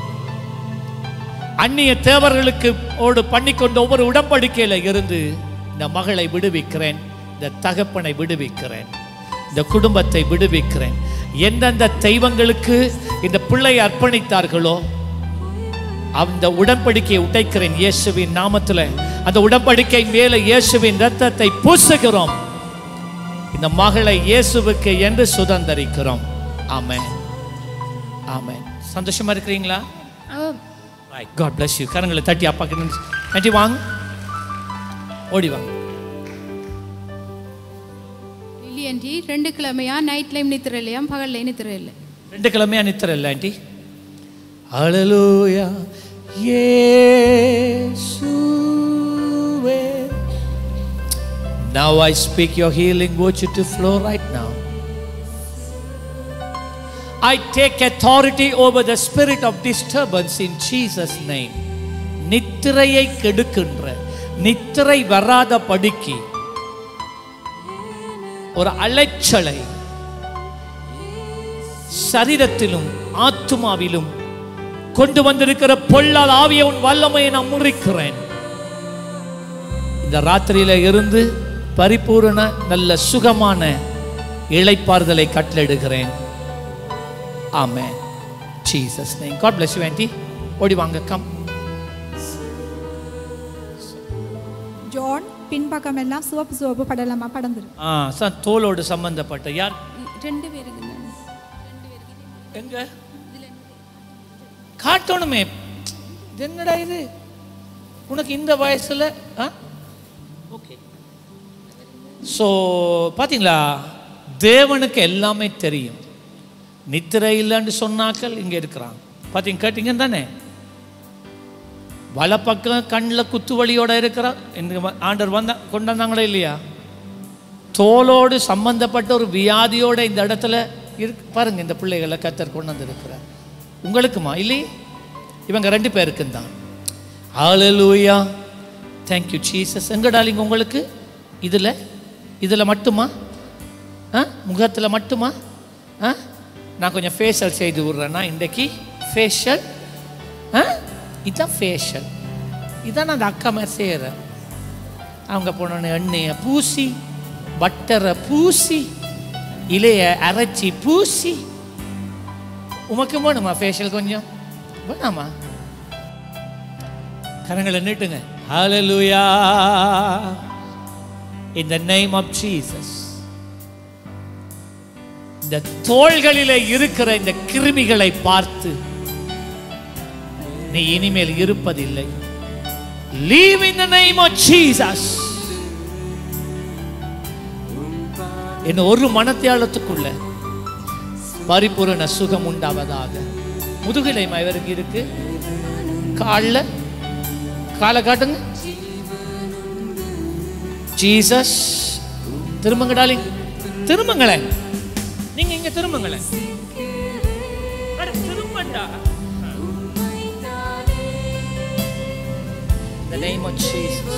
அந்நிய தேவர்களுக்கு ஓடு பண்ணிக்கொண்ட ஒவ்வொரு உடன்படிக்கையில இருந்து இந்த மகளை விடுவிக்கிறேன், இந்த தகப்பனை விடுவிக்கிறேன், இந்த குடும்பத்தை விடுவிக்கிறேன். எந்தெந்த தெய்வங்களுக்கு இந்த பிள்ளை அர்ப்பணித்தார்களோ அந்த உடன்படிக்கையை உடைக்கிறேன் இயேசுவின் நாமத்தில். அந்த உடன்படிக்கை மேல இயேசுவின் இரத்தத்தை பூசுகிறோம். இந்த மகளை இயேசுவுக்கு என்று சுதந்தரிக்கிறோம். ஆமென், ஆமென். சந்தோஷமா இருக்கிறீங்களா? ரைட். God bless you. கரங்களை தட்டி அப்பா கிட்ட நன்றி வாங்க, ஓடி வாங்க. லிலி ஆண்டி, ரெண்டு கிழமையா நைட் லைம் நித்திர இல்லையா, பகல்ல நித்திர இல்லை? ரெண்டு கிழமையா நித்திர இல்லை ஆண்டி. ஹல்லேலூயா. இயேசுவே. Now I speak your healing virtue to flow right now. I take authority over the spirit of disturbance in Jesus name. நித்திரையை கெடுக்கின்ற, நித்திரை வராத படிக்கு ஒரு அலைச்சலை சரீரத்திலும் ஆத்துமாவிலும் கொண்டு வந்திருக்கிற பொல்லாத ஆவியை உன் வல்லமையை நான் முறிக்கிறேன். இந்த ராத்திரியில இருந்து பரிபூரண நல்ல சுகமான இளைப்பாறுதலை கட்டளையிடுகிறேன். Amen. Jesus name. God bless you auntie. ஓடி வாங்க. கம். ஜான் பின்பக்கம் எல்லாம் சிவப்பு சிவப்பு படலமா படந்துருக்கு. ஆ சார் தோலோடு சம்பந்தப்பட்ட யார்? ரெண்டு பேருக்கு எங்க காட்டணுமே. என்னடா இது உனக்கு இந்த வயசுல? ஓகே. ஸோ பார்த்தீங்களா, தேவனுக்கு எல்லாமே தெரியும். நித்திரை இல்லைன்னு சொன்னாக்கள் இங்கே இருக்கிறான். பார்த்தீங்க கேட்டீங்க தானே? வலை பக்கம் கண்ணில் குத்து வலியோட இருக்கிறான். இந்த ஆண்டவர் வந்தா கொண்டு வந்தாங்களே இல்லையா? தோலோடு சம்பந்தப்பட்ட ஒரு வியாதியோட இந்த இடத்துல இருக்கு பாருங்க. இந்த பிள்ளைகளை கத்தர் கொண்டு வந்து இருக்கிறார். உங்களுக்குமா இல்லையே? இவங்க ரெண்டு பேருக்கும் தான். ஹல்லேலூயா. Thank you Jesus. எங்க டாலிங்க உங்களுக்கு இதில் இதில் மட்டுமா? ஆ முகத்தில் மட்டுமா? ஆ நான் கொஞ்சம் ஃபேஷியல் செய்து விட்றேன்னா இன்றைக்கு ஃபேஷியல். ஆ இதுதான் ஃபேஷியல். இதான் நான் அந்த அக்கா மாதிரி செய்கிறேன். அவங்க போனோன்னு எண்ணெயை பூசி பட்டரை பூசி இலையை அரைச்சி பூசி. உமக்கு வேணுமா ஃபேஷியல்? கொஞ்சம் வேணாமா? கரங்களை நீட்டுங்க. ஹல்லேலூயா. In the name of Jesus. இந்த தோள்களிலே இருக்கிற இந்த கிருமிகளை பார்த்து நீ இனிமேல் இருப்பதில்லை. Leave in the name of Jesus. என்ன ஒரு மனத்தியாலத்துக்குள்ள பரிபூரண சுகம் உண்டாவதாக. முதுகிலை இவருக்கு இருக்கு. காலில் காலை காட்டுங்க. ஜீசஸ். திரும்புங்க டாலிங். திரும்புங்களேன். நீங்க இங்க திரும்புங்களேன். திரும்பண்டா. The name of Jesus.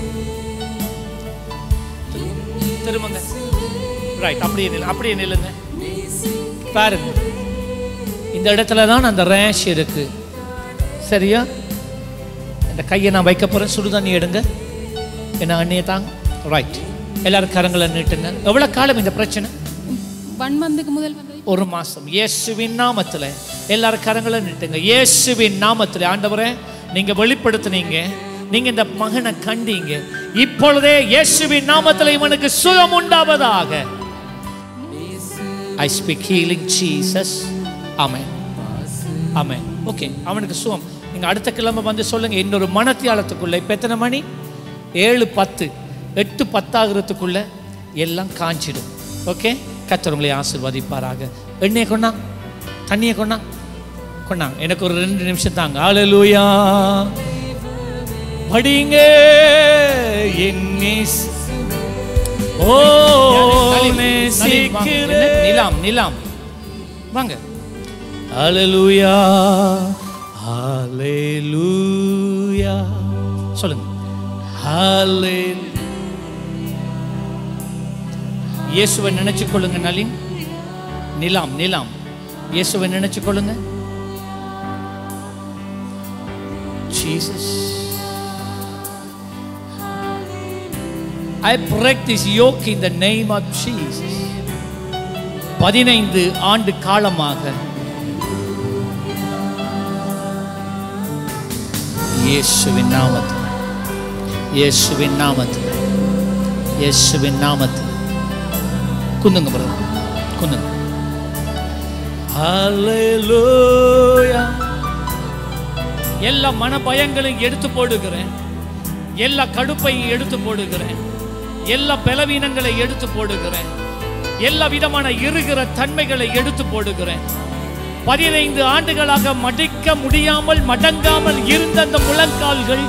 திரும்புங்க. ரைட். அப்படியே நில்லு. அப்படியே நில்லுங்க. பாருங்க, இந்த இடத்துல தான் அந்த ரேஷ் இருக்கு. சரியா? இந்த கையை நான் வைக்க போறேன். சுடுதண்ணி எடுங்க. என்ன அண்ணியை தாங்க. ரைட். எல்லாரும் கரங்களை நீட்டுங்க. எவ்வளவு காலம் இந்த பிரச்சனை? ஒன் மந்த்துக்கு முதல் வந்து ஒரு மாசம். இயேசுவின் நாமத்துல எல்லாரும் கரங்களை நீட்டுங்க. இயேசுவின் நாமத்துல ஆண்டவரே நீங்க வெளிப்படுத்தினீங்க. நீங்க இந்த மகனை கண்டீங்க. இப்பொழுதே இயேசுவின் நாமத்துல இவனுக்கு சுகம் உண்டாவதாக. I speak healing Jesus. Amen. Amen. Okay. அவனுக்கு சுகம். நீங்க அடுத்த கிழமை வந்து சொல்லுங்க. இன்னொரு மனத்தியாலத்துக்குள்ள இப்ப எத்தனை மணி? ஏழு பத்து எட்டு பத்தாகிறதுக்குள்ள எல்லாம் காஞ்சிடும். ஓகே. கர்த்தர் உங்களை ஆசீர்வதிப்பாராக. எண்ணெயை கொண்டா, தண்ணியை கொண்டா கொண்டாங்க. எனக்கு ஒரு ரெண்டு நிமிஷம் தாங்க. ஹல்லேலூயா. படிங்க. ஓ நிலாம் நிலாம் வாங்க. ஹல்லேலூயா. ஹல்லேலூயா சொல்லுங்க. ஹல்லேலூயா. இயேசுவை நினைச்சு கொள்ளுங்க. நலின் நிலாம் நிலாம் இயேசுவை நினைச்சு கொள்ளுங்க. Jesus. I break this yoke in the name of Jesus. பதினைந்து ஆண்டு காலமாக இயேசுவின் நாமத்தில் இயேசுவின் நாமத்தில் இயேசுவின் நாமத்தில் குந்துங்க பிரதர், குந்துங்க. ஹல்லேலூயா. எல்லா மன பயங்களையும் எடுத்து போடுகிறேன். எல்லா கடுப்பையும் எடுத்து போடுகிறேன். எல்லா பலவீனங்களை எடுத்து போடுகிறேன். எல்லா விதமான இருகிற தன்மைகளை எடுத்து போடுகிறேன். பதினைந்து ஆண்டுகளாக மடிக்க முடியாமல் மடங்காமல் இருந்த அந்த முழங்கால்கள்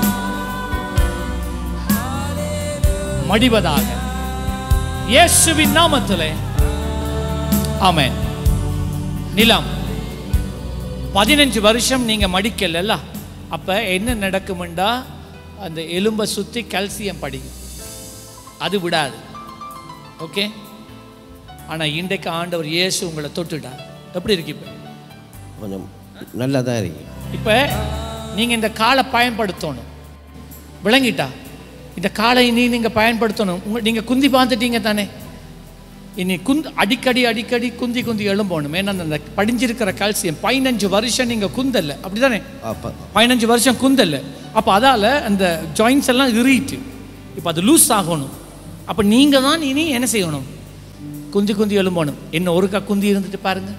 மடிவதாக இயேசுவின் நாமத்திலே. ஆமென். நிலம் பதினஞ்சு வருஷம் நீங்க மடிக்கல. அப்ப என்ன நடக்கும்டா, அந்த எலும்பை சுத்தி கால்சியம் படிக்கும். அது விடாது. ஓகே. ஆனா இன்றைக்கு ஆண்டவர் இயேசு உங்களை தொட்டுட்டார். எப்படி இருக்கு? இப்ப கொஞ்சம் நல்லா தான் இருக்கு. இப்ப நீங்க இந்த காலை பயன்படுத்தணும். விளங்கிட்டா? இந்த காலை இனி நீங்கள் பயன்படுத்தணும். உங்க நீங்கள் குந்தி பார்த்துட்டீங்க தானே, இனி குந்தி அடிக்கடி அடிக்கடி குந்தி குந்தி எழும்பணும். ஏன்னா அந்த படிஞ்சிருக்கிற கால்சியம் பதினஞ்சு வருஷம் நீங்கள் குந்தல்ல, அப்படி தானே? பதினஞ்சு வருஷம் குந்தல்ல. அப்போ அதால் அந்த ஜாயின்ஸ் எல்லாம் இறுகிட்டு இப்போ அது லூஸ் ஆகணும். அப்போ நீங்கள் தான் இனி என்ன செய்யணும்? குந்தி குந்தி எழும்பணும். என்ன ஒருக்கா குந்தி இருந்துட்டு பாருங்க.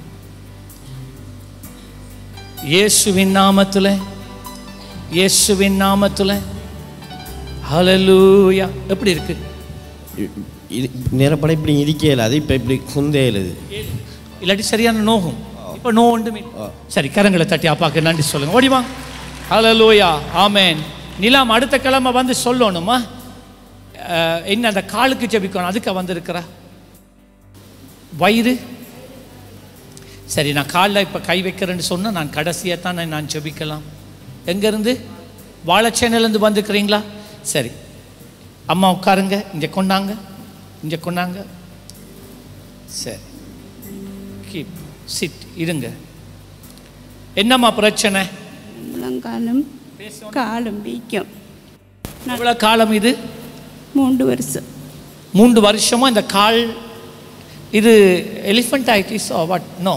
இயேசுவின் நாமத்தில், இயேசுவின் நாமத்தில். ஹல்லேலூயா. எப்படி இருக்கு? இது நேரப்பட இப்படி இடிக்கல, அது இப்போ இப்படி குந்தேலுது, இல்லாட்டி சரியான நோகும். இப்போ நோ ஒன்றுமே. சரி, கரங்களை தட்டி அப்பாக்கு நன்றி சொல்லுங்க. ஓடிவா. ஹல்லேலூயா. ஆமென். நிலாம் அடுத்த கிழமை வந்து சொல்லணுமா என்ன அந்த காலுக்கு ஜெபிக்கணும், அதுக்கு வந்திருக்கிறா. வயிறு சரி, நான் காலில் இப்போ கை வைக்கிறேன்னு சொன்னால் நான் கடைசியாக தான் நான் ஜெபிக்கலாம். எங்கேருந்து? வாழைச்சேனையிலேருந்து வந்துக்கிறீங்களா? சரி, அம்மா உட்காருங்க. இங்கே கொண்டாங்க, இங்கே கொண்டாங்க. சரி, கீப் சிட், இருங்க. என்னம்மா பிரச்சனை? முழங்காலும் காலும் வீக்கம். எவ்வளோ காலம் இது? மூன்று வருஷம். மூன்று வருஷமா இந்த கால் இது elephantiasis or what? No.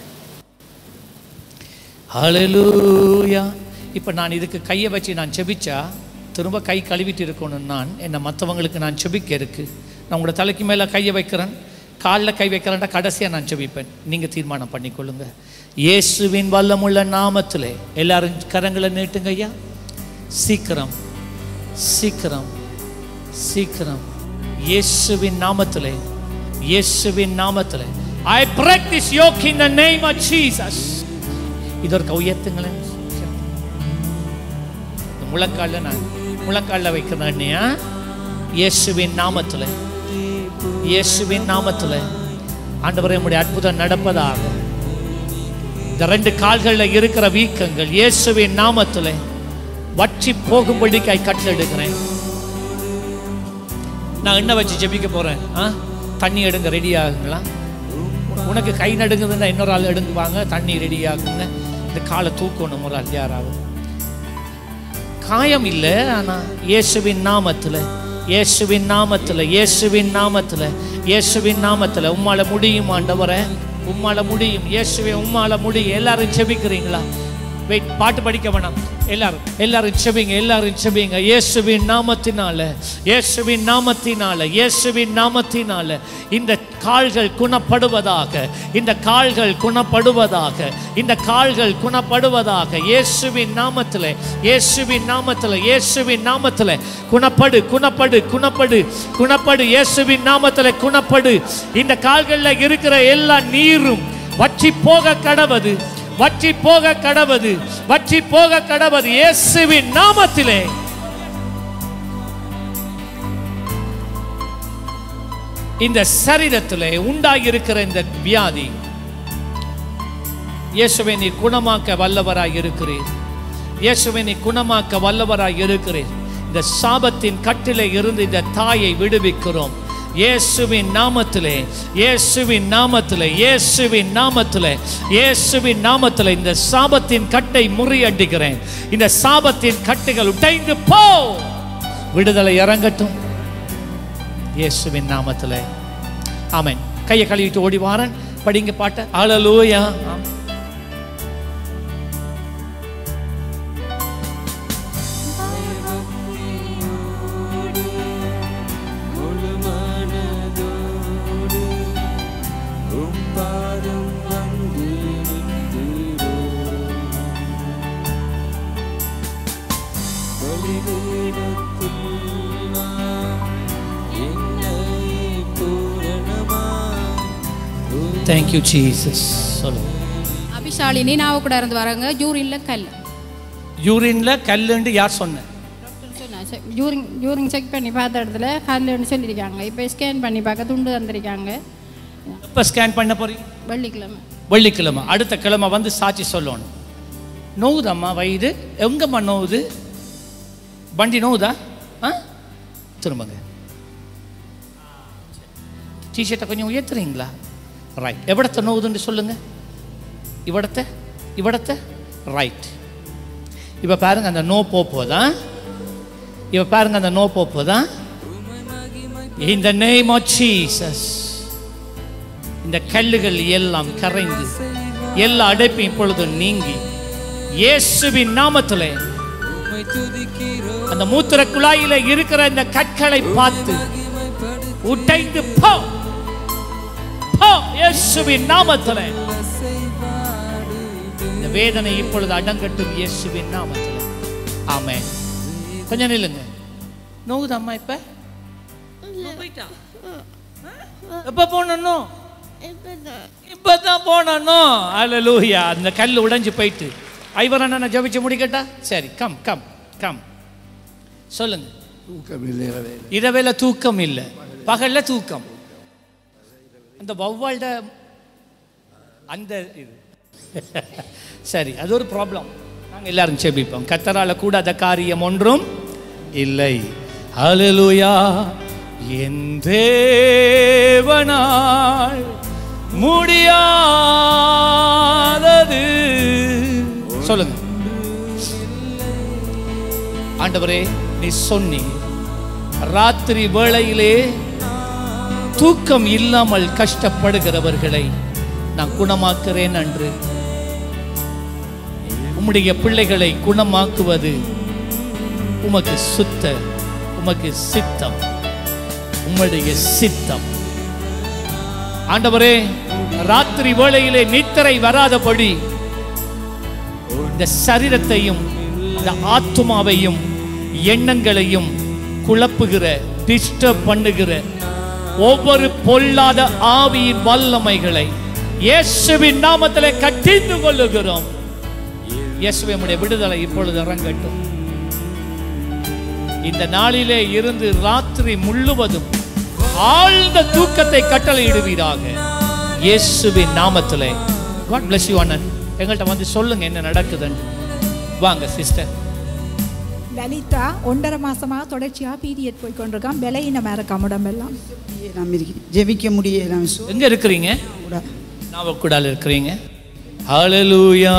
Hallelujah. இப்போ நான் இதுக்கு கையை வச்சு நான் செபிச்சா திரும்ப கை கழுவிட்டு இருக்கணும். நான் என்ன மற்றவங்களுக்கு நான் செபிக்க இருக்கு. நான் உங்களோட தலைக்கு மேலே கையை வைக்கிறேன், காலில் கை வைக்கிறேன்டா கடைசியாக நான் செபிப்பேன். நீங்கள் தீர்மானம் பண்ணிக்கொள்ளுங்க. இயேசுவின் வல்லமுள்ள நாமத்திலே எல்லாரும் கரங்களை நீட்டுங்க ஐயா. சீக்கிரம் சீக்கிரம் சீக்கிரம் இயேசுவின் நாமத்திலே, இயேசுவின் நாமத்திலே. I break this yoke in the name of Jesus. இதற்கு உயர்த்துங்களேன். முழங்காலில் நான் முழங்காலில் வைக்கிறேன். இயேசுவின் நாமத்தில், இயேசுவின் நாமத்தில் ஆண்டவரே உம்முடைய அற்புதம் நடப்பதாக. இந்த ரெண்டு கால்களில் இருக்கிற வீக்கங்கள் இயேசுவின் நாமத்தில் வற்றி போகும்படிக்கு கட்டளெடுக்கிறேன். நான் என்ன வச்சு ஜெபிக்க போறேன். ஆ தண்ணி எடுங்க, ரெடி ஆகுங்களா? உனக்கு கை நடுங்குதுன்னா இன்னொரு ஆள் எடுங்குவாங்க, தண்ணி ரெடி ஆகுங்க. இந்த காலை தூக்கணும் ஒரு ஆள் யாராவது. காயம் இல்லை, ஆனால் இயேசுவின் நாமத்தில், இயேசுவின் நாமத்தில், இயேசுவின் நாமத்தில், இயேசுவின் நாமத்தில் உம்மால முடியும் ஆண்டவரே, உம்மால முடியும் இயேசுவே, உம்மால முடியும். எல்லாரும் ஜெபிக்கிறீங்களா? வெயிட், பாட்டு படிக்க வேணாம். எல்லாரும் எல்லாரும் செபிங்க, எல்லாரும் செபிங்க. இயேசுவின் நாமத்தினால, இயேசுவின் நாமத்தினால, இயேசுவின் நாமத்தினால இந்த கால்கள் குணப்படுவதாக, இந்த கால்கள் குணப்படுவதாக, இந்த கால்கள் குணப்படுவதாக. இயேசுவின் நாமத்திலே, இயேசுவின் நாமத்திலே, இயேசுவின் நாமத்திலே குணப்படு, குணப்படு, குணப்படு, குணப்படு. இயேசுவின் நாமத்திலே குணப்படு. இந்த கால்களில் இருக்கிற எல்லா நீரும் வற்றி போக கடவது, வற்றி போக கடவது, வற்றி போக கடவது இயேசுவின் நாமத்திலே. இந்த சரீரத்திலே உண்டாகியிருக்கிற இந்த வியாதி இயேசுவை நீ குணமாக்க வல்லவராய் இருக்கிறீர். இயேசுவை நீ குணமாக்க வல்லவராய் இருக்கிறீர். இந்த சாபத்தின் கட்டிலே இருந்து இந்த தாயை விடுவிக்கிறோம் இயேசுவின் நாமத்திலே, இயேசுவின் நாமத்திலே, இயேசுவின் நாமத்திலே, இயேசுவின் நாமத்திலே இந்த சாபத்தின் கட்டை முறியடிக்கிறேன். இந்த சாபத்தின் கட்டுகள் உடைந்து போ, விடுதலை இறங்கட்டும் இயேசுவின் நாமத்திலே. ஆமென். கையை கழுவிட்டு ஓடி வாரன். படிங்க பாட்ட. ஹல்லேலூயா. Thank you Jesus. சொல்லுங்க. அபிஷாலினி நாவ கூட இருந்து வராங்க. யூரின்ல கல். யூரின்ல கல்லுன்னு யார் சொன்ன? டாக்டர் சொன்னா. யூரின் யூரின் செக் பண்ணி பார்த்த இடத்துல கல்லுன்னு சொல்லியிருக்காங்க. இப்போ ஸ்கேன் பண்ணி பார்க்க துண்டு வந்திருக்காங்க. எப்போ ஸ்கேன் பண்ண போறீங்க? வெள்ளிக்கிழமை. வெள்ளிக்கிழமை. அடுத்த கிழமை வந்து சாட்சி சொல்லணும். நோவுதம்மா வயிறு? எங்கம்மா நோவுது? வண்டி நோவுதா? ஆ திரும்பங்க. டிஷர்ட்டை கொஞ்சம் உயர்த்துறீங்களா? ரைட். எவ்வளத்த நோவுதுன்னு சொல்லுங்க. இவ்வளத்த இவ்வளத்த ரைட். இப்போ பாருங்க, அந்த நோ போதா இவ பாருங்க அந்த நோ போப்பு தான். In the name of Jesus, இந்த கல்லுகள் எல்லாம் கரைந்து எல்லா அடைப்பும் இப்பொழுது நீங்கி இயேசுவின் நாமத்திலே அந்த மூத்திர குழாயில இருக்கிற இந்த கற்களை பார்த்து உடைந்து போ போ இயேசுவின் நாமத்திலே. இந்த வேதனை இப்பொழுது அடங்கட்டும் இயேசுவின் நாமத்திலே. ஆமென். கொஞ்சம் நில்லுங்க. நோகுது அம்மா இப்ப? எப்ப போனோம்? இப்பதான் போனோம். அல்லேலூயா. அந்த கல் உடைஞ்சு போயிட்டு ஐவரன் நான் ஜெபிச்சு முடிக்கட்டா? சரி, கம் கம் கம் சொல்லுங்க. தூக்கம் இல்லை, இரவேல தூக்கம் இல்லை, பகல்ல தூக்கம். அந்த வௌவால்ட அந்த இது சரி, அது ஒரு ப்ராப்ளம். நாங்கள் எல்லாரும் ஜெபிப்போம். கர்த்தரால கூடாத காரியம் ஒன்றும் இல்லை. அல்லேலூயா. என் தேவனால் முடியாதது சொல்லுங்க. ஆண்டவரே, நீ சொன்னி ராத்திரி வேளையிலே தூக்கம் இல்லாமல் கஷ்டப்படுகிறவர்களை நான் குணமாக்குறேன் என்று. உம்முடைய பிள்ளைகளை குணமாக்குவது உமக்கு சுத்த, உமக்கு சித்தம், உம்முடைய சித்தம். ஆண்டவரே, ராத்திரி வேளையிலே நித்திரை வராதபடி இந்த சரீரத்தையும் இந்த ஆத்துமாவையும் எண்ணங்களையும் குழப்புகிற, டிஸ்டர்ப் பண்ணுகிற ஒவ்வொரு பொல்லாத ஆவியின் வல்லமைகளை இயேசுவின் நாமத்திலே கட்டிந்து கொள்ளுகிறோம். இயேசுவே, உம்முடைய விடுதலை இப்பொழுது இறங்கட்டும். இந்த நாளிலே இருந்து ராத்திரி முழுவதும் ஆழ்ந்த தூக்கத்தை கட்டளையிடுவீராக இயேசுவின் நாமத்திலே. God bless you அண்ணன். எங்கள்கிட்ட வந்து சொல்லுங்க என்ன நடக்குதுன்னு. வாங்க சிஸ்டர். லலிதா ஒன்றரை மாசமா தொடர்ச்சியா பீரியட் போய் கொண்டிருக்கான். பலகீனமா இருக்கான் உடம்பெல்லாம். ஜெபிக்க முடியல. எங்க இருக்கிறீங்க? நாவக்கூடால இருக்கிறீங்க. ஹல்லேலூயா.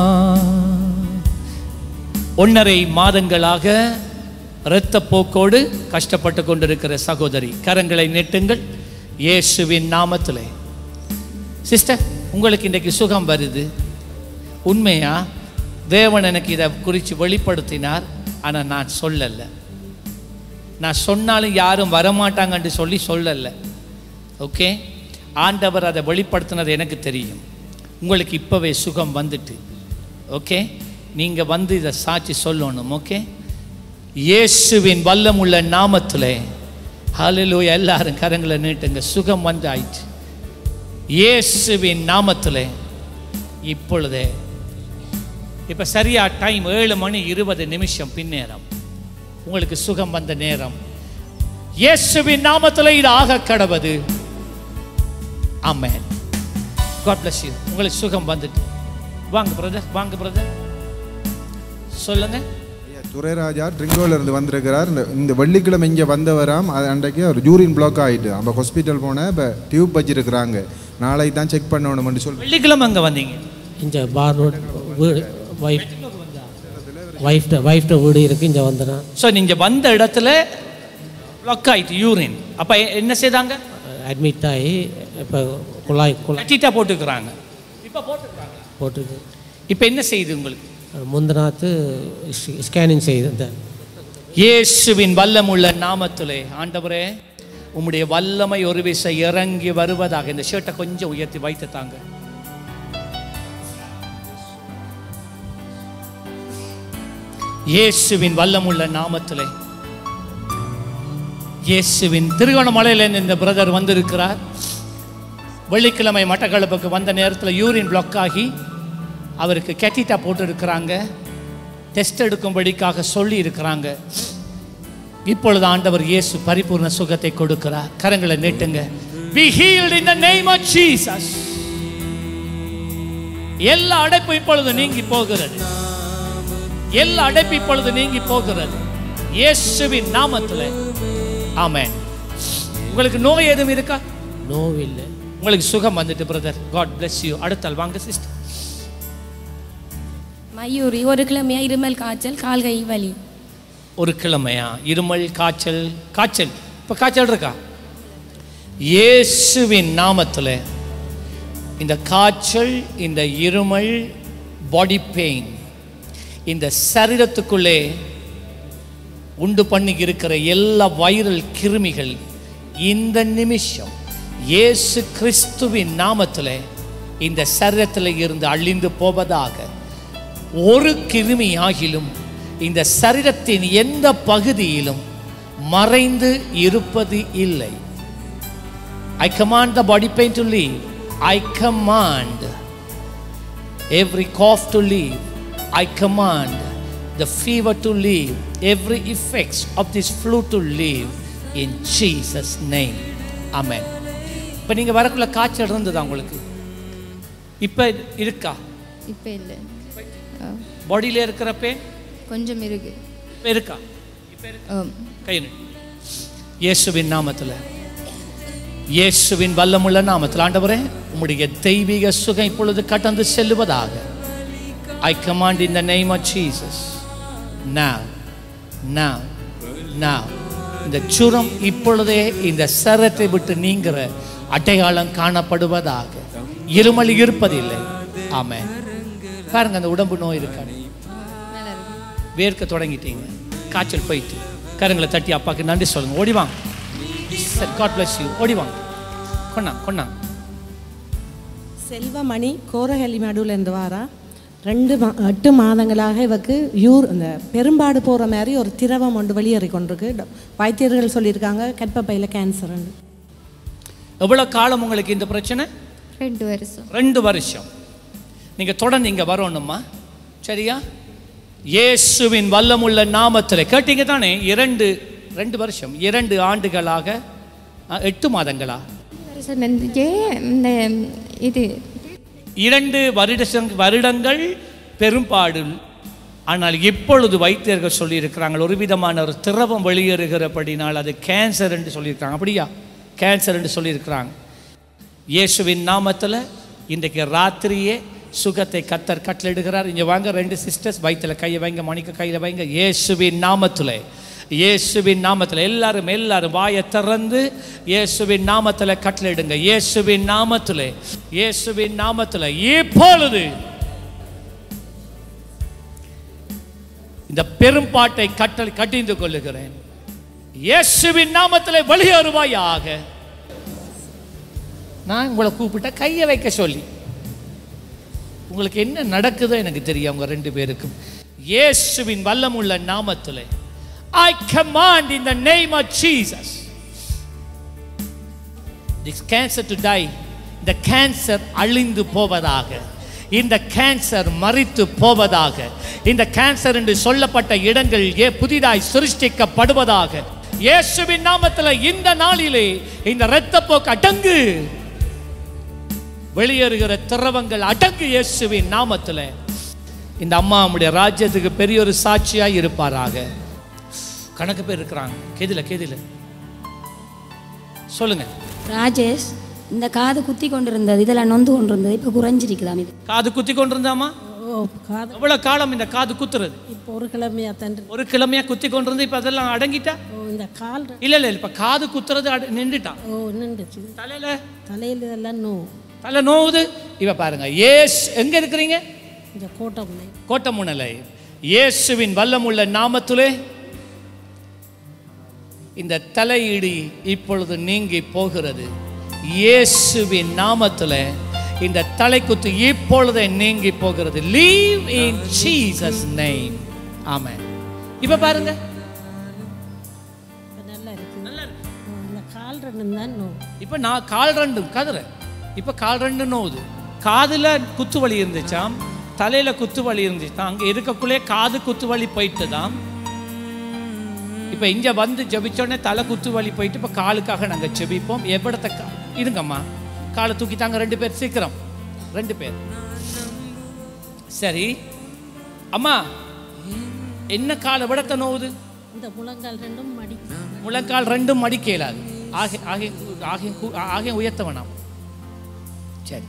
ஒன்றரை மாதங்களாக இரத்த போக்கோடு கஷ்டப்பட்டு கொண்டிருக்கிற சகோதரி, கரங்களை நீட்டுங்கள் இயேசுவின் நாமத்திலே. சிஸ்டர், உங்களுக்கு இன்றைக்கு சுகம் வருது. உண்மையா? தேவன் எனக்கு இதை குறித்து வெளிப்படுத்தினார். ஆனால் நான் சொல்லலை. நான் சொன்னாலும் யாரும் வரமாட்டாங்கன்னு சொல்லி சொல்லலை. ஓகே, ஆண்டவர் அதை வெளிப்படுத்தினது எனக்கு தெரியும். உங்களுக்கு இப்போவே சுகம் வந்துட்டு. ஓகே, நீங்கள் வந்து இதை சாட்சி சொல்லணும். ஓகே, இயேசுவின் வல்லமுள்ள நாமத்திலே. ஹல்லேலூயா. எல்லாரும் கரங்களை நீட்டுங்க. சுகம் வந்து ஆயிடுச்சு இயேசுவின் நாமத்திலே. இப்பொழுதே இப்போ சரியா டைம் ஏழு மணி இருபது நிமிஷம் பின்னேரம். உங்களுக்கு சுகம் வந்த நேரம். இயேசுவின் நாமத்திலே இது ஆக கடவது. ஆமென். God bless you. உங்களுக்கு சுகம் வந்துட்டு. வாங்க பிரதர், வாங்க பிரதர், சொல்லுங்க. துரைராஜா ட்ரிங்கோல இருந்து வந்திருக்கிறார். இந்த இந்த வெள்ளிக்கிழமை இங்கே வந்தவராம். அது அன்றைக்கு ஒரு யூரின் பிளாக் ஆகிட்டு நம்ம ஹாஸ்பிட்டல் போனேன். இப்போ டியூப் வச்சிருக்கிறாங்க. நாளைக்கு தான் செக் பண்ணணும்னு சொல்லி. வெள்ளிக்கிழமை அங்கே வந்தீங்க? இங்கே பார் ரோட் வீடு வைஃப் வைஃப்ட வைஃப்ட வீடு இருக்குது. இங்கே வந்தேன். ஸோ நீங்கள் வந்த இடத்துல பிளாக் ஆகிட்டு யூரின். அப்போ என்ன செய்தாங்க? அட்மிட் ஆகி இப்போ குழாய் குழாய் டீட்டா போட்டுக்கிறாங்க. இப்போ போட்டுக்கிறாங்க போட்டுருக்கு. இப்போ என்ன செய்யுது உங்களுக்கு? முந்தநாத்து ஸ்கேனிங் செய்து. இயேசுவின் வல்லமுள்ள நாமத்திலே ஆண்டவரே, உம்முடைய வல்லமை ஒரு விசை இறங்கி வருவதாக. இந்த ஷர்ட்டை கொஞ்சம் உயர்த்தி வைத்து தாங்க. இயேசுவின் வல்லமுள்ள நாமத்திலே. இயேசுவின் திருகோணமலையிலிருந்து இந்த பிரதர் வந்திருக்கிறார். வெள்ளிக்கிழமை மட்டக்களப்புக்கு வந்த நேரத்தில் யூரின் பிளாக் ஆகி அவருக்கு கேட்டிட்டா போட்டு இருக்கிறாங்க. டெஸ்ட் எடுக்கும்படிக்காக சொல்லி இருக்கிறாங்க. இப்பொழுது ஆண்டவர் இயேசு பரிபூர்ண சுகத்தை கொடுக்கிறார். கரங்களை நீட்டுங்க. Be healed in the name of Jesus. எல்லா அடைப்பு இப்பொழுது நீங்கி போகிறது. எல்லா அடைப்பு இப்பொழுது நீங்கி போகிறது இயேசுவின் நாமத்திலே. ஆமென். உங்களுக்கு நோய் எதுவும் இருக்கா? நோய் இல்லை. உங்களுக்கு சுகம் வந்துட்டு பிரதர். God bless you. அடுத்தால் வாங்க சிஸ்டர். மயூரி ஒரு கிழமையா இருமல், காய்ச்சல், கால் கை வலி. ஒரு கிழமையா இருமல் காய்ச்சல் காய்ச்சல் இப்போ காய்ச்சல் இருக்கா? இயேசுவின் நாமத்தில் இந்த காய்ச்சல், இந்த இருமல், பாடி பெயின், இந்த சரீரத்துக்குள்ளே உண்டு பண்ணி இருக்கிற எல்லா வைரல் கிருமிகள் இந்த நிமிஷம் இயேசு கிறிஸ்துவின் நாமத்தில் இந்த சரீரத்தில் இருந்து அழிந்து போவதாக. ஒரு கிருமி ஆகிலும் இந்த சரீரத்தின் எந்த பகுதியிலும் மறைந்து இருப்பது இல்லை. I command the body pain to leave. I command every cough to leave. I command the fever to leave. Every effects of this flu to leave in Jesus name. Amen. இப்போ நீங்க வரக்குள்ள காய்ச்சல் இருந்ததா உங்களுக்கு? இப்போ இருக்கா? இப்போ இல்லை. பாடியில இருக்கிற பெயின் கொஞ்சம் இருக்கு. இப்போ இருக்கா? இப்போ இருக்கா? கை நீட்டு. இயேசுவின் நாமத்தில், இயேசுவின் வல்லமுள்ள நாமத்தில் ஆண்டவரே உம்முடைய தெய்வீக சுகம் இப்பொழுது கடந்து செல்லுவதாக. I command in the name of Jesus. Now, now, now. இந்த சுரம் இப்பொழுதே இந்த சரத்தை விட்டு நீங்கிற அடையாளம் காணப்படுவதாக. இருமல் இருப்பதில்லை. ஆமென். பாருங்க, அந்த உடம்பு நோய் இருக்காது, வேர்க்க தொடங்கிட்டீங்க, காய்ச்சல் போயிட்டு கரங்களை தட்டி அப்பாக்கு நன்றி சொல்லுங்க. ஓடிவாங்க. God bless you. ஓடிவாங்க. கொண்டா கொண்டா. செல்வமணி கோரஹள்ளி மடுவில் இருந்து வாரா. ரெண்டு மா எட்டு மாதங்களாக இவக்கு யூர் இந்த பெரும்பாடு போகிற மாதிரி ஒரு திரவம் ஒன்று வெளியேறி கொண்டிருக்கு. வைத்தியர்கள் சொல்லியிருக்காங்க கர்ப்பப்பையில் கேன்சர். எவ்வளோ காலம் உங்களுக்கு இந்த பிரச்சனை? ரெண்டு வருஷம். ரெண்டு வருஷம் நீங்கள் தொடர்ந்து இங்கே வரணுமா? சரியா? இயேசுவின் வல்லமுள்ள நாமத்தில் கேட்டீங்க தானே? இரண்டு ரெண்டு வருஷம் இரண்டு ஆண்டுகளாக எட்டு மாதங்களா இந்த இது இரண்டு வருட வருடங்கள் பெரும்பாடு. ஆனால் இப்பொழுது வைத்தியர்கள் சொல்லியிருக்கிறாங்க ஒரு விதமான ஒரு திரவம் வெளியேறுகிறபடினால் அது கேன்சர் என்று சொல்லியிருக்கிறாங்க. அப்படியா? கேன்சர் என்று சொல்லியிருக்கிறாங்க. இயேசுவின் நாமத்தில் இன்றைக்கு ராத்திரியே சுகத்தை கத்தர் கட்டளிடுகிறார். இங்கே வாங்க ரெண்டு சிஸ்டர்ஸ், வயிற்றில் கையை வைங்க, மணிக்க கையில் வைங்க. இயேசுவின் நாமத்தில், இயேசுவின் நாமத்தில் எல்லாரும் எல்லாரும் வாயை திறந்து இயேசுவின் நாமத்தில் கட்டளிடுங்க. இயேசுவின் நாமத்தில், இயேசுவின் நாமத்தில் இப்பொழுது இந்த பெரும்பாட்டை கட்டளை கட்டிந்து கொள்ளுகிறேன். இயேசுவின் நாமத்தில் வெளியேறுவாயாக. நான் உங்களை கூப்பிட்ட கையை வைக்க சொல்லி உங்களுக்கு என்ன நடக்குதோ எனக்கு தெரியும். அவங்க ரெண்டு பேருக்கும் இயேசுவின் வல்லமுள்ள நாமத்தில் I command in the name of Jesus this cancer to die. இந்த கேன்சர் அழிந்து போவதாக. இந்த கேன்சர் மரித்து போவதாக. இந்த கேன்சர் என்று சொல்லப்பட்ட இடங்கள் புதிதாய் சிருஷ்டிக்கப்படுவதாக. இயேசுவின் நாமத்தில் இந்த நாளிலே இந்த இரத்தப்போக்கு அடங்கு, வெளியேறுகிற திரவங்கள் அடங்கு இயேசுவின் நாமத்தில். இந்த அம்மா நம்முடைய ராஜ்யத்துக்கு பெரிய ஒரு சாட்சியாக இருப்பாராக. கணக்கு பேர் இருக்கிறாங்க. கேதில கேதில சொல்லுங்க. ராஜேஷ், இந்த காது குத்தி கொண்டிருந்தது, இதெல்லாம் நொந்து கொண்டிருந்தது, இப்போ குறைஞ்சிருக்குதாம். இது காது குத்தி கொண்டிருந்தாமா? ஓ, காது எவ்வளோ காலம் இந்த காது குத்துறது? இப்போ ஒரு கிழமையா தண்டு ஒரு கிழமையா குத்தி கொண்டிருந்து இப்போ அதெல்லாம் அடங்கிட்டா? ஓ, இந்த கால் இல்லை இல்லை இப்போ காது குத்துறது நின்றுட்டான். ஓ, நின்றுச்சு. தலையில தலையில் இதெல்லாம் நோ தலை நோவுது. இவ பாருங்க. ஏஸ் எங்க இருக்கிறீங்க? இந்த கோட்டமுனை கோட்டமுனை. இயேசுவின் வல்லமுள்ள நாமத்திலே இந்த தலையிடி இப்பொழுது நீங்கி போகிறது. இயேசுவின் நாமத்தில் இந்த தலைக்குத்து இப்பொழுதே நீங்கி போகிறது. Leave in Jesus name. Amen. இப்ப பாருங்க, நல்லா இருக்கு. நல்லா இருக்கு. இந்த கால் ரெண்டும் தான் நோ. இப்ப நான் கால் ரெண்டும் கதற. இப்ப கால் ரெண்டு நோவுது. காதுல குத்து வலி இருந்துச்சாம், தலையில குத்து வலி இருந்துச்சாம். அங்க இருக்கக்குள்ளே காது குத்து வலி போயிட்டு தான் இப்போ இங்கே வந்து ஜெபிச்சோடனே தலை குத்து வலி போயிட்டு இப்போ காலுக்காக நாங்கள் ஜெபிப்போம். எவ்வளத்த கா இருங்கம்மா, காலை தூக்கிட்டாங்க ரெண்டு பேர், சீக்கிரம் ரெண்டு பேர். சரி அம்மா, என்ன கால் எவ்வளத்த நோவுது? இந்த முழங்கால் ரெண்டும் மடி முழங்கால் ரெண்டும் மடிக்க இயலாது. ஆகிய ஆகிய ஆகிய ஆகிய உயர்த்த வேணாம். சரி,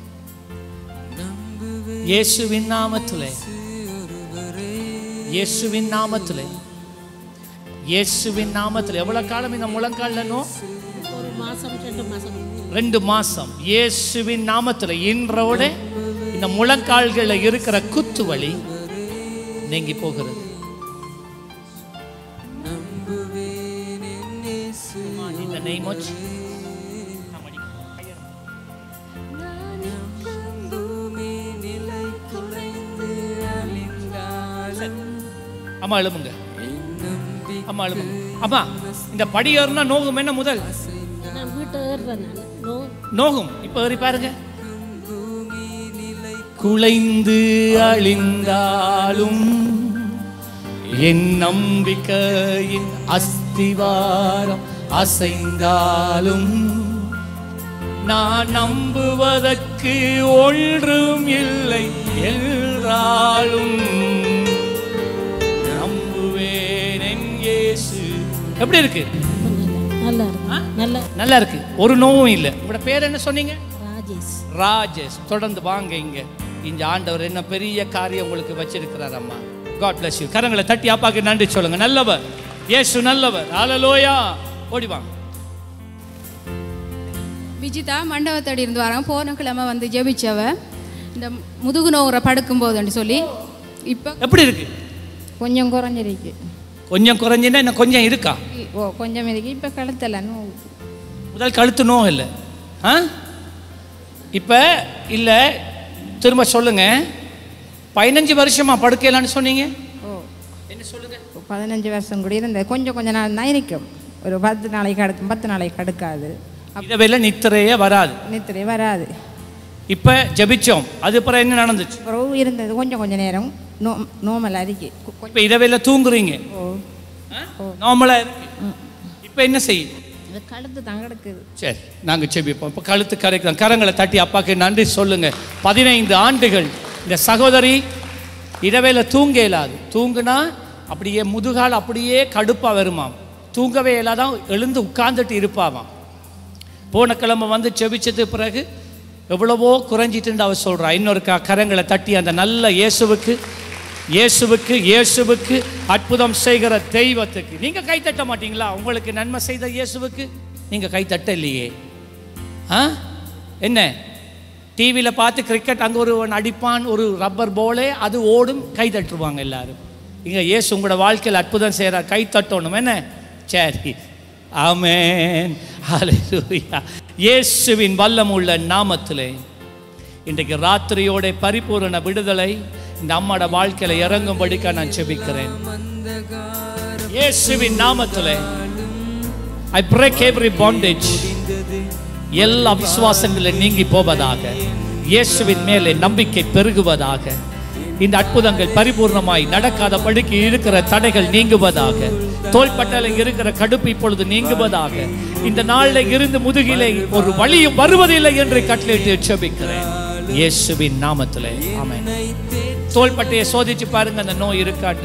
இயேசுவின் நாமத்திலே, இயேசுவின் நாமத்திலே இயேசுவின் நாமத்தில். எவ்வளவு காலம் இந்த முழங்கால்ல நோ? ஒரு மாசம் ரெண்டு மாசம் ரெண்டு மாசம். இயேசுவின் நாமத்தில் இன்றோட இந்த முழங்கால்களில் இருக்கிற குத்து வலி நீங்கி போகிறது. In the name of Jesus. அம்மா எழுமுங்க, அம்மா எழுமுங்க. அம்மா இந்த படி ஏறுனா நோகும் என்ன முதல்? நான் வீட்டை ஏறுறேன் நோ நோகும். இப்ப ஏறி பாருங்க. குலைந்து அழிந்தாலும் என் நம்பிக்கையின் அஸ்திவாரம் அசைந்தாலும் நான் நம்புவதற்கு ஒன்றும் இல்லை என்றாலும் நம்புவேன் என் இயேசு. எப்படி இருக்கு? நல்லா இருக்கு. நல்லா நல்லா இருக்கு. ஒரு நோவும் இல்லை. உங்களோட பேர் என்ன சொன்னீங்க? ராஜேஷ். ராஜேஷ். தொடர்ந்து வாங்க இங்க. இந்த ஆண்டவர் என்ன பெரிய காரியம் உங்களுக்கு வச்சிருக்கிறார் அம்மா. God bless you. கரங்களை தட்டி அப்பாக்கு நன்றி சொல்லுங்க. நல்லவர் இயேசு, நல்லவர். ஹல்லேலூயா. ஓடி வாங்க. விஜிதா மண்டபத்தடி இருந்து வராங்க. போன கிழமை வந்து ஜெபிச்சவ இந்த முதுகு நோவுற படுக்கும் போதுன்னு சொல்லி இப்போ எப்படி இருக்கு? கொஞ்சம் குறைஞ்சிருக்கு. கொஞ்சம் குறைஞ்சுன்னா என்ன கொஞ்சம் இருக்கா? ஓ கொஞ்சம் இருக்கு. இப்போ கழுத்தல நோவு. முதல் கழுத்து நோ இல்லை. ஆ இப்போ இல்லை, திரும்ப சொல்லுங்க. பதினஞ்சு வருஷமா படுக்கலான்னு சொன்னீங்க. ஓ என்ன சொல்லுங்க? பதினஞ்சு வருஷம் கூட இருந்த கொஞ்சம் கொஞ்சம் நாள் தான் இருக்கும். ஒரு பத்து நாளைக்கு அடுத்து பத்து நாளைக்கு அடுக்காது. இதவேல நித்திரையே வராது. நித்திரை வராது. இப்போ ஜெபிச்சோம். அது அப்புறம் என்ன நடந்துச்சு? அப்புறம் இருந்தது கொஞ்சம் கொஞ்சம் நேரம் நோ நோமலாக இருக்கு. இப்போ இதவேல தூங்குறீங்க. ஓ நார்மலாக இருக்கு. இப்போ என்ன செய்யும்? இது கழுத்து தான் கிடக்குது. சரி, நாங்கள் செபிப்போம். இப்போ கழுத்து கரைக்கிறோம். கரங்களை தட்டி அப்பாக்கு நன்றி சொல்லுங்க. பதினைந்து ஆண்டுகள் இந்த சகோதரி இரவேல தூங்க இயலாது. தூங்குனா அப்படியே முதுகால் அப்படியே கடுப்பாக வருமாம். தூங்கவே இயலாதான். எழுந்து உட்கார்ந்துட்டு இருப்பாவாம். போன கிழமை வந்து செபிச்சது பிறகு எவ்வளவோ குறைஞ்சிட்டு அவ சொல்கிறா. இன்னொரு க கரங்களை தட்டி அந்த நல்ல இயேசுவுக்கு இயேசுவுக்கு இயேசுவுக்கு அற்புதம் செய்கிற தெய்வத்துக்கு நீங்கள் கை தட்ட மாட்டீங்களா? உங்களுக்கு நன்மை செய்த இயேசுவுக்கு நீங்கள் கை தட்ட இல்லையே. ஆ என்ன டிவியில் பார்த்து கிரிக்கெட் அங்கே ஒரு அடிப்பான், ஒரு ரப்பர் போலே அது ஓடும், கை தட்டுருவாங்க எல்லாரும். இங்கே இயேசு உங்களோட வாழ்க்கையில் அற்புதம் செய்கிறார், கை தட்டணும். என்ன சரி, ஆமென், ஹல்லேலூயா. இயேசுவின் வல்லமுள்ள நாமத்திலே இன்றைக்கு ராத்திரியோட பரிபூரண விடுதலை இந்த அம்மாட வாழ்க்கையில இறங்கும்படிக்க நான் செபிக்கிறேன். இயேசுவின் நாமத்திலே I break every bondage. எல்லா விசுவாசங்களும் நீங்கி போவதாக. இயேசுவின் மேலே நம்பிக்கை பெருகுவதாக. இந்த அற்புதங்கள் பரிபூர்ணமாய் நடக்காதபடிக்கு இருக்கிற தடைகள் நீங்குவதாக. தோள்பட்டல இருக்கிற கடுப்பு இப்பொழுது நீங்குவதாக. இந்த நாளில் இருந்து முதுகிலே ஒரு வலியும் வருவதில்லை என்று கட்டளையிட்டு செபிக்கிறேன் இயேசுவின் நாமத்திலே. ஆமென். தோள்பட்டையை சோதிச்சு பாருங்க, அந்த நோய் இருக்காட்டு.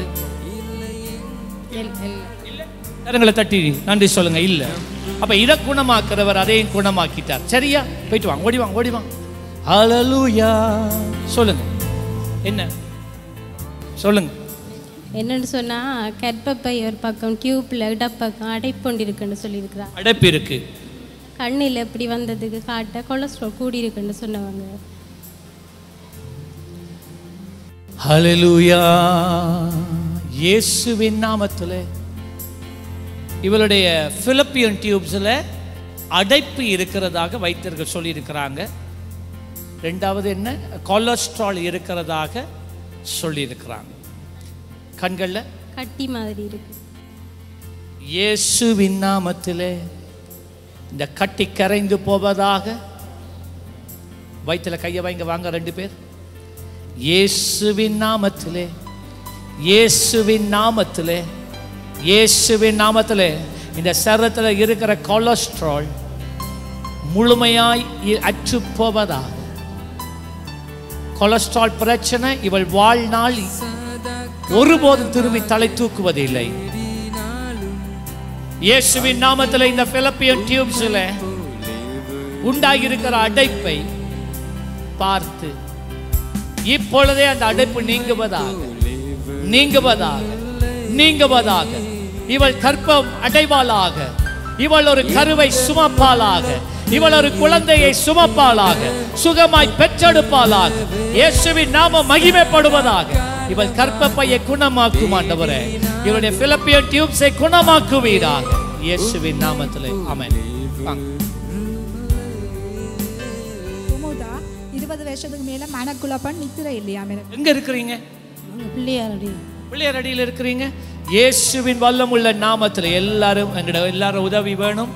கரங்களை தட்டி நன்றி சொல்லுங்க. இல்ல, அப்ப இதை குணமாக்குறவர் அதையும் குணமாக்கிட்டார். சரியா? போயிட்டு வாங்க, ஓடி வாங்க, ஓடி வாங்க. ஹல்லேலூயா. சொல்லுங்க, என்ன சொல்லுங்க. என்னன்னு சொன்னா கர்ப்பப்பை ஒரு பக்கம் டியூப்ல இடப்பக்கம் அடைப்பு இருக்குன்னு சொல்லியிருக்கிறார். அடைப்பு இருக்கு. கண்ணில் எப்படி வந்ததுக்கு காட்ட கொலஸ்ட்ரால் கூடி இருக்குன்னு சொன்னவங்க. ஹல்லேலூயா. இயேசுவின் நாமத்திலே இவளுடைய பிலிப்பியன் டியூப்ஸில் அடைப்பு இருக்கிறதாக வைத்தியர்கள் சொல்லியிருக்கிறாங்க. ரெண்டாவது என்ன, கொலஸ்ட்ரால் இருக்கிறதாக சொல்லியிருக்கிறாங்க. கண்களில் கட்டி மாதிரி இருக்கு. இயேசுவின் நாமத்திலே இந்த கட்டி கரைந்து போவதாக. வயிற்றில் கையை வைங்க, வாங்க ரெண்டு பேர். இயேசுவின் நாமத்திலே, இயேசுவின் நாமத்திலே, இயேசுவின் நாமத்திலே இந்த சரீரத்தில் இருக்கிற கொலஸ்ட்ரால் முழுமையாய் அற்று போவதாக. கொலஸ்ட்ரால் பிரச்சனை இவள் வாழ்நாள் ஒருபோதும் திரும்பி தலை தூக்குவதில்லை. இயேசுவின் நாமத்தில் இந்த பிலிப்பியன் டியூப்ஸ்ல உண்டாகி இருக்கிற அடைப்பை பார்த்து இப்பொழுதே அந்த அடைப்பு நீங்குவதாக, நீங்குவதாக, நீங்குவதாக. இவள் கற்பம் அடைவாளாக, இவள் ஒரு கருவை சுமப்பாளாக, இவள் ஒரு குழந்தையை சுமப்பாளாக, சுகமாய் பெற்றெடுப்பாளாக. இயேசுவின் நாமம் மகிமைப்படுவதாக. இவள் கற்பப்பையை குணமாக்கும் ஆண்டவரே. இவளுடைய பிலிப்பியன் டியூப்ஸை குணமாக்குவீராக இயேசுவின் நாமத்திலே. ஆமென். குமுதா இருபது வருஷத்துக்கு மேல மனக்குழப்பம் நித்திர இல்லையா? எங்க இருக்கிறீங்க? பிள்ளையாரடி. பிள்ளையார் அடியில் இருக்கிறீங்க. இயேசுவின் வல்லமுள்ள நாமத்தில் எல்லாரும் எங்கட எல்லாரும் உதவி வேணும்.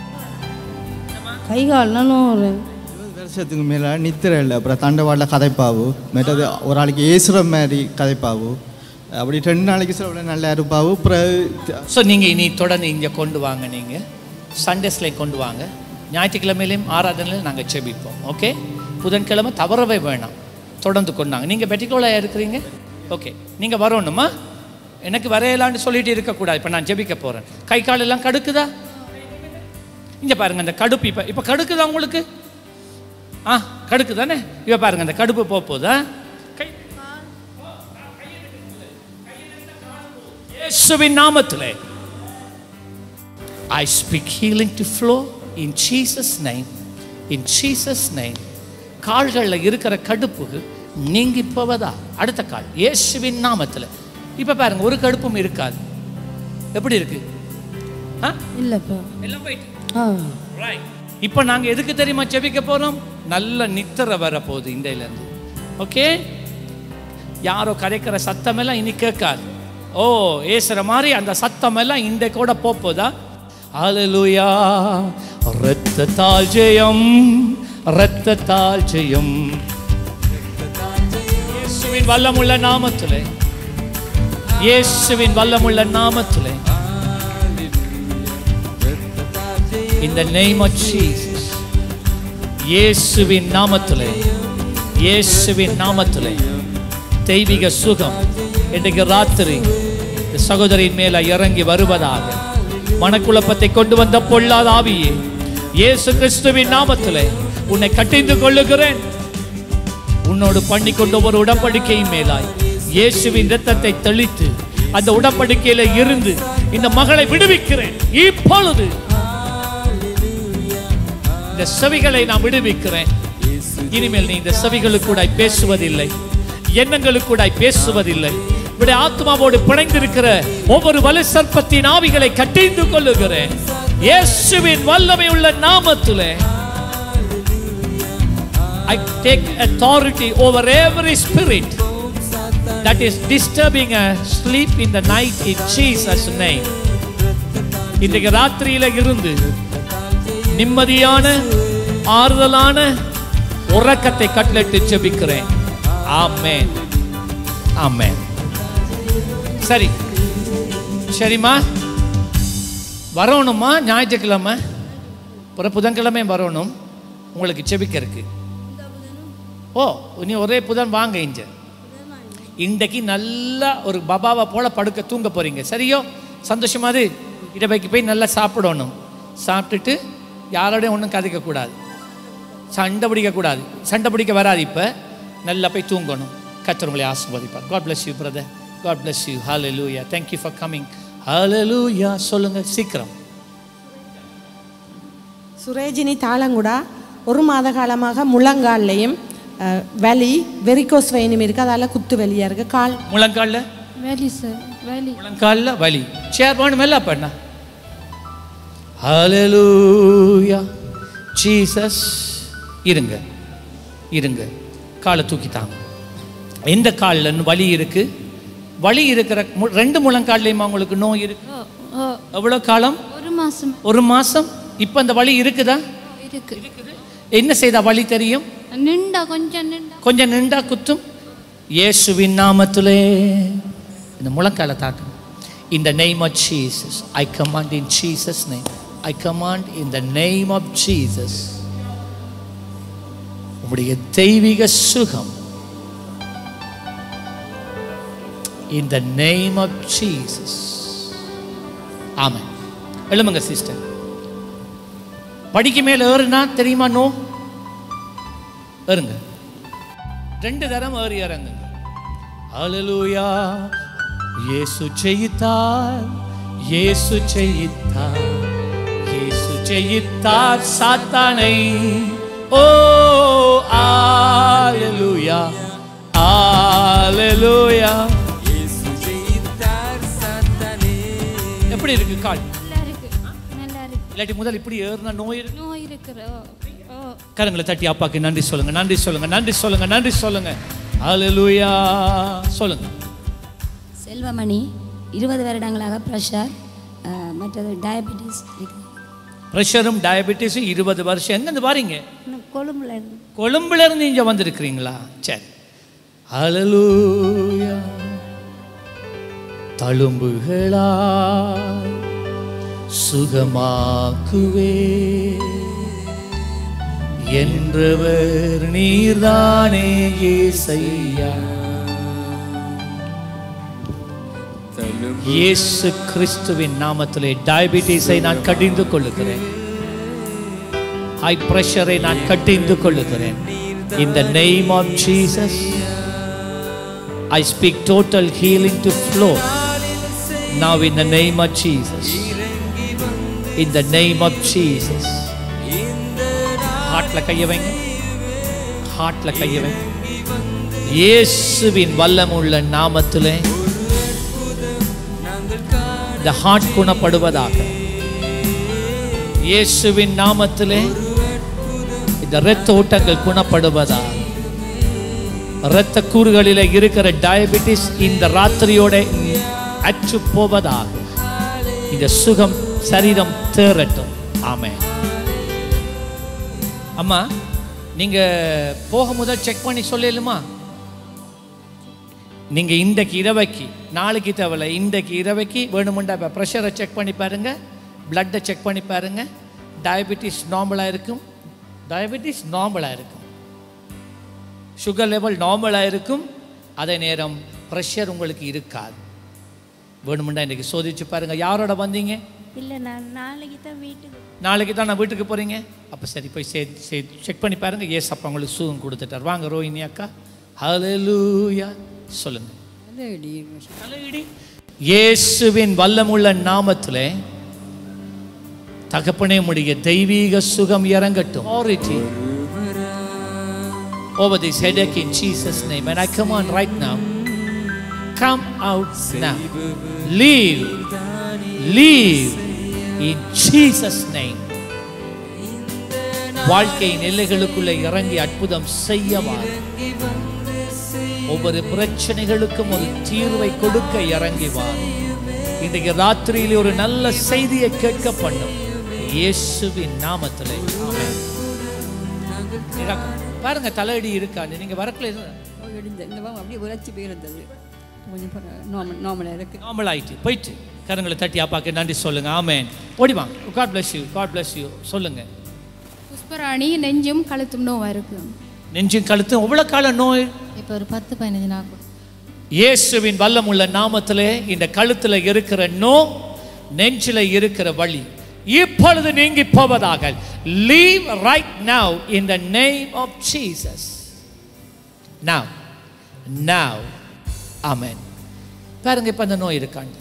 கைகால்லாம் ஒரு வருஷத்துக்கு மேலே நித்திர இல்லை. அப்புறம் தண்டவாடில் கதைப்பாவு, மற்றது ஒரு ஆளுக்கு ஏசுகிற மாதிரி கதைப்பாவு, அப்படி ரெண்டு நாளைக்கு சில நல்லா இருப்பாவு. அப்புறம் ஸோ நீங்கள் இனி தொடர்ந்து இங்கே கொண்டு வாங்க. நீங்கள் சண்டேஸ்லேயும் கொண்டு வாங்க, ஞாயிற்றுக்கிழமையிலையும் ஆராதனையிலையும் நாங்கள் செபிப்போம். ஓகே, புதன்கிழமை தவறவே வேணாம், தொடர்ந்து கொண்டாங்க. நீங்கள் பெட்டிக்கோலாக இருக்கிறீங்க. ஓகே, நீங்கள் வரணுமா? எனக்கு வரையலான்னு சொல்லிட்டு இருக்கக்கூடாது. இப்போ நான் ஜெபிக்க போகிறேன். கை கால் எல்லாம் கடுக்குதா? இங்கே பாருங்கள், அந்த கடுப்பு இப்போ இப்போ கடுக்குதா உங்களுக்கு? ஆ, கடுக்கு தானே? இப்போ பாருங்கள், அந்த கடுப்பு போக போதா? இயேசுவின் நாமத்திலே I speak healing to flow in Jesus name. In Jesus name. கால்களில் இருக்கிற கடுப்பு நீங்கி போவதா? அடுத்த கால் இயேசுவின் நாமத்தில். இப்போ பாருங்க, ஒரு கடுப்பும் இருக்காது. எப்படி இருக்கு? இல்லப்பா எல்லாம் போயிட்டு. ரைட். இப்போ நாங்க எதுக்கு தெரியுமா ஜெபிக்க போறோம்? நல்ல நித்திரை வர போகுது இண்டையில இருந்து. ஓகே, யாரோ கரைக்கிற சத்தம் எல்லாம் இனி கேட்காது. ஓ, ஏசுற மாதிரி அந்த சத்தம் எல்லாம் இந்த கூட போதா? ஹல்லேலூயா. இரத்தத்தால் ஜெயம், இரத்தத்தால் ஜெயம், இயேசுவின் வல்லமுள்ள நாமத்திலே, இயேசுவின் வல்லமுள்ள நாமத்திலே. In the name of Jesus. இயேசுவின் நாமத்திலே, இயேசுவின் நாமத்திலே தெய்வீக சுகம் இன்றைக்கு ராத்திரி இந்த சகோதரின் மேல இறங்கி வருவதாக. மனக்குழப்பத்தை கொண்டு வந்த பொல்லாத ஆவியே, இயேசு கிறிஸ்துவின் நாமத்திலே உன்னை கட்டிந்து கொள்ளுகிறேன். உன்னோடு பண்ணி கொண்ட ஒரு உடன்படிக்கையின் மேலாய் இயேசுவின் இரத்தத்தை தெளித்து அந்த உடன்படிக்கையில இருந்து இந்த மகளை விடுவிக்கிறேன். இப்பொழுது இந்த செவிகளை நான் விடுவிக்கிறேன். இனிமேல் நீ இந்த செவிகளுக்கூடாய் பேசுவதில்லை, எண்ணங்களுக்கூடாய் பேசுவதில்லை. இப்படி ஆத்மாவோடு பிணைந்திருக்கிற ஒவ்வொரு வலு சர்ப்பத்தின் ஆவிகளை கட்டிந்து கொள்ளுகிறேன் இயேசுவின் வல்லமை உள்ள நாமத்திலே. I take authority over every spirit that is disturbing a sleep in the night in Jesus name. இன்றைக்கு ராத்திரியில இருந்து நிம்மதியான ஆறுதலான உறக்கத்தை கட்டளையிட்டு ஜெபிக்கிறேன். ஆமென், ஆமென். சரி சரிம்மா, வரணுமா? ஞாயிற்றுக்கிழமை அப்புறம் புதன்கிழமை வரணும் உங்களுக்கு ஜெபிக்க இருக்கு. ஓ, நீ ஒரே புதன் வாங்க. இங்க இன்றைக்கு நல்லா ஒரு பபாவை போல படுக்க தூங்க போறீங்க. சரியோ? சந்தோஷமாது. இடவைக்கு போய் நல்லா சாப்பிடணும். சாப்பிட்டுட்டு யாரோடையும் ஒன்றும் கதைக்கக்கூடாது, சண்டை பிடிக்கக்கூடாது. சண்டை பிடிக்க வராது. இப்போ நல்லா போய் தூங்கணும். கர்த்தர் உங்களை ஆசீர்வதிப்பார். God bless you brother. God bless you. Hallelujah. Thank you for coming. Hallelujah. சொல்லுங்க சீக்கிரம். சுரேஜினி தாளங்குடா ஒரு மாத காலமாக முழங்கால்லையும் வலி, வெரிகோஸ் வெயினும் இருக்குது. அதால் குத்து வலியாக இருக்குது. கால் முழங்காலில் வலி சார், வலி. முழங்காலில் வலி. சேர் வேணும் இல்லை பண்ண. Hallelujah. Jesus. இருங்க இருங்க, காலை தூக்கித்தாங்க. எந்த காலில் வலி இருக்கு? வலி இருக்கிற ரெண்டு முழங்கால்லையுமா உங்களுக்கு நோய் இருக்கு? எவ்வளோ காலம்? ஒரு மாசம். ஒரு மாசம். இப்போ அந்த வலி இருக்குதா? இருக்கு. என்ன செய்தா வலி தெரியும்? நின்றா கொஞ்சம் நின்றா கொஞ்சம் நின்றா குத்தும். இயேசுவின் நாமத்திலே இந்த முழங்காலை தாக்கு. In the name of Jesus, I command in Jesus' name. I command in the name of Jesus. உம்முடைய தெய்வீக சுகம் in the name of Jesus. Amen. எழுமுங்க சிஸ்டர். படிக்கு மேல ஏறுனா தெரியுமா? நோ ஏறுங்க. ரெண்டு தரம் ஏறி இறங்குங்க. ஹல்லேலூயா. இயேசு ஜெயித்தார், இயேசு ஜெயித்தார், இயேசு ஜெயித்தார் சாத்தானை. ஓ அல்லேலூயா, அல்லேலூயா. எப்படி இருக்கு கால்? நல்லா இருக்கு, நல்லா இருக்கு. இல்லாட்டி முதல் இப்படி ஏறினா நோய் இருக்கு. நோய் இருக்கிற கரங்களை தட்டி அப்பாக்கு நன்றி சொல்லுங்க, நன்றி சொல்லுங்க, நன்றி சொல்லுங்க, நன்றி சொல்லுங்க. அல்லேலூயா. சொல்லுங்க. செல்வமணி இருபது வருடங்களாக ப்ரெஷர், மற்றது டயபெட்டிஸ். ப்ரெஷரும் டயபெட்டிஸும் இருபது வருஷம். எங்கேருந்து பாருங்க? கொழும்புல இருந்து. கொழும்புல இருந்து இங்கே வந்திருக்கிறீங்களா? சரி. அல்லேலூயா. தழும்புகளா சுகமாக்குவே என்றவர் நீர்தானே இயேசையா. இயேசு கிறிஸ்துவின் நாமத்திலே டயபெட்டிஸை நான் கடிந்து கொள்ளுகிறேன், ஹை பிரஷரை நான் கடிந்து கொள்ளுகிறேன். In the name of Jesus, I speak total healing to flow now in the name of Jesus. In the name of Jesus. ஹார்ட்ல கைய வைங்க, ஹார்ட்ல கைய வைங்க. இயேசுவின் வல்லமுள்ள நாமத்திலே இந்த ஹார்ட் குணப்படுவதாக. இயேசுவின் நாமத்திலே இந்த இரத்த ஓட்டங்கள் குணப்படுவதாக. இரத்த கூறுகளில் இருக்கிற டயபெட்டிஸ் இந்த ராத்திரியோட அற்று போவதாக. இந்த சுகம் சரீரம் தேறட்டும். ஆமென். அம்மா, நீங்க போக முதல் செக் பண்ணி சொல்லலுமா? நீங்க இன்றைக்கு இரவைக்கு, நாளைக்கு தேவையில்லை, இன்றைக்கு இரவைக்கு வேணுமெண்டா ப்ரெஷரை செக் பண்ணி பாருங்க, பிளட்டை செக் பண்ணி பாருங்க. டயபெட்டிஸ் நார்மலாக இருக்கும், டயபெட்டிஸ் நார்மலாக இருக்கும், சுகர் லெவல் நார்மலாக இருக்கும். அதே நேரம் ப்ரெஷர் உங்களுக்கு இருக்காது. வேணுமெண்டா இன்றைக்கி சோதிச்சு பாருங்க. யாரோட வந்தீங்க? இல்லை, நான் நாளைக்கு தான் வீட்டுக்கு. நாளைக்கு தான் நான் வீட்டுக்கு போகிறீங்க. அப்போ சரி, போய் சே செக் பண்ணி பாருங்க. ஏஸ் அப்பா உங்களுக்கு சுகம் கொடுத்துட்டார். வாங்க ரோஹினி அக்கா. ஹல்லேலூயா. சொல்லுங்க. இயேசுவின் வல்லமுள்ள நாமத்திலே தகப்பனே உம்முடைய தெய்வீக சுகம் இறங்கட்டும். Authority over this headache in Jesus' name. And I come on right now. Come out now. Leave. Leave in Jesus' name. வாழ்க்கையின் எல்லைகளுக்குள்ளே இறங்கி அற்புதம் செய்யவா. ஒவ்வொரு பிரச்சனைகளுக்கும் ஒரு தீர்வை கொடுக்க இறங்கி வா. இன்றைக்கு ராத்திரியில் ஒரு நல்ல செய்தியை கேட்க பண்ணும் இயேசுவின் நாமத்திலே. ஆமென். பாருங்க, தலையடி இருக்காது. நீங்க வரக்கல அப்படியே உரைச்சி போயிருந்தது. கொஞ்சம் நார்மல் நார்மலாக இருக்கு. நார்மல் ஆயிட்டு போயிட்டு கரங்களை தட்டி அப்பாக்கு நன்றி சொல்லுங்க. ஆமென். ஓடிவா. God bless you, God bless you. சொல்லுங்க. புஷ்பராணி நெஞ்சும் கழுத்தும் நோவா இருக்கு. நெஞ்சும் கழுத்தும் எவ்வளவு கால நோய்? இப்போ ஒரு பத்து பதினஞ்சு நாள். இயேசுவின் வல்லமுள்ள நாமத்திலே இந்த கழுத்துல இருக்கிற நோ, நெஞ்சில இருக்கிற வலி இப்பொழுது நீங்கி போவதாக. Leave right now in the name of Jesus. Now. Now. Amen. பாருங்க, இப்ப அந்த நோய் இருக்காங்க.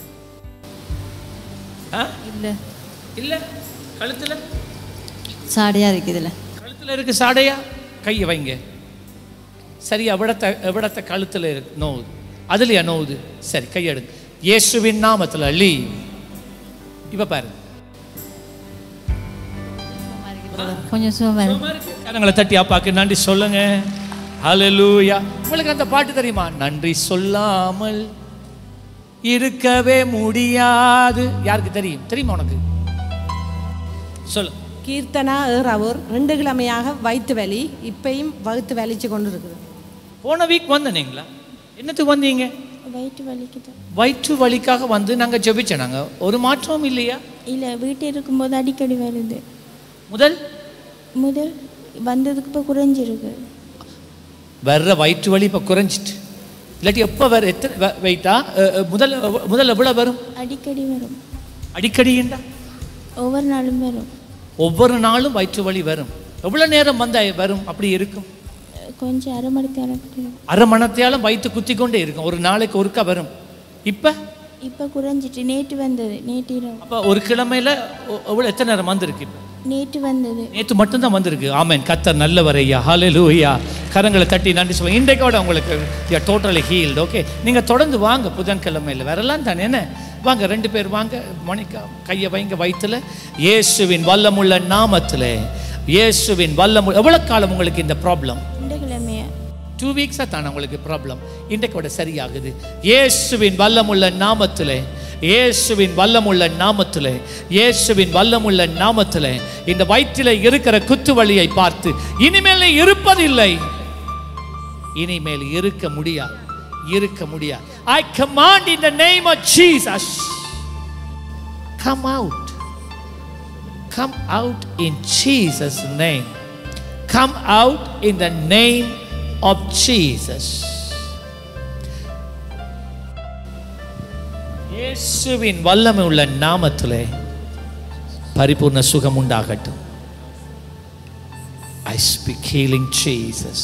இல்ல இல்ல கழுத்துல சாடையா இருக்குதுல. கழுத்துல இருக்கு சாடையா? கையை வைங்க. சரி, எவ்வளத்த எவ்வளத்த கழுத்துல இருக்கு நோவுது? அதுலயா நோவுது? சரி, கையெடுங்க. இயேசுவின் நாமத்துல லீ. இப்ப பாருங்க, கொஞ்சம் சுகமா இருக்கு. கரங்களை தட்டி அப்பாக்கு நன்றி சொல்லுங்க. ஹல்லேலூயா. உங்களுக்கு அந்த பாட்டு தெரியுமா? நன்றி சொல்லாமல் இருக்கவே முடியாது. யாருக்கு தெரியும்? தெரியுமா உனக்கு? சொல்லு. கீர்த்தனா ஏறாவூர். ரெண்டு கிழமையாக வயிற்று வலி, இப்பயும் வயிற்று வலிச்சு கொண்டு இருக்குது. போன வீக் வந்தீங்களா? என்னத்துக்கு வந்தீங்க? வயிற்று வலிக்குது. வயிற்று வலிக்காக வந்து நாங்கள் ஜெபிச்சோம். நாங்கள் ஒரு மாற்றமும் இல்லையா? இல்லை, வீட்டில் இருக்கும்போது அடிக்கடி வருது. முதல் முதல் வந்ததுக்கு இப்போ குறைஞ்சிருக்கு. வர்ற வயிற்று வலி இப்போ குறைஞ்சிட்டு. இல்லாட்டி எப்போ வேறு எத்தனை வெயிட்டா? முதல் முதல் எவ்வளோ வரும்? அடிக்கடி வரும். அடிக்கடிண்டா? ஒவ்வொரு நாளும் வரும். ஒவ்வொரு நாளும் வயிற்று வலி வரும். எவ்வளோ நேரம் வந்தா வரும்? அப்படி இருக்கும். கொஞ்சம் அரை மணித்தாலும் அரை மணத்தையாலும் வயிற்று குத்தி கொண்டே இருக்கும். ஒரு நாளைக்கு ஒருக்கா வரும். இப்போ இப்போ குறைஞ்சிட்டு நேற்று வந்தது நேற்று இரவு. அப்போ ஒரு கிழமையில ஒ- எவ்வளோ எத்தனை நேரம் வந்திருக்கு? நேற்று வந்தது. நேற்று மட்டும்தான் வந்திருக்கு. ஆமென். கர்த்தர் நல்லவர் ஐயா. ஹalleluya. கரங்களை தட்டி நன்றி சொல்லுங்க. இன்றைக்கோட உங்களுக்கு you are totally healed. Okay, நீங்கள் தொடர்ந்து வாங்க புதன்கிழமையில் வரலாம் தானே என்ன? வாங்க ரெண்டு பேர் வாங்க. மணிக்கா கையை வைங்க வயிற்றுல. இயேசுவின் வல்லமுள்ள நாமத்தில், இயேசுவின் வல்லமு எவ்வளோ காலம் உங்களுக்கு இந்த ப்ராப்ளம்? இந்த கிழமையா? டூ வீக்ஸாக தானே உங்களுக்கு ப்ராப்ளம். இன்றைக்கோட சரியாகுது. இயேசுவின் வல்லமுள்ள நாமத்தில், இயேசுவின் வல்லமுள்ள நாமத்தில், இயேசுவின் வல்லமுள்ள நாமத்தில் இந்த வயிற்றில் இருக்கிற குத்து வலியை பார்த்து இனிமேல் இருப்பதில்லை, இனிமேல் இருக்க முடியாது, இருக்க முடியாது. I command in the name of Jesus, come out, come out in Jesus name, come out in the name of Jesus. இயேசுவின் வல்லமை உள்ள நாமத்திலே பரிபூர்ண சுகம் உண்டாகட்டும். I speak healing Jesus.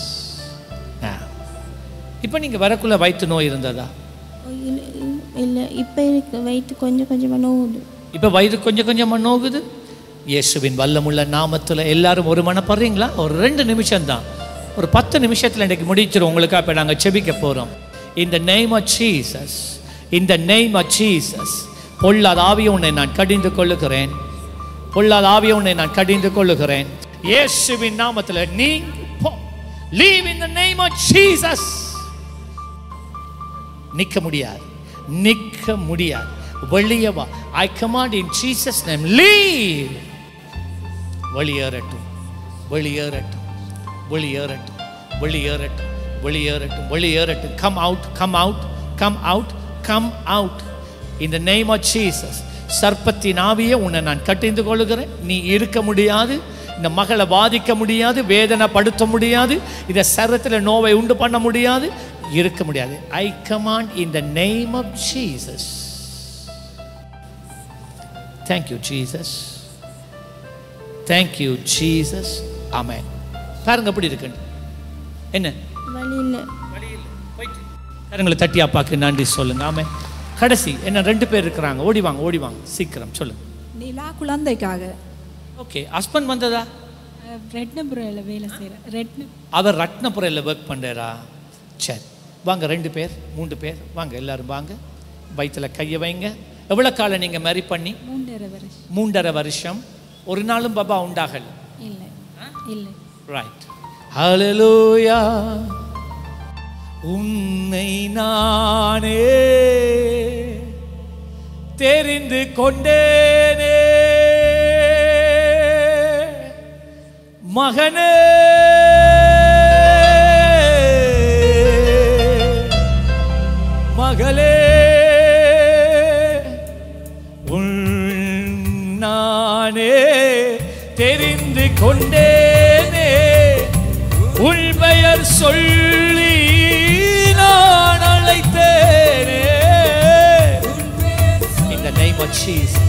இப்போ நீங்க வரக்குள்ள வயிற்று நோய் இருந்ததா? இல்லை, இப்போ இருக்கு. வயிற்று கொஞ்சம் கொஞ்சமாக நோவுது. இப்போ வயிறு கொஞ்சம் கொஞ்சமாக நோகுது. இயேசுவின் வல்லமுள்ள நாமத்தில் எல்லாரும் ஒரு மனப்படுறீங்களா? ஒரு ரெண்டு நிமிஷம் தான், ஒரு பத்து நிமிஷத்தில் இன்றைக்கு முடிச்சிடும் உங்களுக்காக. இப்போ நாங்கள் செபிக்க போகிறோம். In the name of Jesus, in the name of Jesus, பொல்லாத ஆவியை உன்னை நான் கடிந்து கொள்ளுகிறேன், பொல்லாத ஆவியை உன்னை நான் கடிந்து கொள்ளுகிறேன். இயேசுவின் நாமத்தில் நீ போ. Leave in the name of Jesus. நிற்க முடியாது, நிற்க முடியாது, வெளியே வா. I command in Jesus name, leave. வெளியேறட்டும், வெளியேறட்டும், வெளியேறட்டும், வெளியேறட்டும், வெளியேறட்டும், வெளியேறட்டும். Come out, come out, come out, come out in the name of Jesus. சர்ப்பத்தின் ஆவியை உன்னை நான் கட்டிந்து கொள்ளுகிறேன். நீ இருக்க முடியாது, இந்த மகளை பாதிக்க முடியாது, வேதனைப்படுத்த முடியாது, இந்த சரத்தில் நோவை உண்டு பண்ண முடியாது, இருக்க முடியாது. I command in the name of Jesus. Thank you Jesus, thank you Jesus. Amen. பாருங்க எப்படி இருக்கு. என்ன வழியில் கரங்களை தட்டி அப்பாக்கு நன்றி சொல்லுங்க. ஆமென். கடைசி என்ன ரெண்டு பேர் இருக்கிறாங்க. ஓடி வாங்க, ஓடி வாங்க, சீக்கிரம் சொல்லுங்க. நிலா குழந்தைக்காக. ஓகே, ஹஸ்பண்ட் வந்ததா? ரத்னபுரையில் வேலை செய்கிறேன். ரத்ன அவர் ரத்னபுரையில் ஒர்க் பண்ணுறா. சரி வாங்க, ரெண்டு பேர் மூன்று பேர் வாங்க, எல்லாரும் வாங்க. வயிற்றில் கையை வைங்க. எவ்வளோ காலம் நீங்கள் மேரி பண்ணி? மூன்றரை வருஷம். மூன்றரை வருஷம். ஒரு நாளும் பாபா உண்டாகல? இல்லை இல்லை. ரைட். ஹல்லேலூயா. உன்னை நானே தெரிந்து கொண்டேனே மகனே, மகளே, உன் நானே தெரிந்து கொண்டேனே, உன் பெயர் சொல்லி நான் அழைத்தேனே. In the name of Jesus.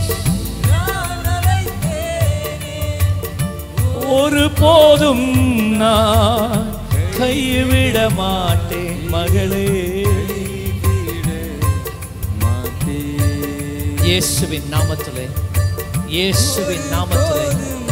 ஒரு போதும் நான் கைவிட மாட்டேன் மகளே. இயேசுவின் நாமத்திலே, இயேசுவின் நாமத்திலே,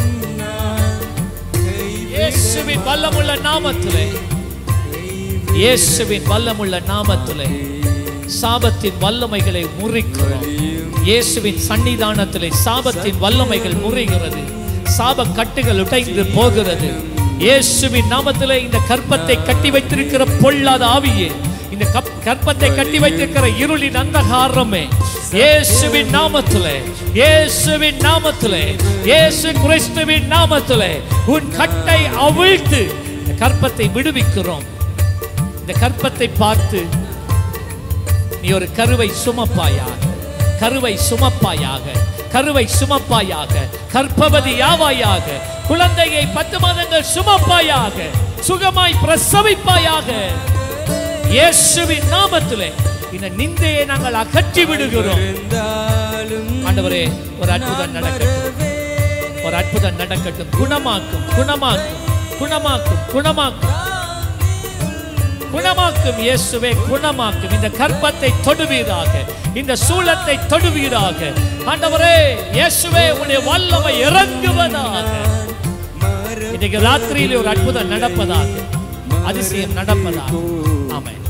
இயேசுவின் வல்லமுள்ள நாமத்திலே, இயேசுவின் வல்லமுள்ள நாமத்திலே சாபத்தின் வல்லமைகளை முறிக்கிறோம். இயேசுவின் சன்னிதானத்திலே சாபத்தின் வல்லமைகள் முறிகிறது. சாப கட்டுகள் உடைந்து போகிறது. இயேசுவின் நாமத்திலே இந்த கற்பத்தை கட்டி வைத்திருக்கிற பொல்லாத ஆவியே, இந்த கற்பத்தை கட்டி வைத்திருக்கிற இருளின் அந்தகாரமே, இயேசுவின் நாமத்திலே, இயேசுவின் நாமத்திலே, இயேசு கிறிஸ்துவின் நாமத்திலே உன் கட்டை அவிழ்த்து இந்த கற்பத்தை விடுவிக்கிறோம். இந்த கற்பத்தை பார்த்து நீ ஒரு கருவை சுமப்பாயாக, கருவை சுமப்பாயாக, கருவை சுமப்பாயாக, கர்ப்பவதி யாவாயாக, குழந்தையை பத்து மாதங்கள் சுமப்பாயாக, சுகமாய் பிரசவிப்பாயாக. இயேசுவின் நாமத்திலே இந்த நிந்தையை நாங்கள் அகற்றி விடுகிறோம். ஆண்டவரே, ஒரு அற்புதம் நடக்கட்டும், ஒரு அற்புதம் நடக்கட்டும். குணமாக்கும், குணமாக்கும், குணமாக்கும், குணமாக்கும். குணமாக்கும் இயேசுவே, குணமாக்கும். இந்த கர்ப்பத்தை தொடுவீராக, இந்த சூலத்தை தொடுவீராக. ஆண்டவரே இயேசுவே, உம்முடைய வல்லமை இறங்குவதாக. இன்னைக்கு ராத்திரியிலே ஒரு அற்புதம் நடப்பதாக, அதிசயம் நடப்பதாக. ஆமென்.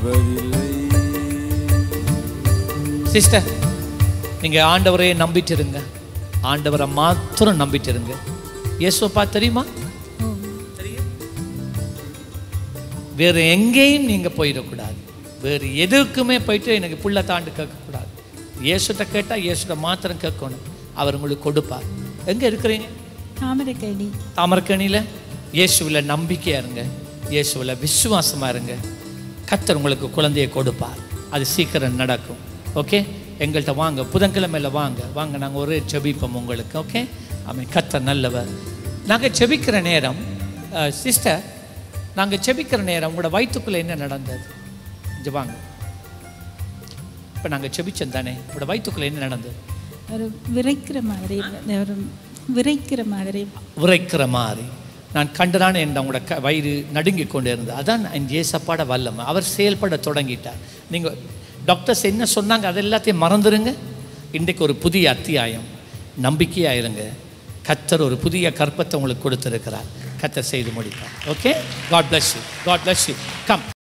சிஸ்டர், நீங்க ஆண்டவரையே நம்பிட்டு இருங்க. ஆண்டவரை மாத்திரம் நம்பிட்டு இருங்க. இயேசுப்பா தெரியுமா? வேறு எங்கேயும் நீங்க போயிடக்கூடாது. வேறு எதுக்குமே போயிட்டு எனக்கு புள்ள தாண்டு கேட்கக்கூடாது. இயேசுட்ட கேட்டால் இயேசுட்ட மாத்திரம் கேட்கணும். அவர் உங்களுக்கு கொடுப்பார். எங்கே இருக்கிறீங்க? தாமரைக்கணி. தாமரைக்கணியில் இயேசுவில் நம்பிக்கையாக இருங்க, இயேசுவில் விசுவாசமாக இருங்க. கர்த்தர் உங்களுக்கு குழந்தையை கொடுப்பார். அது சீக்கிரம் நடக்கும். ஓகே, எங்கள்கிட்ட வாங்க, புதன்கிழமையில் வாங்க வாங்க நாங்கள் ஒரு ஜெபிப்போம் உங்களுக்கு. ஓகே, ஆமாம். கர்த்தர் நல்லவர். நாங்கள் ஜெபிக்கிற நேரம் சிஸ்டர், நாங்கள் ஜெபிக்கிற நேரம் உங்களோட வயிற்றுக்குள்ளே என்ன நடந்தது? இங்கே வாங்க. இப்போ நாங்கள் ஜெபிச்சோம் தானே, உங்களோட வயிற்றுக்குள்ளே என்ன நடந்தது? ஒரு விரைக்கிற மாதிரி, ஒரு விரைக்கிற மாதிரி விரைக்கிற மாதிரி நான் கண்டுதானே என்ற உங்களோட க வயிறு நடுங்கி கொண்டு இருந்தது. அதான் என் ஏசப்பாட வல்லமை. அவர் செயல்பட தொடங்கிட்டார். நீங்கள் டாக்டர்ஸ் என்ன சொன்னாங்க அது எல்லாத்தையும் மறந்துடுங்க. இன்றைக்கு ஒரு புதிய அத்தியாயம். நம்பிக்கையாக இருங்க. கர்த்தர் ஒரு புதிய கற்பத்தை உங்களுக்கு கொடுத்துருக்கிறார். கர்த்தர் செய்து முடிப்பார். Okay, God bless you. God bless you. Come.